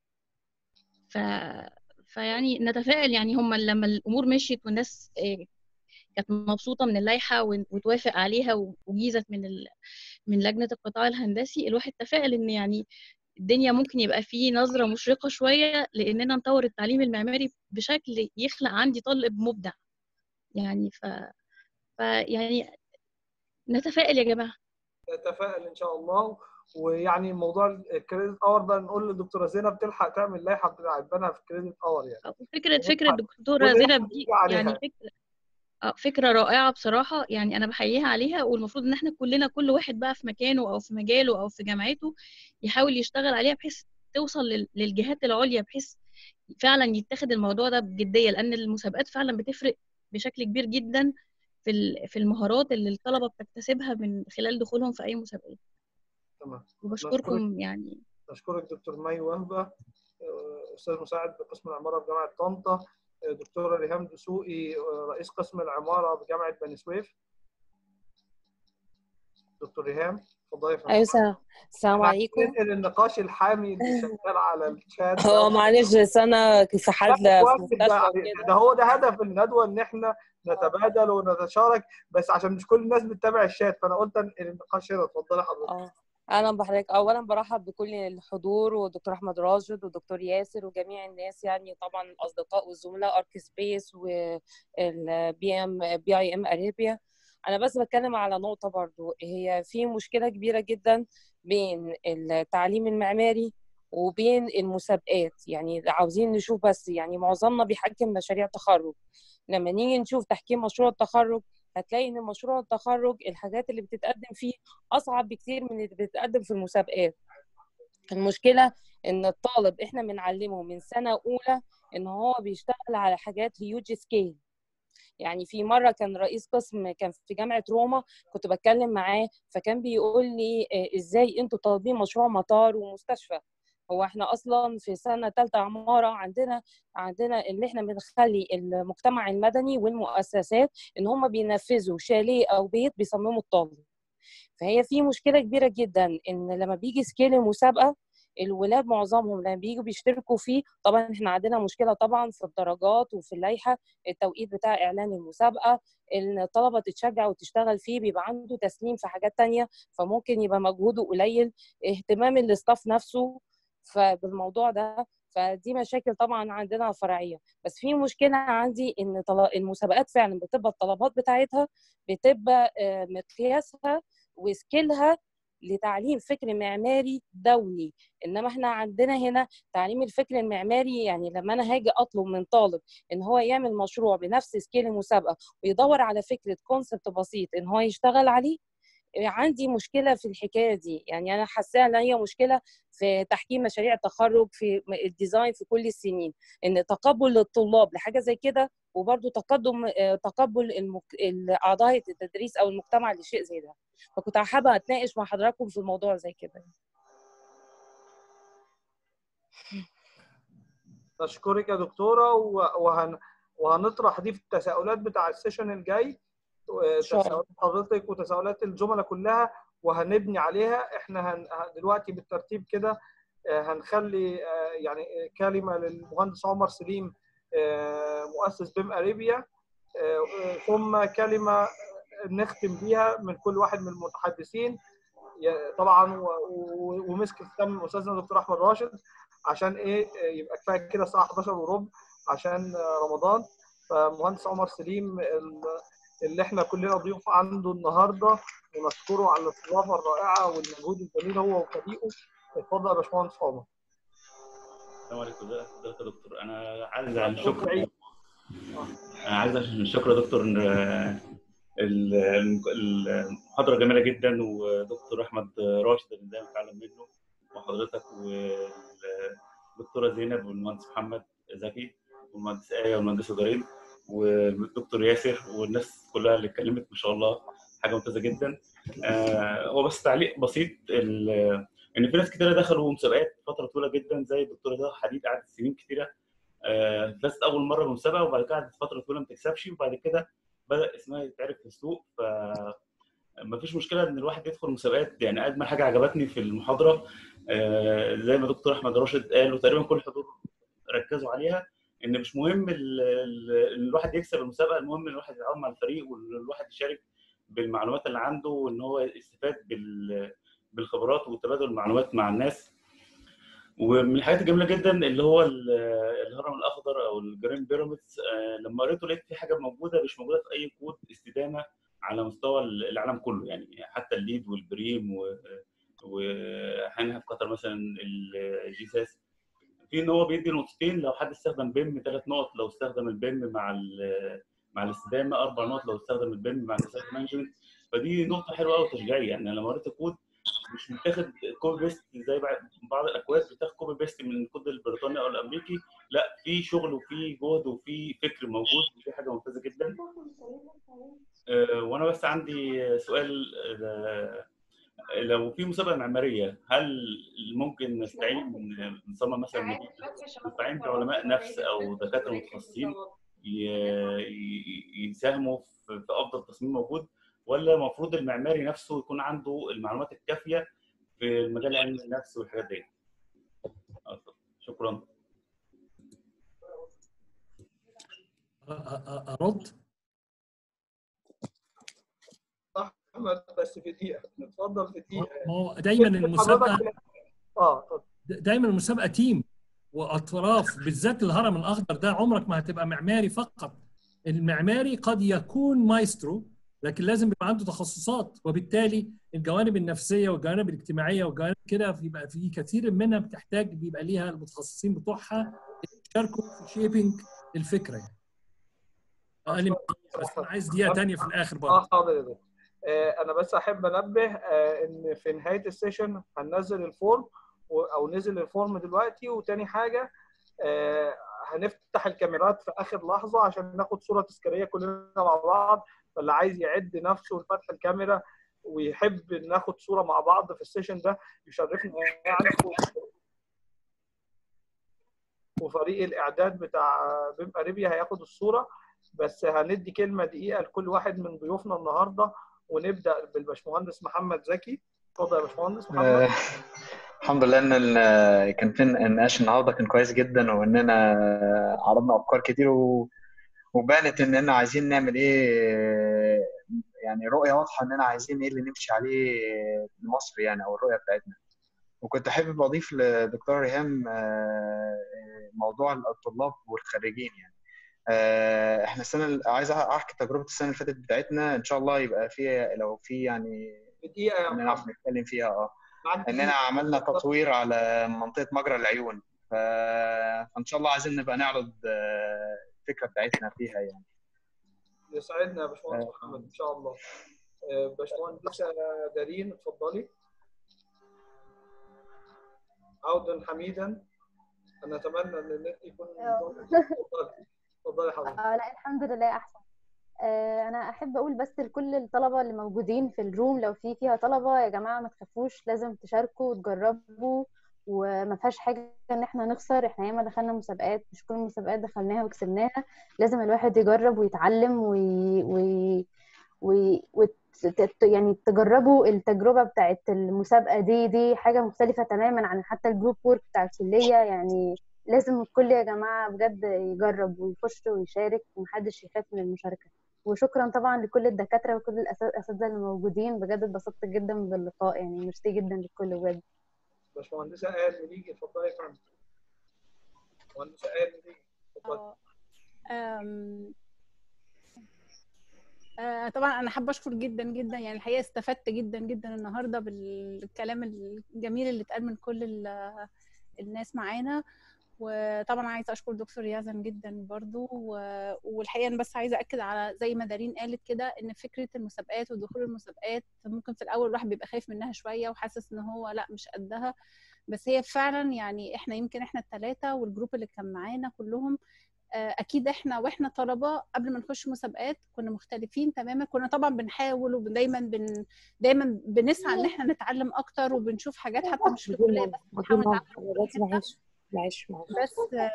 فيعني نتفائل، يعني هم لما الامور مشيت والناس كانت مبسوطه من اللائحه وتوافق عليها وجيزت من لجنه القطاع الهندسي، الواحد تفائل ان يعني الدنيا ممكن يبقى فيه نظره مشرقه شويه لاننا نطور التعليم المعماري بشكل يخلق عندي طالب مبدع. يعني يعني نتفائل يا جماعه. نتفائل ان شاء الله. ويعني موضوع الكريدت اور بقى نقول للدكتوره زينب تلحق تعمل لائحه بتاعتنا في الكريدت اور يعني. فكره الدكتوره زينب دي يعني فكرة رائعة بصراحة، يعني أنا بحييها عليها. والمفروض إن إحنا كلنا كل واحد بقى في مكانه أو في مجاله أو في جامعته يحاول يشتغل عليها بحيث توصل للجهات العليا، بحيث فعلا يتاخد الموضوع ده بجدية، لأن المسابقات فعلا بتفرق بشكل كبير جدا في المهارات اللي الطلبة بتكتسبها من خلال دخولهم في أي مسابقات. تمام. وبشكركم يعني. نشكرك دكتور مي وهبة، أستاذ مساعد بقسم العمارة بجامعة طنطا. دكتورة ريهام دسوقي، رئيس قسم العمارة بجامعة بني سويف. دكتور ريهام اتفضلي يا فندم. ايوه السلام عليكم. ننقل النقاش الحامي اللي شغال على الشات. هو معلش انا في حد في مستشفى كده. ده هو ده هدف الندوة، ان احنا نتبادل ونتشارك، بس عشان مش كل الناس بتتابع الشات فانا قلت انقل النقاش هنا. اتفضلي حضرتك. اهلا بحضرتك. اولا برحب بكل الحضور ودكتور احمد راشد ودكتور ياسر وجميع الناس، يعني طبعا الاصدقاء والزملاء ارك سبيس بي اي ام اريبيا. انا بس بتكلم على نقطه برضو، هي في مشكله كبيره جدا بين التعليم المعماري وبين المسابقات. يعني عاوزين نشوف، بس يعني معظمنا بيحكم مشاريع تخرج. لما نيجي نشوف تحكيم مشروع التخرج هتلاقي ان مشروع التخرج الحاجات اللي بتتقدم فيه اصعب بكتير من اللي بتتقدم في المسابقات. المشكله ان الطالب احنا بنعلمه من سنه اولى ان هو بيشتغل على حاجات هيوج سكيل. يعني في مره كان رئيس قسم كان في جامعه روما كنت بتكلم معاه، فكان بيقول لي ازاي انتوا طالبين مشروع مطار ومستشفى؟ هو احنا اصلا في سنه ثالثه عماره عندنا ان احنا بنخلي المجتمع المدني والمؤسسات ان هم بينفذوا شاليه او بيت بيصمموا الطالب. فهي في مشكله كبيره جدا ان لما بيجي سكيل المسابقه الولاد معظمهم لما بييجوا بيشتركوا فيه، طبعا احنا عندنا مشكله طبعا في الدرجات وفي اللائحه، التوقيت بتاع اعلان المسابقه، ان الطلبه تتشجع وتشتغل فيه بيبقى عنده تسليم في حاجات تانية فممكن يبقى مجهوده قليل، اهتمام الاستاف نفسه فبالموضوع ده. فدي مشاكل طبعا عندنا فرعيه. بس في مشكله عندي ان المسابقات فعلا بتبقى الطلبات بتاعتها بتبقى مقياسها وسكيلها لتعليم فكر معماري دولي، انما احنا عندنا هنا تعليم الفكر المعماري. يعني لما انا هاجي اطلب من طالب ان هو يعمل مشروع بنفس سكيل المسابقه ويدور على فكره كونسبت بسيط ان هو يشتغل عليه، عندي مشكله في الحكايه دي. يعني انا حاسه ان هي مشكله في تحكيم مشاريع التخرج في الديزاين في كل السنين، ان تقبل الطلاب لحاجه زي كده وبرده تقبل اعضاء التدريس او المجتمع لشيء زي ده. فكنت حابه اتناقش مع حضراتكم في الموضوع زي كده. بشكرك يا دكتوره، وهنطرح دي في التساؤلات بتاع السيشن الجاي، تساؤلات حضرتك وتساؤلات الزملاء كلها وهنبني عليها. احنا دلوقتي بالترتيب كده هنخلي يعني كلمه للمهندس عمر سليم مؤسس بيم اريبيا، ثم كلمه نختم بيها من كل واحد من المتحدثين طبعا، ومسك الختام استاذنا الدكتور احمد راشد عشان يبقى كفايه كده الساعه 11:15 عشان رمضان. فمهندس عمر سليم اللي احنا كلنا ضيوف عنده النهارده، ونشكره على الاستضافه الرائعه والمجهود الجميل هو وفريقه. اتفضل يا باشمهندس عمر. السلام عليكم. ازيك يا دكتور؟ انا عايز عشان الشكر يا دكتور. المحاضره جميله جدا، ودكتور احمد راشد اللي دايما بتعلم منه، وحضرتك والدكتوره زينب والمهندس محمد زكي والمهندس آية والمهندس دارين والدكتور ياسر والناس كلها اللي اتكلمت، ما شاء الله حاجه ممتازه جدا. هو بس تعليق بسيط، ان في ناس كتيره دخلوا مسابقات فتره طويله جدا، زي الدكتوره ده حديد قعدت سنين كتيره فازت اول مره بمسابقه، وبعد كده قعدت فتره طويله ما تكسبش، وبعد كده بدا اسمها يتعرف في السوق. ما فيش مشكله ان الواحد يدخل مسابقات. يعني اجمل حاجه عجبتني في المحاضره زي ما دكتور احمد راشد قال، وتقريبا كل الحضور ركزوا عليها، ان مش مهم الواحد يكسب المسابقه، المهم ان الواحد يتعاون مع الفريق، والواحد يشارك بالمعلومات اللي عنده، وان هو يستفاد بالخبرات وتبادل المعلومات مع الناس. ومن الحاجات الجميله جدا اللي هو الهرم الاخضر او الجرين بيراميدز، لما قريته لقيت في حاجه موجوده مش موجوده في اي كود استدامه على مستوى العالم كله. يعني حتى الليد والبريم وهنا في قطر مثلا الجيساس، في ان هو بيدي نقطتين لو حد استخدم بيم، 3 نقط لو استخدم البيم مع الاستدامه، 4 نقط لو استخدم البيم مع الديزاين مانجمنت. فدي نقطه حلوه قوي وتشجيعيه. يعني لما قريت الكود مش متاخد كوبي بيست زي بعض الاكواد بتاخد كوبي بيست من الكود البريطاني او الامريكي، لا، في شغل وفي جهد وفي فكر موجود، ودي حاجه ممتازه جدا. وانا بس عندي سؤال، لو في مسابقه معماريه هل ممكن نصمم مثلا مدينه، نستعين بعلماء نفس او دكاتره متخصصين يساهموا في افضل تصميم موجود، ولا المفروض المعماري نفسه يكون عنده المعلومات الكافيه في المجال علم النفس والحاجات دي؟ شكرا. ارد؟ احمد بس في دقيقه، اتفضل في دقيقه. هو دايما المسابقه تيم واطراف، بالذات الهرم الاخضر ده عمرك ما هتبقى معماري فقط. المعماري قد يكون مايسترو، لكن لازم يبقى عنده تخصصات، وبالتالي الجوانب النفسيه والجوانب الاجتماعيه والجوانب كده بيبقى في كثير منها بتحتاج بيبقى ليها المتخصصين بتوعها يشاركوا في شيبنج الفكره. يعني بس انا عايز دقيقه ثانيه في الاخر برضه. حاضر يا دكتور. انا بس احب انبه ان في نهايه السيشن هننزل الفورم، او نزل الفورم دلوقتي. وتاني حاجه هنفتح الكاميرات في اخر لحظه عشان ناخد صوره تذكاريه كلنا مع بعض. فاللي عايز يعد نفسه لفتح الكاميرا ويحب ناخد صوره مع بعض في السيشن ده يشرفنا يعني. وفريق الاعداد بتاع بيم اريبيا هياخد الصوره. بس هندي كلمه دقيقه لكل واحد من ضيوفنا النهارده، ونبدا بالباشمهندس محمد زكي. اتفضل يا باشمهندس محمد. الحمد لله ان كان في النقاش النهارده كان كويس جدا، واننا عرضنا افكار كتير وبانت اننا عايزين نعمل ايه، يعني رؤيه واضحه اننا عايزين ايه اللي نمشي عليه لمصر يعني، او الرؤيه بتاعتنا. وكنت حابب اضيف لدكتور ريهام موضوع الطلاب والخريجين. يعني احنا عايز احكي تجربه السنه اللي فاتت بتاعتنا، ان شاء الله يبقى فيها لو في يعني دقيقه نعرف نتكلم فيها. اننا عملنا تطوير على منطقه مجرى العيون، فان شاء الله عايزين نبقى نعرض الفكره بتاعتنا فيها يعني. يسعدنا يا باشمهندس محمد ان شاء الله. باشمهندسه دارين اتفضلي. عودا حميدا. انا اتمنى ان النت يكون اتفضلي يا حضرتك. لا الحمد لله احسن. انا احب اقول بس لكل الطلبه اللي موجودين في الروم، لو فيها طلبه يا جماعه ما تخافوش، لازم تشاركوا وتجربوا، وما فيهاش حاجه ان احنا نخسر. احنا ياما دخلنا مسابقات، مش كل المسابقات دخلناها وكسبناها. لازم الواحد يجرب ويتعلم يعني تجربوا التجربه بتاعت المسابقه دي حاجه مختلفه تماما عن حتى الجروب وورك بتاع الكليه. يعني لازم الكل يا جماعه بجد يجرب ويخش ويشارك، ومحدش يخاف من المشاركه. وشكرا طبعا لكل الدكاتره وكل الاساتذه اللي موجودين، بجد اتبسطت جدا باللقاء. يعني ميرسي جدا للكل بجد. باشمهندسه آية مليجي اتفضلي يا فندم. باشمهندسه آية مليجي اتفضلي. طبعا انا حابه اشكر جدا جدا، يعني الحقيقه استفدت جدا جدا النهارده بالكلام الجميل اللي اتقال من كل الناس معانا. وطبعا عايزه اشكر دكتور يزن جدا برضو. والحقيقه انا بس عايزه اكد على زي ما دارين قالت كده، ان فكره المسابقات ودخول المسابقات ممكن في الاول الواحد بيبقى خايف منها شويه وحاسس ان هو لا مش قدها، بس هي فعلا يعني احنا يمكن احنا الثلاثه والجروب اللي كان معانا كلهم اكيد احنا واحنا طلبه قبل ما نخش مسابقات كنا مختلفين تماما. كنا طبعا بنحاول ودايما دايما بنسعى ان احنا نتعلم اكتر وبنشوف حاجات حتى مش في الكليه بس بنحاول نتعلم. بس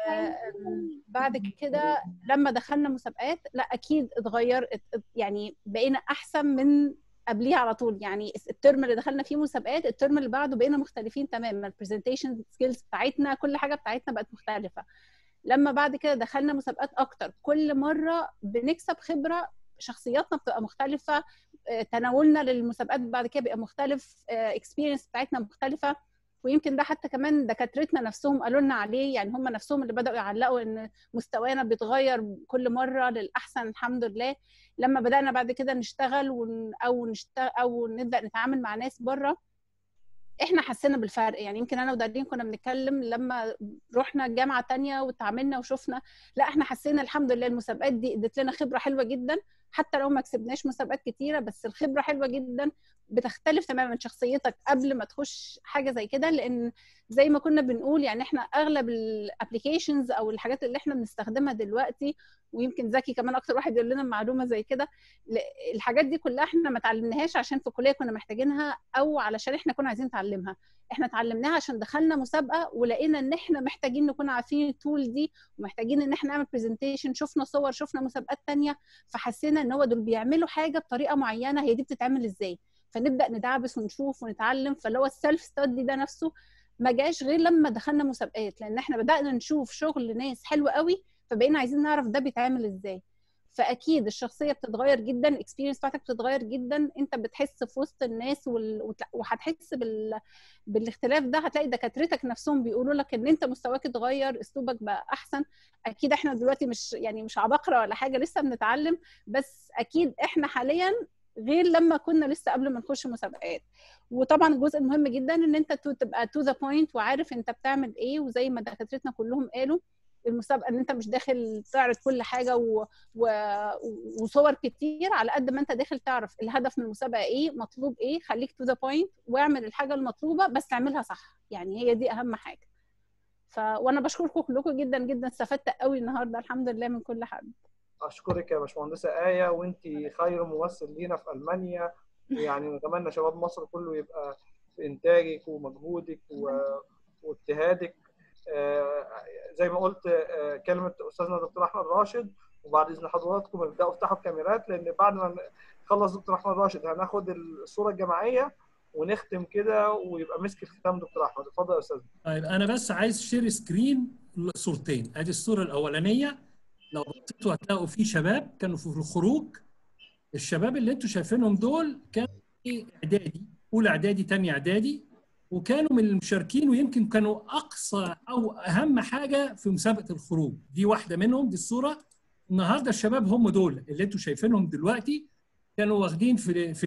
بعد كده لما دخلنا مسابقات لا اكيد اتغير، يعني بقينا احسن من قبليه على طول. يعني الترم اللي دخلنا فيه مسابقات الترم اللي بعده بقينا مختلفين تماما، البرزنتيشن سكيلز بتاعتنا كل حاجه بتاعتنا بقت مختلفه. لما بعد كده دخلنا مسابقات اكتر كل مره بنكسب خبره، شخصياتنا بتبقى مختلفه، تناولنا للمسابقات بعد كده بيبقى مختلف، اكسبيرينس بتاعتنا مختلفه. ويمكن ده حتى كمان دكاترتنا نفسهم قالوا لنا عليه، يعني هم نفسهم اللي بدأوا يعلقوا ان مستوانا بيتغير كل مرة للأحسن الحمد لله. لما بدأنا بعد كده نشتغل أو نبدأ نتعامل مع ناس بره احنا حسينا بالفرق. يعني يمكن انا ودارين كنا بنتكلم لما رحنا جامعة تانية وتعاملنا وشفنا، لا احنا حسينا الحمد لله المسابقات دي ادت لنا خبرة حلوة جدا، حتى لو ما كسبناش مسابقات كتيرة بس الخبرة حلوة جدا، بتختلف تماما شخصيتك قبل ما تخش حاجة زي كده. لان زي ما كنا بنقول يعني احنا اغلب الابليكيشنز او الحاجات اللي احنا بنستخدمها دلوقتي، ويمكن زكي كمان اكتر واحد يقول لنا معلومة زي كده، الحاجات دي كلها احنا ما اتعلمناهاش عشان في الكلية كنا محتاجينها او علشان احنا كنا عايزين نتعلمها، احنا اتعلمناها عشان دخلنا مسابقة ولقينا ان احنا محتاجين نكون عارفين التول دي ومحتاجين ان احنا نعمل برزنتيشن، شفنا صور شفنا مسابقات تانية فحسينا ان هو دول بيعملوا حاجة بطريقة معينة، هي دي بتتعمل ازاي، فنبدأ ندعبس ونشوف ونتعلم. فاللي هو السيلف ستادي ده نفسه ما جاش غير لما دخلنا مسابقات، لان احنا بدأنا نشوف شغل ناس حلو قوي فبقينا عايزين نعرف ده بيتعمل ازاي. فاكيد الشخصيه بتتغير جدا، الاكسبيرينس بتاعتك بتتغير جدا، انت بتحس في وسط الناس وهتحس بالاختلاف ده. هتلاقي دكاترتك نفسهم بيقولوا لك ان انت مستواك اتغير، اسلوبك بقى احسن. اكيد احنا دلوقتي مش عباقره ولا حاجه، لسه بنتعلم، بس اكيد احنا حاليا غير لما كنا لسه قبل ما نخش مسابقات. وطبعا الجزء المهم جدا ان انت تبقى تو ذا بوينت وعارف انت بتعمل ايه، وزي ما دكاترتنا كلهم قالوا المسابقه ان انت مش داخل تعرض كل حاجه وصور كتير، على قد ما انت داخل تعرف الهدف من المسابقه ايه، مطلوب ايه، خليك تو ذا بوينت واعمل الحاجه المطلوبه بس تعملها صح، يعني هي دي اهم حاجه. وانا بشكركم كلكم جدا جدا، استفدت قوي النهارده الحمد لله من كل حد. اشكرك يا باشمهندسه آية، وانت خير ممثل لينا في المانيا، ويعني نتمنى شباب مصر كله يبقى في انتاجك ومجهودك واجتهادك. زي ما قلت كلمه استاذنا دكتور احمد راشد، وبعد اذن حضراتكم ابداوا افتحوا الكاميرات، لان بعد ما نخلص دكتور احمد راشد هناخد الصوره الجماعيه ونختم كده ويبقى مسك الختام دكتور احمد. اتفضل يا استاذ. طيب انا بس عايز شير سكرين صورتين. ادي الصوره الاولانيه لو بصيتوا هتلاقوا في شباب كانوا في الخروج. الشباب اللي انتم شايفينهم دول كانوا اعدادي، اولى اعدادي ثانيه اعدادي، وكانوا من المشاركين، ويمكن كانوا اقصى او اهم حاجه في مسابقه الخروج. دي واحده منهم، دي الصوره. النهارده الشباب هم دول اللي انتم شايفينهم دلوقتي، كانوا واخدين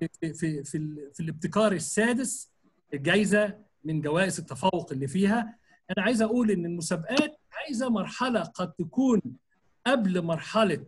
في الابتكار السادس الجائزه من جوائز التفوق اللي فيها. انا عايز اقول ان المسابقات عايزه مرحله قد تكون قبل مرحله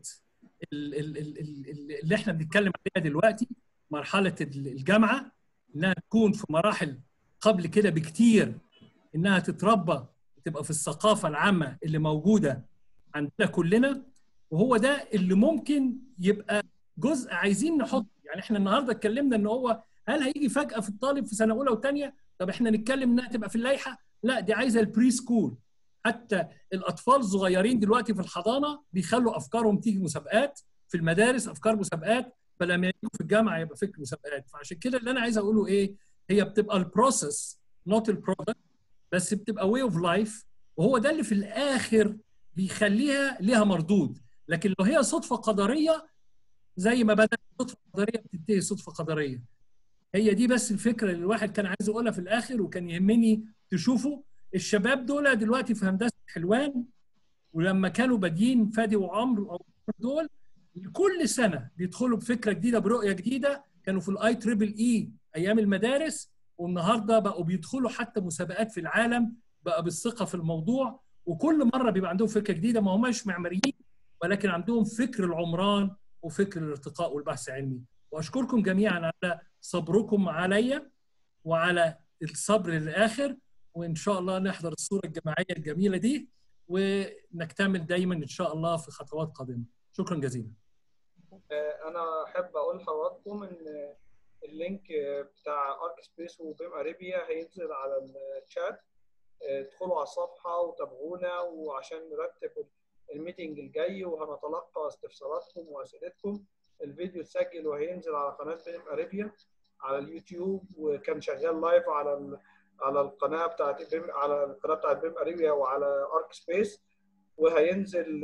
اللي احنا بنتكلم عليها دلوقتي، مرحله الجامعه، انها تكون في مراحل قبل كده بكتير، انها تتربى وتبقى في الثقافه العامه اللي موجوده عندنا كلنا. وهو ده اللي ممكن يبقى جزء عايزين نحط. يعني احنا النهارده اتكلمنا ان هو هل هيجي فجاه في الطالب في سنه اولى وثانيه؟ طب احنا نتكلم انها تبقى في اللائحه؟ لا، دي عايزه البري سكول. حتى الاطفال الصغيرين دلوقتي في الحضانه بيخلوا افكارهم تيجي مسابقات، في المدارس افكار مسابقات، فلما يجوا في الجامعه يبقى فكر مسابقات. فعشان كده اللي انا عايز اقوله ايه، هي بتبقى البروسيس نوت البرودكت، بس بتبقى واي اوف لايف، وهو ده اللي في الاخر بيخليها ليها مردود. لكن لو هي صدفه قدريه زي ما بدات صدفه قدريه بتنتهي صدفه قدريه. هي دي بس الفكره اللي الواحد كان عايز يقولها في الاخر، وكان يهمني تشوفوا الشباب دول دلوقتي في هندسه حلوان، ولما كانوا بادئين فادي وعمرو دول كل سنه بيدخلوا بفكره جديده برؤيه جديده. كانوا في الاي تريبل اي ايام المدارس، والنهارده بقوا بيدخلوا حتى مسابقات في العالم بقى بالثقه في الموضوع. وكل مره بيبقى عندهم فكره جديده، ما هماش معماريين ولكن عندهم فكر العمران وفكر الارتقاء والبحث العلمي. واشكركم جميعا على صبركم عليا وعلى الصبر للاخر، وان شاء الله نحضر الصوره الجماعيه الجميله دي ونكتمل دايما ان شاء الله في خطوات قادمه. شكرا جزيلا. انا احب اقول لحضراتكم ان اللينك بتاع ارك سبيس وبيم اريبيا هينزل على الشات. ادخلوا على الصفحه وتابعونا، وعشان نرتب الميتنج الجاي وهنتلقى استفساراتكم واسئلتكم. الفيديو اتسجل وهينزل على قناه بيم اريبيا على اليوتيوب، وكان شغال لايف على القناه بتاعت بيم اريبيا وعلى ارك سبيس. وهينزل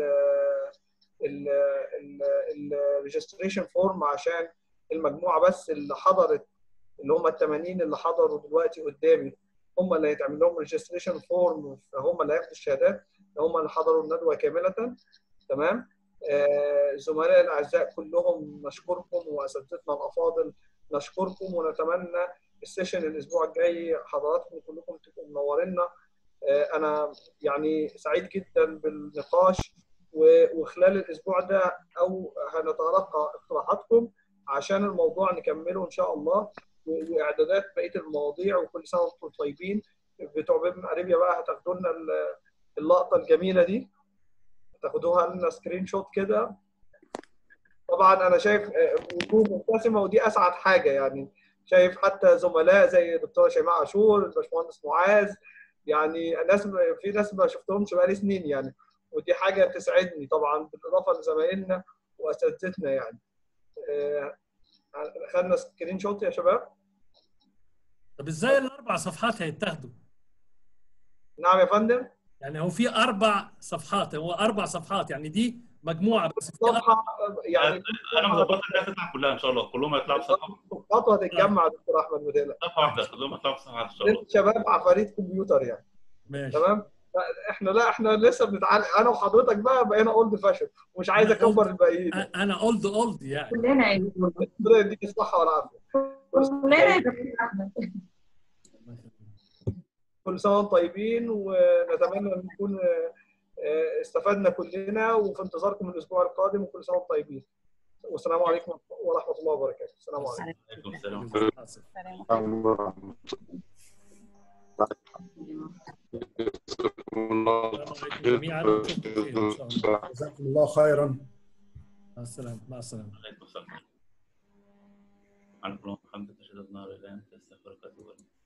الريجستريشن فورم عشان المجموعه بس اللي حضرت، اللي هم ال 80 اللي حضروا دلوقتي قدامي، هم اللي هيتعمل لهم ريجستريشن فورم، فهم اللي هياخدوا الشهادات، هم اللي حضروا الندوه كامله. تمام. زملائي الاعزاء كلهم نشكركم، واساتذتنا الافاضل نشكركم، ونتمنى السيشن الاسبوع الجاي حضراتكم كلكم تبقوا منورينا. انا يعني سعيد جدا بالنقاش، وخلال الاسبوع ده هنتلقى اقتراحاتكم عشان الموضوع نكمله ان شاء الله، واعدادات بقيه المواضيع. وكل سنه وانتم طيبين. بتوع بيم اريبيا بقى هتاخدوا لنا اللقطه الجميله دي، تاخدوها لنا سكرين شوت كده. طبعا انا شايف وجوه مبتسمه ودي اسعد حاجه، يعني شايف حتى زملاء زي الدكتوره شيماء عاشور، الباشمهندس معاذ، يعني في ناس ما شفتهمش بقالي سنين يعني، ودي حاجه تسعدني طبعا، بالاضافه لزمايلنا واساتذتنا يعني. خدنا سكرين شوت يا شباب. طب ازاي الاربع صفحات هيتاخدوا؟ نعم يا فندم. يعني هو في 4 صفحات، هو 4 صفحات يعني دي مجموعه بس في صفحه يعني انا مظبط انها تطلع كلها ان شاء الله، كلهم هيطلعوا بصفحه. الخطوه هتتجمع يا دكتور احمد ما تقلقش. صفحه واحده كلهم هيطلعوا بصفحه ان شاء الله. شباب عفاريت كمبيوتر يعني. ماشي. تمام. احنا لسه بنتعلم، انا وحضرتك بقينا اولد فاشن، ومش عايز اكبر الباقيين. انا اولد يعني. كلنا ربنا يديك الصحه والعافيه. كل سنه وانتم طيبين، ونتمنى ان نكون استفدنا كلنا، وفي انتظاركم الاسبوع القادم، وكل سنه وانتم طيبين. والسلام عليكم ورحمه الله وبركاته. السلام عليكم. وعليكم السلام. جزاكم الله خيرا. مع السلامه. مع السلامه. عليكم السلام. على كل محمد تشهد النار الان تستغفرك.